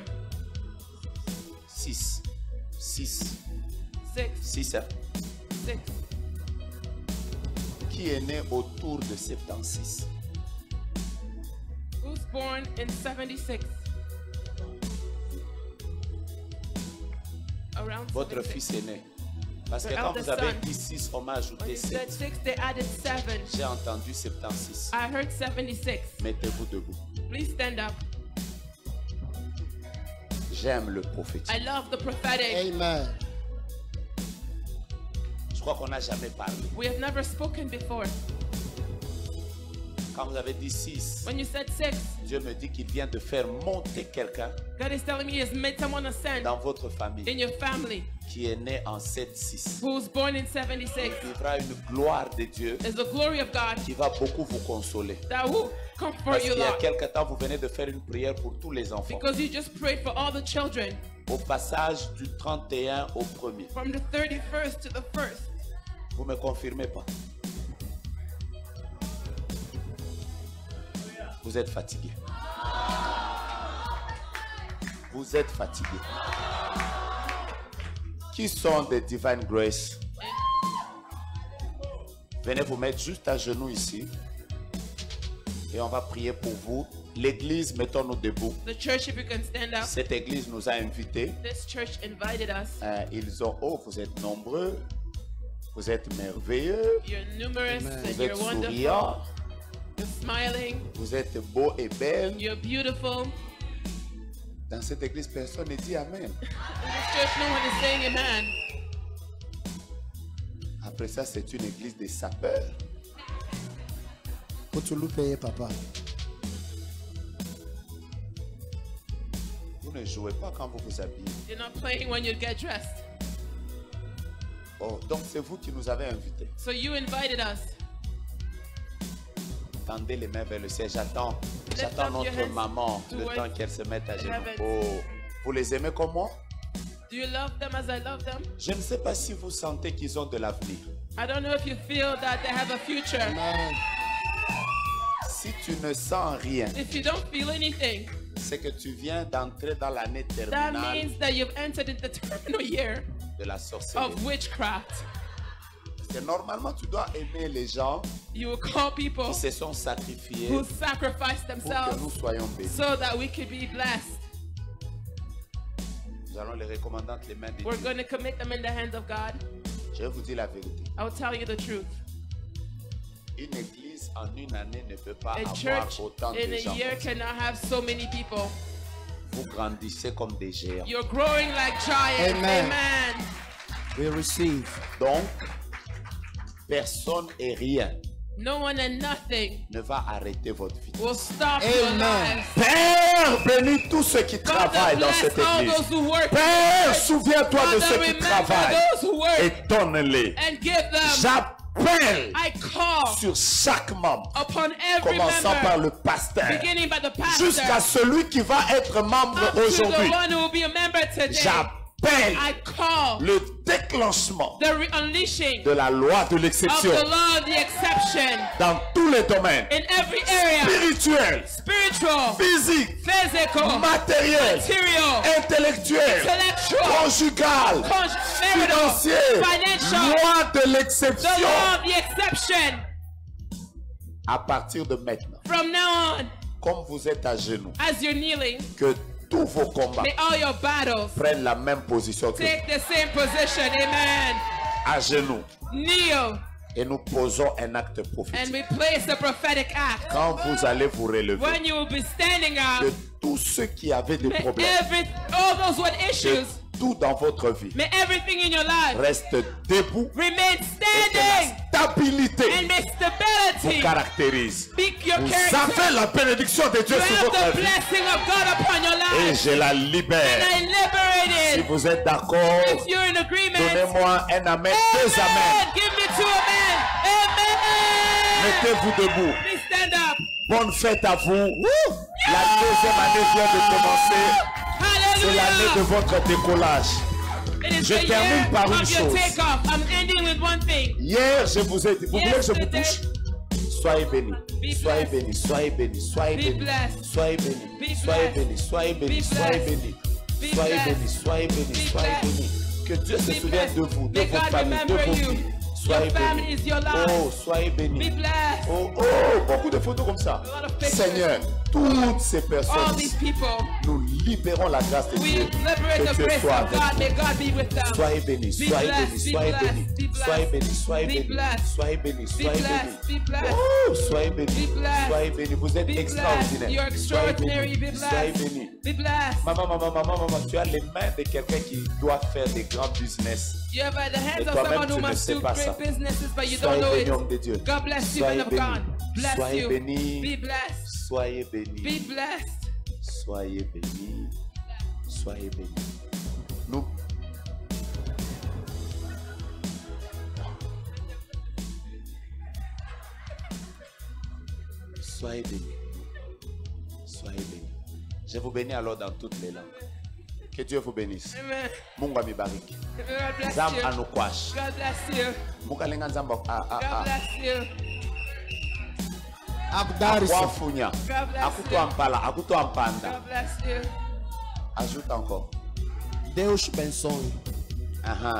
six. six. Six. six. Hein? Six. Qui est né autour de soixante-seize? Who's born in seventy-six? Around Votre seventy-six. fils est né. Parce que The quand eldest vous avez son. dit six, on m'a When ajouté you said sept. six, they added seven. J'ai entendu soixante-seize. I heard seventy-six. Mettez-vous debout. Please stand up. J'aime le prophétique. I love the prophetic. Amen. Je crois qu'on n'a jamais parlé. We have never spoken before. Quand vous avez dit six, When you said six, Dieu me dit qu'il vient de faire monter quelqu'un God is telling me He has made someone ascend dans votre famille. in your family. qui est né en sept six, who was born in seventy-six, il vivra une gloire de Dieu is the glory of God qui va beaucoup vous consoler. that will comfort Parce you, qu'il y a Lord. quelque temps, vous venez de faire une prière pour tous les enfants. Because you just prayed for all the children. Au passage du trente et un au premier. From the thirty-first to the first. Vous me confirmez pas? Vous êtes fatigué. Vous êtes fatigué. Qui sont des Divine Grace? Venez vous mettre juste à genoux ici. Et on va prier pour vous. L'église, mettons-nous debout. The church, if you can stand up. Cette église nous a invités. This church invited us. Euh, ils ont, oh, vous êtes nombreux. Vous êtes merveilleux. You're numerous vous and êtes you're wonderful. souriants. You're smiling. Vous êtes beaux et belles. You're beautiful. Dans cette église, personne ne dit Amen. In this church, no one is saying amen. Après ça, c'est une église des sapeurs. Faut tout payer, papa. Vous ne jouez pas quand vous vous habillez. You're not playing when you get dressed. Oh, donc c'est vous qui nous avez invités. So you invited us. Tendez les mains vers le ciel. J'attends. J'attends notre maman le temps qu'elle se mette à genoux. Oh, vous les aimez comme moi? Do you love them as I love them? Je ne sais pas si vous sentez qu'ils ont de l'avenir. I don't know if you feel that they have a future. Amen. Si tu ne sens rien, if you don't feel anything, c'est que tu viens d'entrer dans l'année that terminale means that you've entered into the terminal year de la sorcellerie. of witchcraft. C'est normalement tu dois aimer les gens you will call people qui se sont sacrifiés who sacrifice themselves pour que nous soyons bénis. so that we could be blessed. Nous allons les recommander entre les mains de We're Dieu. going to commit them in the hands of God. Je vais vous dire la vérité. I'll tell you the truth. Une église en une année ne peut pas A avoir church autant de in a gens. year cannot have so many people. Vous grandissez comme des géants. You're growing like giants. Amen. Amen. We receive. Donc, personne et rien No one and nothing ne va arrêter votre vie. will stop your Amen. lives. Père, bénis tous ceux qui travaillent dans cette église. Père, souviens-toi de ceux qui travaillent et donne-les. And give them. J'appelle I call sur chaque membre, upon every commençant member, par le pasteur, beginning by the pastor, jusqu'à celui qui va être membre up to aujourd'hui. the one who will be a member today. J'appelle I call le déclenchement the re-unleashing de la loi de of l'exception the law of the exception dans tous les domaines, in every area, spirituel, spiritual, physique, physical, matériel, material, intellectuel, intellectual, conjugal, con- marital, financier, financial, loi de the l'exception. law of the exception. À partir de maintenant, From now on, comme vous êtes à genoux, as you're kneeling, que tous vos combats may all your battles prennent la même position que take the same position. Amen. à genoux. Kneel, Et nous posons un acte and prophétique. we place a prophetic act. Quand vous allez vous relever, When you will be standing que up, tous ceux qui avaient des may problèmes, every, all those with que issues, tout dans votre vie may everything in your life reste debout remain et que standing, la stabilité and may vous stability caractérise. speak your Vous character. avez la bénédiction de Dieu You sur have votre the vie blessing of God upon your et life, je la and libère. I liberate Si it. vous êtes d'accord, If you're in agreement, donnez-moi un amen, deux amen. amens. Give me two amen. Amen. Mettez-vous debout. Please stand up. Bonne fête à vous. La deuxième année vient de commencer. C'est l'année de Hallelujah. votre décollage. It is Je the termine year par une of your chose. takeoff. I'm ending with one thing. Hier, je vous ai dit, vous voulez que je vous Yesterday, touche? Soyez bénis, Be soyez blessed. bénis, soyez bénis, soyez Be bénis, blessed. soyez bénis, Be soyez blessed. bénis, soyez Be bénis, soyez blessed. bénis, Be soyez blessed. bénis, soyez bénis, Be soyez blessed. bénis. Que Dieu se Be souvienne de blessed. vous, de May vos God familles, de remember vos you. vies. Your Soyez family bénis. is your life. Oh, soyez Be bénis. blessed. Oh, oh, beaucoup de photos comme ça. A lot of pictures. Seigneur, toutes ces All personnes, these people, nous libérons la grâce de we Dieu. liberate Que the Dieu grace soit of avec God. vous. May God be with them. Soyez bénis, Be soyez blessed, bénis, be soyez blessed, bénis, be blessed. soyez bénis, soyez Be bénis, blessed. soyez bénis, Be soyez bénis. blessed. Be blessed. Oh, soyez bénis, Be blessed. soyez bénis, vous êtes Be blessed. extraordinaire. You're extraordinary. Soyez Be bénis, soyez blessed. bénis. Be blessed. Maman, maman, maman, maman, tu as les mains de quelqu'un qui doit faire des grands business. You have at the hands Et of toi-même, someone who tu ne must sais do pas great ça. businesses, but you Soyez don't know bénis, it. homme de Dieu. God bless you, Soyez man of bénis. God. Bless Soyez you. bénis. Be blessed. Soyez bénis. Be blessed. Soyez bénis. Soyez bénis. Nous, Soyez bénis. Soyez bénis. Je vous bénis alors dans toutes les langues. Que Dieu vous bénisse. Mungu amibariki. Zam anukwash. God bless you. Mukalenga nzamba a a God bless you. Akwafunya. Akuto mpala, akuto mpanda. God bless you. Ajoute encore. Deus Benson. Uh-huh.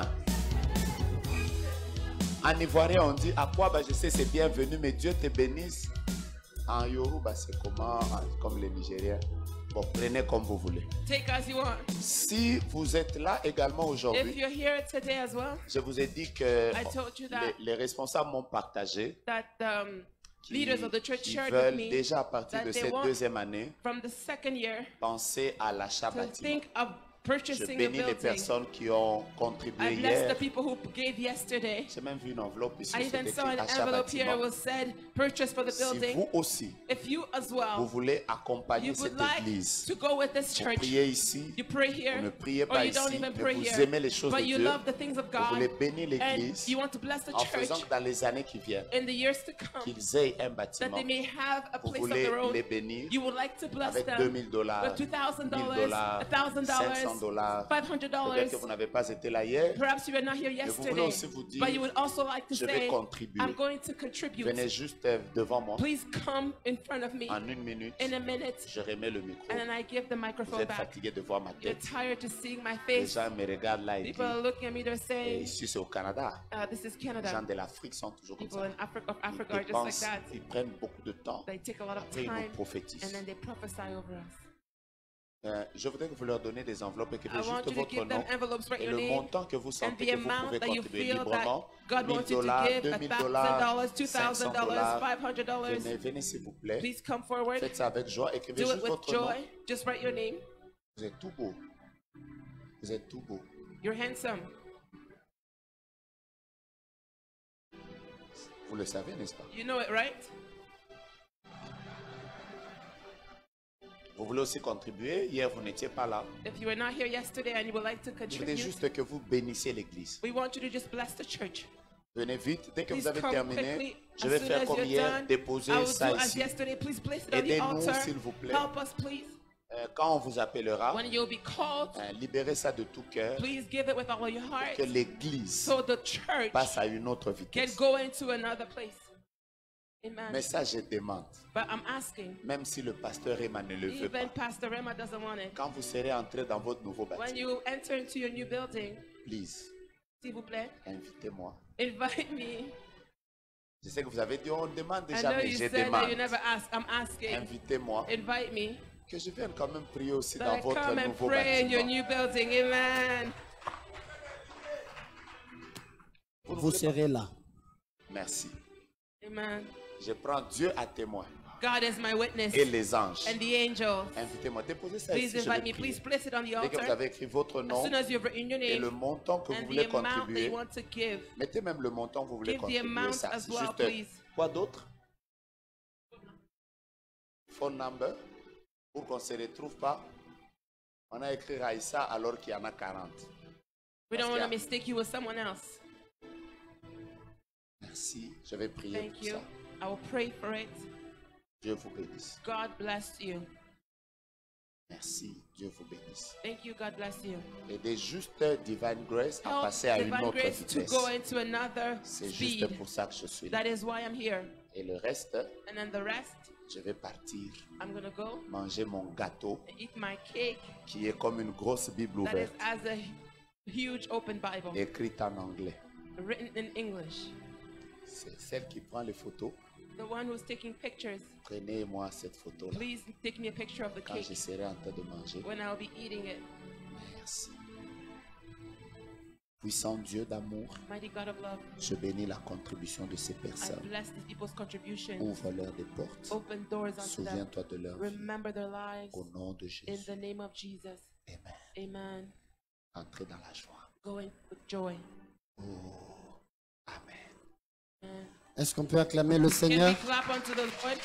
En ivoirien, on dit à quoi bah, je sais c'est bienvenu, mais Dieu te bénisse. En Yoruba, c'est comment, comme les Nigériens. Bon, prenez comme vous voulez. Take as you want. Si vous êtes là également aujourd'hui, If you're here today as well, je vous ai dit que I told you that, les, les responsables m'ont partagé that um, qui, leaders of the church qui shared veulent with me déjà à partir de cette deuxième année from the second year penser à l'achat to bâtiment. think of Je purchasing bénis a les building. personnes qui ont contribué I bless hier. the people who gave yesterday. J'ai même vu une enveloppe ici. I C'est even écrit saw an achat envelope here bâtiment. was said purchase for the Si building. vous aussi, If you as well, vous voulez accompagner you would cette like église, to go with this vous church, priez ici, you pray vous here, ne priez or pas you don't ici, even mais pray vous here, aimez les choses de but you Dieu, love the things of vous God, voulez bénir and l'église you want to bless the en faisant church que dans les années qui viennent, in the years to come, qu'ils aient un that bâtiment. they may have a Vous place of voulez their own. les bénir You would like to bless avec deux them mille dollars, with two thousand mille dollars, dollars, one thousand cinq cents dollars, dollars. five hundred dollars. Peut-être que vous n'avez pas été là hier. Perhaps you were not here Mais vous voulez yesterday, aussi vous dire, but you would also like to je vais say, contribuer. I'm going to contribute. Venez juste euh, devant moi. Please come in front of me. En une minute, In a minute, je remets le micro. and then I give the Vous microphone êtes back. fatigué de voir ma You're tête. tired to seeing my Les face. gens me regardent là et disent, People are looking at me, they're et saying, ici c'est au Canada. uh, this is Les gens Canada. de l'Afrique sont toujours comme People ça. in Africa, of Africa Ils are just like dépensent, that. ils prennent beaucoup de temps. They take a lot of Après, ils nous time, prophétisent. and then they prophesy over us. Euh, je voudrais que vous leur donniez des enveloppes et que I vous want juste you to votre give them nom envelopes, write et your le name, montant que vous and sentez the que vous amount pouvez that you contribuer feel that librement. God mille wants you to dollars, give, deux one mille thousand dollars, dollars, two cinq thousand cents dollars, dollars. five hundred dollars. Venez, venez s'il vous plaît. Please come forward. Faites ça avec joie. Écrivez Do it juste with votre nom. joy. Just write your name. Vous êtes tout beau. Vous êtes tout beau. You're handsome. Vous le savez, n'est-ce pas? You know it, right? Vous voulez aussi contribuer? Hier, vous n'étiez pas là. If you were not here yesterday and you would like to Je voulais contribute, juste que vous bénissiez l'église. we want you to just bless the church. Venez vite. Dès que Please vous avez come terminé, quickly. je As vais soon faire as comme you're hier, done, I déposer will ça do as ici. yesterday. Please place it on the Aidez-nous, altar. s'il vous plaît. Help us, please. Euh, quand on vous appellera, When you'll be called, euh, libérez ça de tout cœur. please give it with all of your heart, Que l'église so the church passe à une autre can vitesse. go into another place. Amen. Mais ça, je demande. But I'm asking, Même si le pasteur Emma ne le veut even pas. Pastor Rema doesn't want it. Quand vous serez entré dans votre nouveau When bâtiment, you enter into your new building, please, s'il vous plaît, invitez-moi. invite me. Je sais que vous avez dit, on demande I déjà, know mais you je said that you demande. never ask. I'm asking. Invitez-moi. Invite me. Que je vienne quand même prier aussi That dans I votre come and nouveau pray in your bâtiment. new building. Amen. Vous serez là. Merci. Amen. Je prends Dieu à témoin. God is my witness. Et les anges. And the angels. Invitez-moi. Déposez ça Please ici. Je invite vais me. Please prier. place it on the Dès que vous altar. avez écrit votre As nom soon as you've written your et le name montant que vous and voulez the amount that contribuer, you want to give, mettez même le montant que vous voulez give the contribuer. amount Ça, as c'est well, juste please. quoi d'autre? Phone number pour qu'on ne se retrouve pas. On a écrit Raïssa alors qu'il y en a quarante. We Parce don't want to qu'il y a- mistake you with someone else. Merci. Je vais prier Thank pour you. ça. I will pray for it. Dieu vous bénisse. God bless you. Merci. Dieu vous bénisse. Thank you. God bless you. Aidez juste Divine Grace à Help passer à une Divine autre Grace to vitesse. go into another C'est speed. juste pour ça que je suis là. That is why I'm here. Et le reste, And then the rest, je vais partir I'm going to go manger mon gâteau and eat my cake qui est comme une grosse Bible that is ouverte, as a huge open Bible écrite en anglais. written in English. C'est celle qui prend les photos. The one who's taking pictures, Prenez-moi cette photo-là please take me a picture of the quand cake je serai en train de manger. when I'll be eating it. Merci. Puissant Dieu d'amour, Mighty God of love, je bénis la contribution de ces I personnes. bless these people's contributions. Ouvre-leur des portes. Open doors unto them. Souviens-toi de leur vie. Remember their lives. Au nom de In Jésus. the name of Jesus. Amen. Amen. Entrez dans la joie. Going with joy. Oh, Amen. Amen. Est-ce qu'on peut acclamer le Can Seigneur? we clap unto the Lord?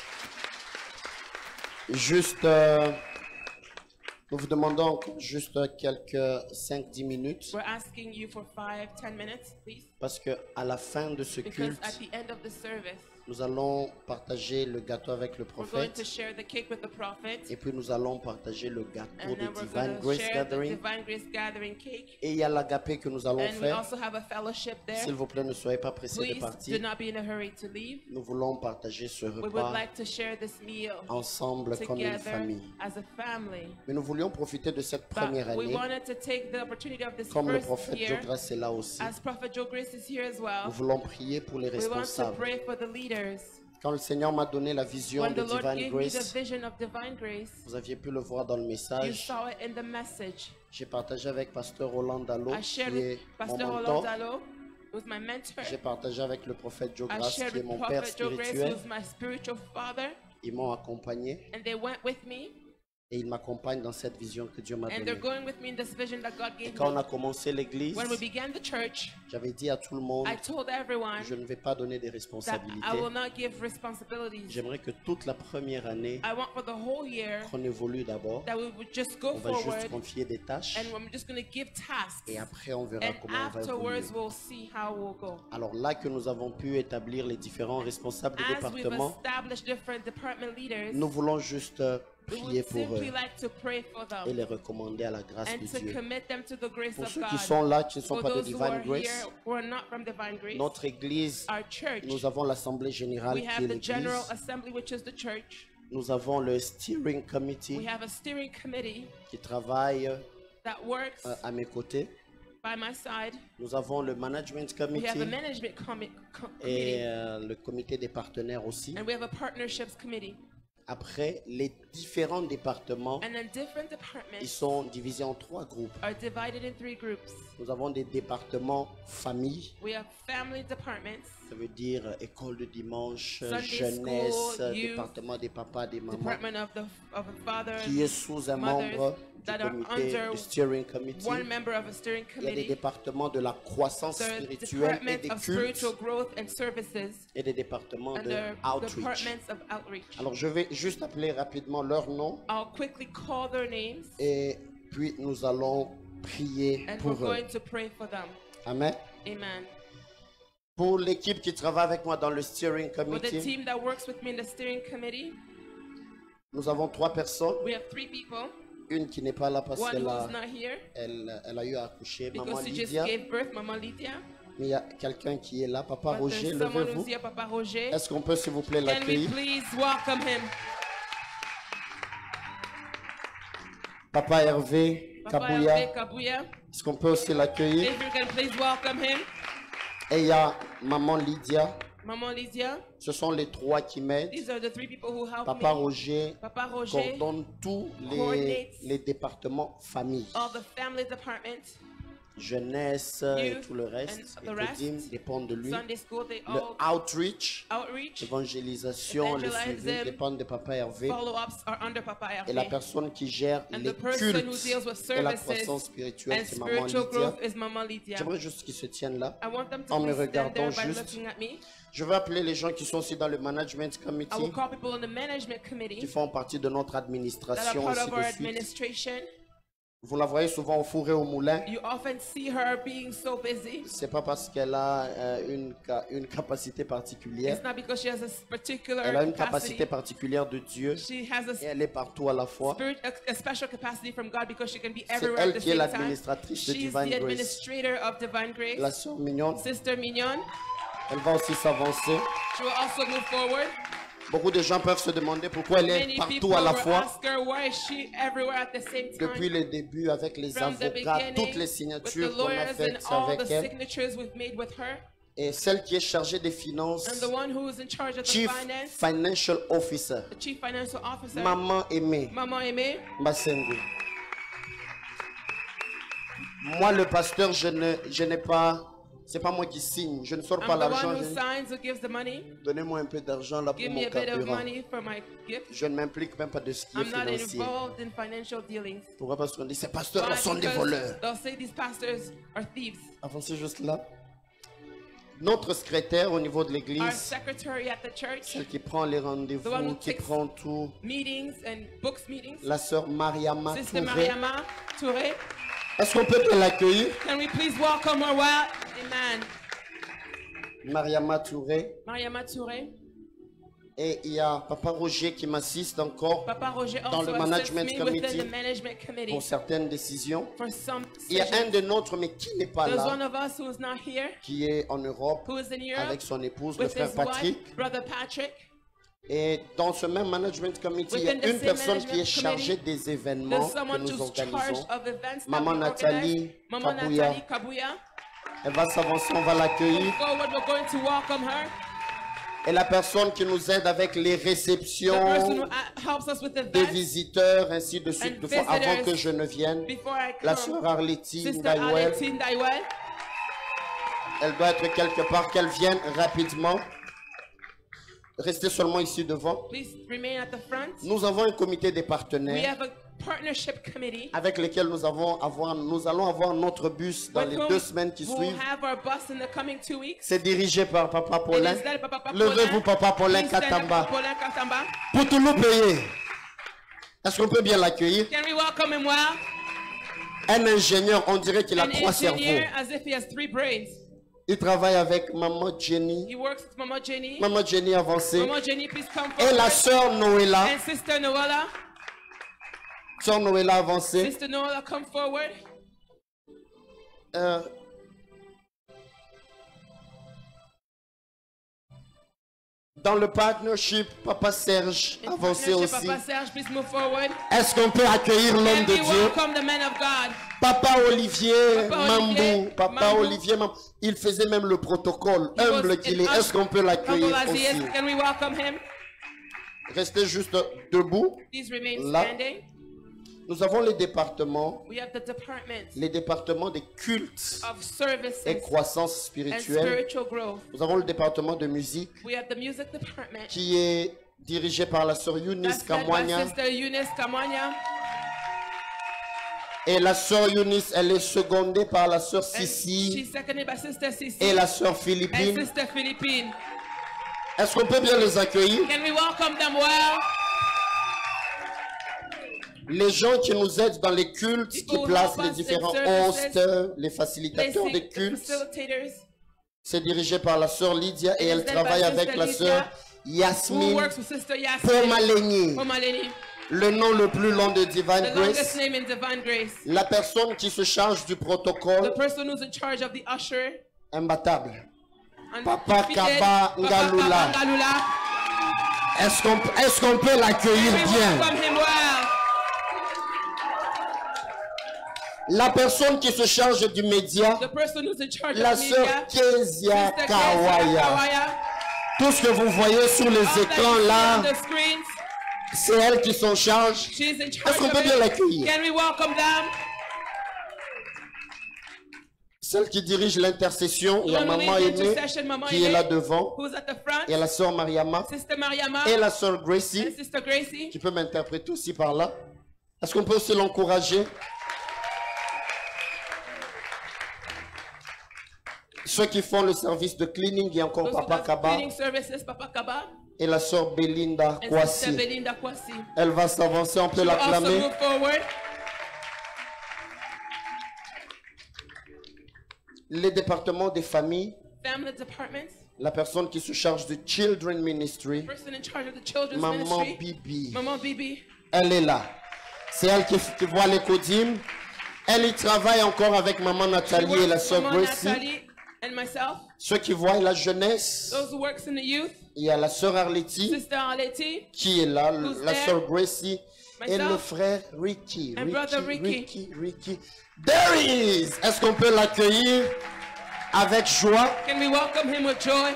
Juste, euh, nous vous demandons juste quelques cinq dix minutes We're asking you for five, ten minutes, please. parce que à la fin de ce Because culte, at the end of the service, Nous allons partager le gâteau avec le prophète. Et puis nous allons partager le gâteau de Divine Grace Gathering. Et il y a l'agapé que nous allons faire. S'il vous plaît, ne soyez pas pressés de partir. Nous voulons partager ce repas ensemble comme une famille. Mais nous voulions profiter de cette première année. Comme le prophète Joe Grace est là aussi. Nous voulons prier pour les responsables. Quand le Seigneur m'a donné la vision de Divine Grace, vous aviez pu le voir dans le message. J'ai partagé avec Pasteur Roland Dallot, qui est mon mentor. J'ai partagé avec le prophète Joe Grace, qui est mon père spirituel. Ils m'ont accompagné. Et ils m'accompagnent dans cette vision que Dieu m'a donnée. Et quand on a commencé l'église, j'avais dit à tout le monde, je ne vais pas donner des responsabilités. J'aimerais que toute la première année, qu'on évolue d'abord. On va juste confier des tâches. Et après, on verra comment on va évoluer. Alors là que nous avons pu établir les différents responsables des départements, nous voulons juste prier pour eux et les recommander à la grâce de Dieu. Pour ceux qui sont là, qui ne sont pas de Divine Grace, notre église, nous avons l'assemblée générale qui est l'église. Nous avons le steering committee qui travaille euh, à mes côtés. Nous avons le management committee et euh, le comité des partenaires aussi. Après, les différents départements, ils sont divisés en trois groupes. Nous avons des départements famille. Ça veut dire euh, école de dimanche, Sunday jeunesse, school, département des papas, des mamans, of the, of qui est sous un membre du comité, du steering committee. Il y a des départements de la croissance spirituelle et des cultes et des départements de outreach. Alors je vais juste appeler rapidement leurs noms et puis nous allons prier pour eux. Amen. Amen. Pour l'équipe qui travaille avec moi dans le steering committee, nous avons trois personnes. Une qui n'est pas là parce qu'elle a, elle, elle a eu à accoucher, maman Lydia. Mais il y a quelqu'un qui est là, Papa Roger, levez-vous. Est-ce qu'on peut s'il vous plaît l'accueillir? Papa Hervé Kabouya, est-ce qu'on peut aussi l'accueillir? Et il y a Maman Lydia. Maman Lydia. Ce sont les trois qui m'aident. Papa Roger, Papa Roger coordonne tous les, les départements famille. All the family departments. Jeunesse et tout le reste, les codines dépendent de lui. School, le outreach, outreach l'évangélisation, le suivi dépendent de Papa Hervé. Papa Hervé. Et la personne qui gère And les cultes et la croissance spirituelle, c'est Maman Lydia. J'aimerais juste qu'ils se tiennent là, en me regardant juste. Je vais appeler les gens qui sont aussi dans le management committee, qui font partie de notre administration, ainsi de suite. Vous la voyez souvent au four et au moulin. So c'est pas parce qu'elle a euh, une, une capacité particulière. Elle a une capacité particulière de Dieu. Et elle est partout à la fois. C'est elle qui est l'administratrice de Divine Grace. La sœur mignonne. Elle va aussi s'avancer. Beaucoup de gens peuvent se demander pourquoi elle est partout à la fois. Depuis le début, avec les avocats, toutes les signatures qu'on a faites avec elle. Et celle qui est chargée des finances, Chief Financial Officer, Maman Aimée, Masengo. Moi, le pasteur, je ne, je n'ai pas... C'est pas moi qui signe, je ne sors pas l'argent. Donnez-moi un peu d'argent là pour mon carburant. Je ne m'implique même pas de ce qui est financier. Pourquoi? Parce qu'on dit ces pasteurs là sont des voleurs. Avancez juste là. Notre secrétaire au niveau de l'église, celle qui prend les rendez-vous, qui prend tout, la sœur Mariama Touré. Est-ce qu'on peut l'accueillir? Can we please welcome her well? Amen. Mariama Touré. Mariama Touré. Et il y a Papa Roger qui m'assiste encore dans le management committee pour certaines décisions. Il y a un de nôtres, mais qui n'est pas là, qui est en Europe avec son épouse, le frère Patrick. Et dans ce même management committee, il y a une personne qui est chargée des événements que nous organisons. Maman Nathalie Kabouya. Elle va s'avancer, on va l'accueillir. Et la personne qui nous aide avec les réceptions des visiteurs, ainsi de suite, de fois, avant que je ne vienne, la sœur Arletty Ndaiwel. Elle doit être quelque part, qu'elle vienne rapidement. Restez seulement ici devant. Nous avons un comité des partenaires avec lesquels nous, avons avoir, nous allons avoir notre bus dans les deux semaines qui suivent. C'est dirigé par Papa Paulin. Levez-vous, Papa Paulin Katamba. Pour tout nous payer. Est-ce qu'on peut bien l'accueillir? Un ingénieur, on dirait qu'il a trois cerveaux. Il travaille avec Maman Jenny. Jenny. Maman Jenny avancée. Jenny, et la sœur Noëlla. Sœur Noëlla avancée. Sister Noëlla, come forward. Euh, Dans le partnership, Papa Serge, avancez aussi. Est-ce qu'on peut accueillir l'homme de Dieu? Papa Olivier Mambou. Papa Olivier Mambou. Il faisait même le protocole. Humble qu'il est. Est-ce qu'on peut l'accueillir aussi? Restez juste debout. Là. Nous avons les départements, les départements des cultes et croissance spirituelle. Nous avons le département de musique qui est dirigé par la sœur Eunice Kamwanya. Et la sœur Eunice, elle est secondée par la sœur Sissi et la sœur Philippine. Est-ce qu'on peut bien les accueillir? Les gens qui nous aident dans les cultes, qui placent les différents hostes, les facilitateurs des cultes, c'est dirigé par la sœur Lydia et elle travaille avec la sœur Yasmine Pomaleni. Le nom le plus long de Divine Grace. La personne qui se charge du protocole. Imbattable. Papa Kaba Ngalula. Est-ce qu'on est-ce qu'on peut l'accueillir bien? La personne qui se charge du média, la sœur Kezia Kawaya. Tout ce que vous voyez sur les écrans là, c'est elle qui s'en charge. Est-ce qu'on peut bien l'accueillir? Celle qui dirige l'intercession, il y a Maman Aimée qui est là devant. Il y a la sœur Mariama et la sœur Gracie qui peut m'interpréter aussi par là. Est-ce qu'on peut aussi l'encourager? Ceux qui font le service de cleaning, il y a encore Papa Kaba et la sœur Belinda Kwasi. Elle va s'avancer, on peut l'acclamer. Les départements des familles, la personne qui se charge du Children Ministry, Maman Bibi, elle est là. C'est elle qui, qui voit les codimes. Elle y travaille encore avec Maman Nathalie et la sœur Gracie. And myself, ceux qui voient la jeunesse, those who works in the youth, il y a la sœur Arletty qui est là, la sœur Gracie et le frère Ricky. Ricky, Ricky, Ricky, Ricky. There he is! Est-ce qu'on peut l'accueillir avec joie? Can we welcome him with joy?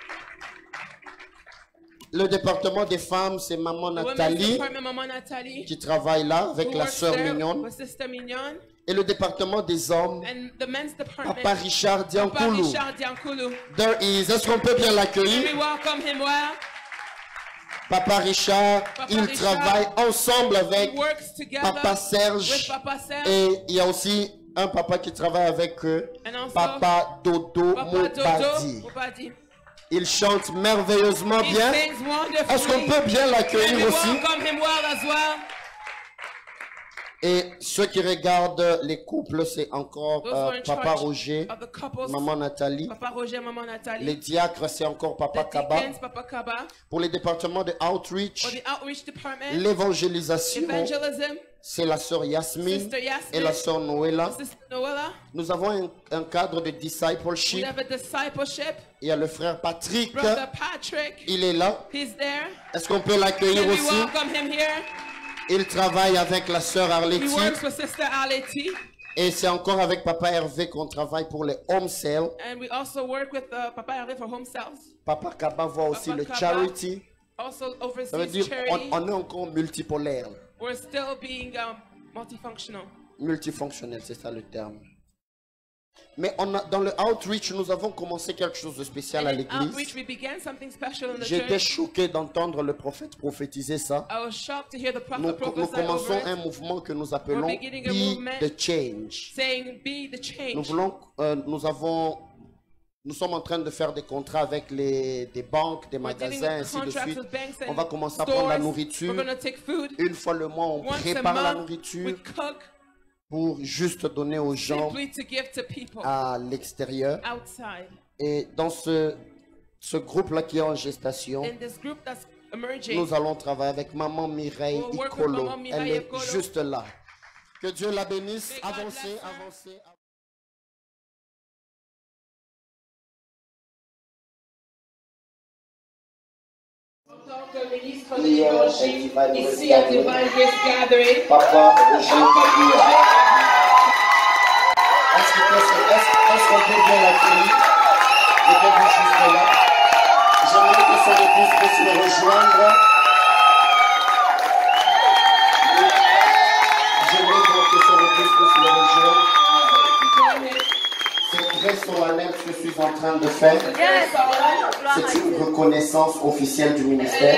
Le département des femmes, c'est Maman Nathalie, Maman Nathalie qui travaille là avec la sœur Mignonne. Et le département des hommes, Papa Richard Diankoulou. There is. Est-ce qu'on peut bien l'accueillir? Papa Richard, Papa il Richard, travaille ensemble avec Papa Serge. Papa Serge. Et il y a aussi un papa qui travaille avec eux, Papa Dodo Mobadi. Il chante merveilleusement bien. Est-ce qu'on peut bien l'accueillir aussi? Et ceux qui regardent les couples, c'est encore euh, Papa Roger, Maman Nathalie. Papa Roger, Maman Nathalie. Les diacres, c'est encore Papa Kaba. Papa Kaba. Pour les départements de outreach, l'évangélisation, c'est la sœur Yasmine et la sœur Noëlla. Nous avons un, un cadre de discipleship. Il y a le frère Patrick. Patrick. Il est là. Est-ce qu'on peut l'accueillir aussi? Il travaille avec la sœur Arletty. Et c'est encore avec Papa Hervé qu'on travaille pour les home sales. And we also work with uh, Papa Hervé for home sales. Papa Kaba voit aussi Papa le Kaba charity. Also oversees Ça veut dire charity. on, on est encore multipolaire. We're still being um, multifunctional. Multifonctionnel, c'est ça le terme. Mais on a, dans le outreach, nous avons commencé quelque chose de spécial à l'église. J'étais choqué d'entendre le prophète prophétiser ça. Nous, nous commençons un mouvement que nous appelons Be the Change. Nous voulons, euh, nous avons, nous sommes en train de faire des contrats avec les, des banques, des magasins, ainsi de suite. On va commencer à prendre la nourriture. Une fois le mois, on prépare la nourriture pour juste donner aux gens à l'extérieur. Et dans ce, ce groupe-là qui est en gestation, nous allons travailler avec Maman Mireille Ikolo. Elle est juste là. Que Dieu la bénisse. Avancez, avancez. Ici à Divine Grace Gathering. Papa, Roger, est-ce qu'on peut bien l'accueillir? Peut-être juste là. J'aimerais que son épouse puisse me rejoindre. J'aimerais que son épouse puisse me rejoindre. C'est très solennel ce que je suis en train de faire. C'est une reconnaissance officielle du ministère.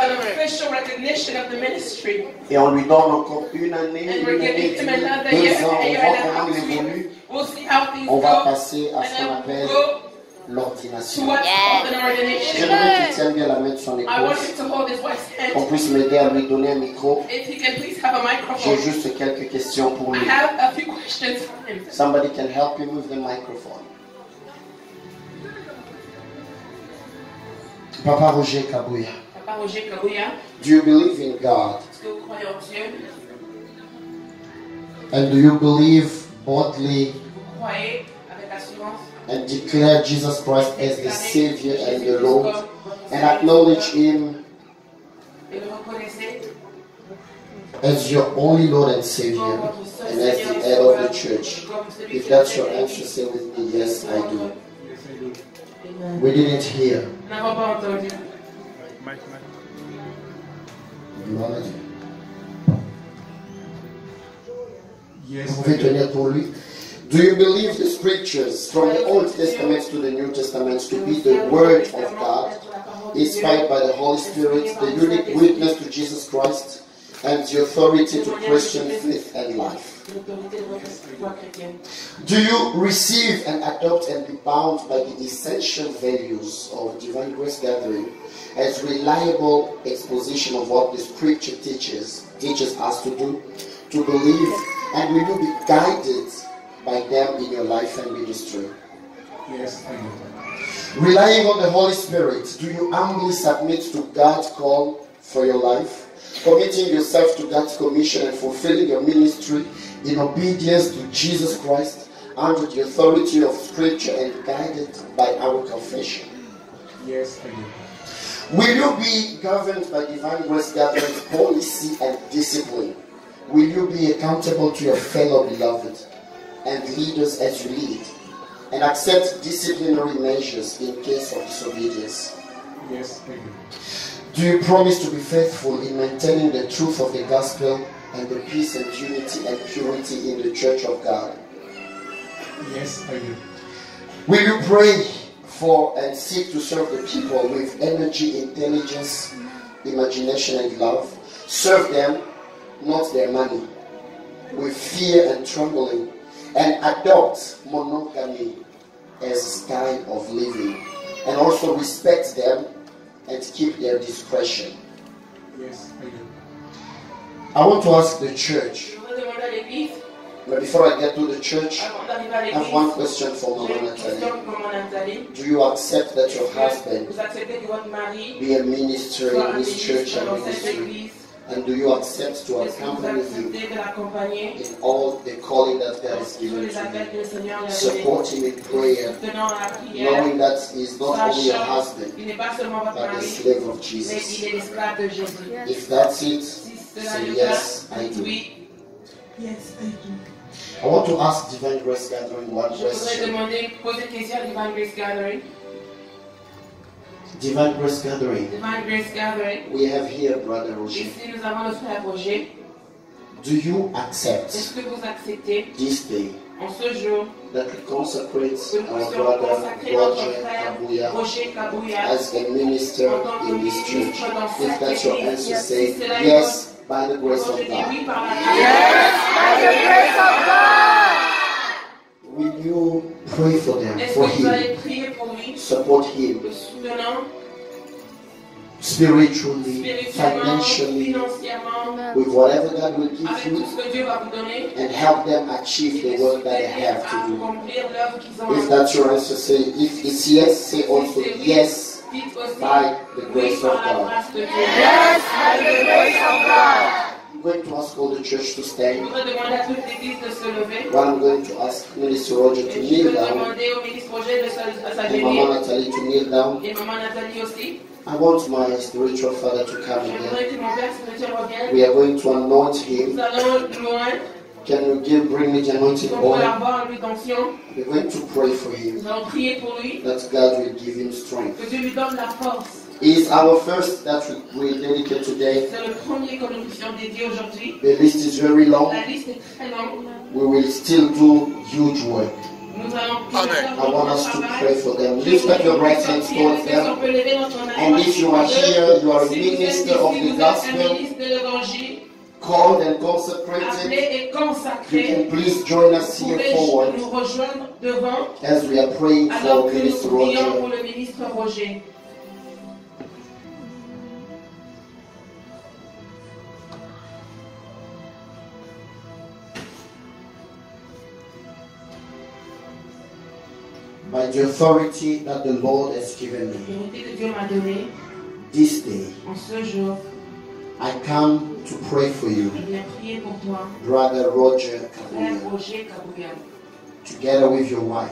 Et on lui donne encore une année, une année, deux ans. On voit comment il évolue. On va passer à ce qu'on appelle l'ordination. J'aimerais qu'il tienne bien la main de son épouse. Qu'on puisse m'aider à lui donner un micro. J'ai juste quelques questions pour lui. Somebody can help him with the microphone. Papa Roger Kabouya. Papa Roger Kabouya. Do you believe in God? Est-ce que vous croyez en Dieu? And do you believe boldly Vous croyez avec assurance and declare Jesus Christ as the Savior and the Lord and acknowledge Him et le reconnaissez as your only Lord and Savior and as the head of the church? If that's your answer, say with me, yes, I do. We didn't hear. Vous pouvez tenir pour lui. Do you believe the scriptures from the Old Testament to the New Testament to be the Word of God, inspired by the Holy Spirit, the unique witness to Jesus Christ, and the authority to Christian faith and life? Do you receive and adopt and be bound by the essential values of Divine Grace Gathering as reliable exposition of what the Scripture teaches, teaches us to do, to believe, and will you be guided by them in your life and ministry? Yes, I do. Relying on the Holy Spirit, do you humbly submit to God's call for your life, committing yourself to God's commission and fulfilling your ministry in obedience to Jesus Christ under the authority of Scripture and guided by our confession? Yes, I do. Will you be governed by Divine Grace Gathering's policy and discipline? Will you be accountable to your fellow beloved and leaders as you lead, and accept disciplinary measures in case of disobedience? Yes, I do. Do you promise to be faithful in maintaining the truth of the gospel and the peace and unity and purity in the Church of God? Yes, I do. Will you pray for and seek to serve the people with energy, intelligence, imagination, and love? Serve them, not their money, with fear and trembling, and adopt monogamy as a style of living, and also respect them and keep their discretion? Yes, I do. I want to ask the church, But before I get to the church, I have one question for Mama Nathalie. Do you accept that your husband be a minister in this church and ministry? And do you accept to accompany him in all the calling that God has given to you? Support him in prayer, knowing that he is not only your husband, but the slave of Jesus. If that's it, say yes, I do. Yes, I do. I want to ask Divine Grace Gathering one question. Divine Grace Gathering. Divine Grace Gathering. We have here Brother Roger. Ici, nous avons notre frère Roger. Do you accept Est-ce que vous acceptez this day en ce jour that we consecrate que nous our puissions brother consacrer notre Roger frère Kabuya Roger Kabuya as a minister en tant que in this church? ministre dans If cette that's your église? answer, Si say c'est la yes by the grace réponse, of je dis God. oui par la grâce. Yes, by the grace of God. Will you pray for them, Est-ce for que vous allez him, prier pour lui, support him le soutenant, spiritually, spirituellement, financially, financièrement, with whatever God will give avec you, tout ce que Dieu va vous donner, and help them achieve the work that they have à to do? accomplir l'œuvre qu'ils ont If à that's your answer, say, if it's yes, say also yes Dites aussi by the oui grace of par la God. grâce de Dieu. Yes, by the grace of God. I'm going to ask all the church to Je stand. voudrais demander à toute l'église de se lever. While I'm going to ask Minister Roger to Et je kneel veux down, demander au ministre Roger de s- à and s'agenouiller. Mama Nathalie to kneel down. Et maman Nathalie aussi. I want my spiritual father to come Je here. voudrais que mon père spirituel revienne. We are going to anoint Nous him. allons loin. Can you give, bring me the anointing On peut oil? avoir lui d'onction. We're going to pray for him, Nous allons prier pour lui. that God will give him strength. Que Dieu lui donne la force. Is our first that we will dedicate today. C'est le premier que nous puissions dédier aujourd'hui. The list is very long. La liste est très longue. We will still do huge work. Nous allons I want us to pray for them. Lift up your right hands towards them. And if you are here, you are a minister of the gospel, called and consecrated, you can please join us here forward as we are praying for Minister Roger. By the authority that the Lord has given me, this day, I come to pray for you, Brother Roger Kabuya, together with your wife.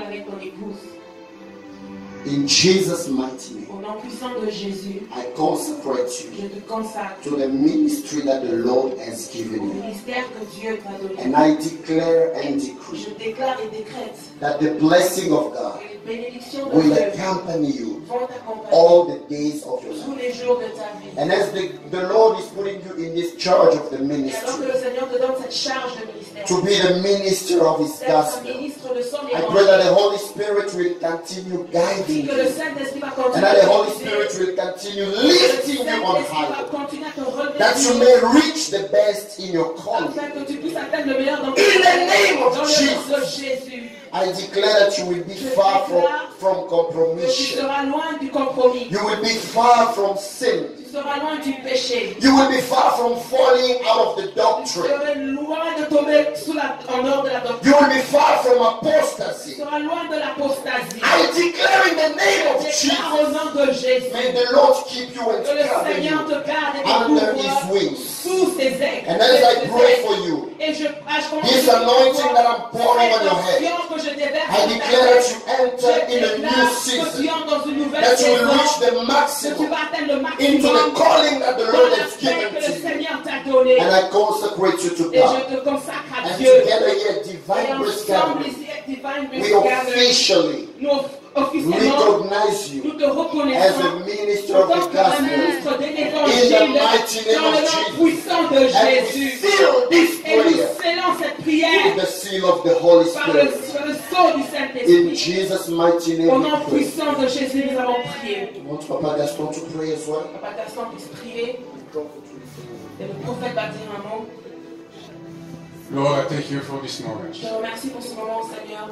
In Jesus' mighty name, Au nom puissant de Jésus, I consecrate je you te consacre to the ministry that the Lord has given au you. ministère que Dieu t'a donné. And I declare and decree Je déclare et décrète that the blessing of God que les bénédictions de will Dieu accompany you vont t'accompagner all the days of your tous life. les jours de ta vie. And as the, the Lord is putting you in this charge of the Et alors que ministry, le Seigneur te donne cette charge de ministère, to be the minister of His d'être un gospel, ministre de son I pray that the évangile, Holy Spirit will continue guiding que le you, Saint-Esprit va and continuer that à the Holy te Spirit guider, will continue que le lifting you on Saint-Esprit va high, continuer à te relever that you may reach the best in your calling. afin que tu puisses atteindre le meilleur dans ton In the name of dans le nom de Jesus, Jésus. I declare that you will be far from, from Que tu compromission. seras loin du compromis. You will be far from sin. Tu seras loin du péché. You will be far from falling out of the Tu doctrine. seras loin de tomber sous la, en dehors de la doctrine. You will be far from Tu apostasy. seras loin de l'apostasie. I declare in the name of Je Jesus, déclare au nom de Jésus may the Lord keep you and que le cover Seigneur you te garde et te under couvre His wings. sous ses ailes. And as I pray for you, Et je, ah, je commence this à anointing that I'm pouring on cette your head, onction que je déverse I sur ta declare that tête. you enter in a Je new déclare que tu season, entres dans une nouvelle that you will saison, reach the que tu maximum vas atteindre le into the maximum calling that the dans Lord has l'aspect given que le to you. Seigneur t'a donné. And I consecrate you to Et God. je te consacre à And Dieu. together here, Et Divine Grace ensemble Gathering, ici, avec Divine we Grace Gathering, officially nous officiellement, recognize you nous te as reconnaissons a minister en of tant the qu'un gospel. ministre de In the l'évangile mighty name dans le of nom Jesus. puissant de And we Jésus. seal this Et nous prayer scellons cette prière with the seal of the Holy par le, Spirit. par le sceau du In Saint-Esprit. Jesus' mighty Au name we nom pray. puissant de Jésus, nous avons prié. I want Papa Gaston to pray as well. Papa Gaston puisse prier. Et le prophète va dire un mot. Lord, I thank you for this moment. Je te remercie pour ce moment, Seigneur.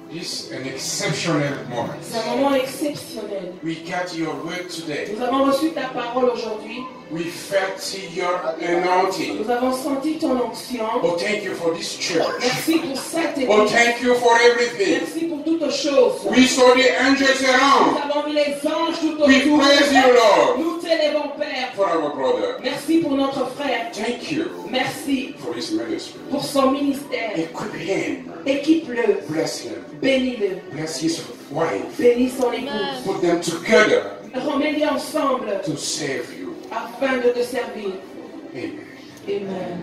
It's an exceptional moment. C'est un moment exceptionnel. We got your word today. Nous avons reçu ta parole aujourd'hui. We felt your anointing. Nous avons senti ton onction. Oh, thank you for this church. Merci pour cette église. Oh, thank you for everything. Merci pour toutes choses. We saw the angels around. Nous avons vu les anges tout autour. We praise you, Lord. Nous t'élèvons, Père. For our brother. Merci pour notre frère. Thank you. Merci for his ministry. Pour son ministère. Equip him. Équipe-le. Bless him. Bénis-le. Bless his wife. Bénis son épouse. Put them together. Remets-les ensemble. To save you. Afin de te servir. Amen. Amen.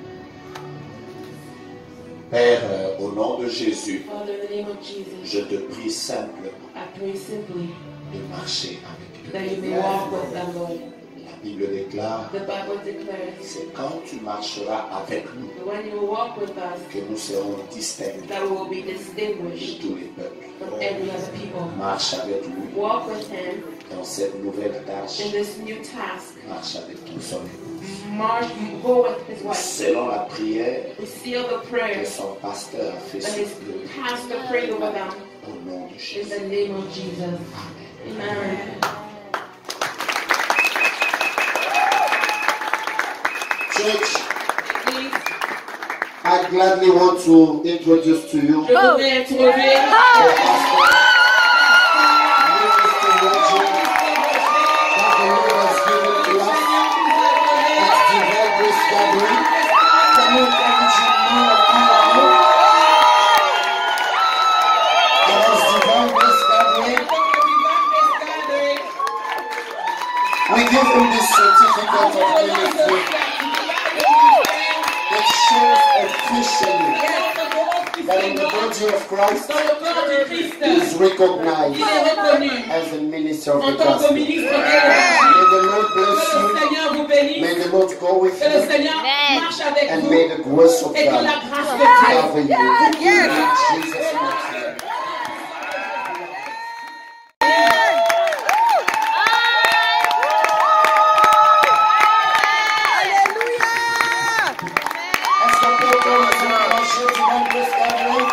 Père, euh, au nom de Jésus, Father, in the name of Jesus, je te prie simplement I pray simply de marcher avec lui. that you may walk with them, Lord. La Bible déclare, The Bible declares, c'est quand tu marcheras avec nous when you walk with us, que nous serons distincts that we will be de distinguished tous les peuples. from every other people. Marche avec lui Walk with him dans cette nouvelle tâche. in this new task. Marche avec ton son épouse. March, go with his wife. Selon la prière We seal the que prayer son pasteur a fait that sur his eux, pastor prayed over them. au nom de In Jésus. the name of Jesus. Amen. Church, I gladly want to introduce to you Je voudrais introduire the pastor, Minister Roger, that the Lord has given to us. It's divine grace gathering. Can you encourage him more and more? There is divine grace gathering. We give him this certificate of ministry. It shows officially that in the body of Christ he is recognized as a minister of the gospel. May the Lord bless you. May the Lord go with you. And may the grace of God cover you. In Jesus' name. Est-ce qu'on peut encore les encourager devant le Christ?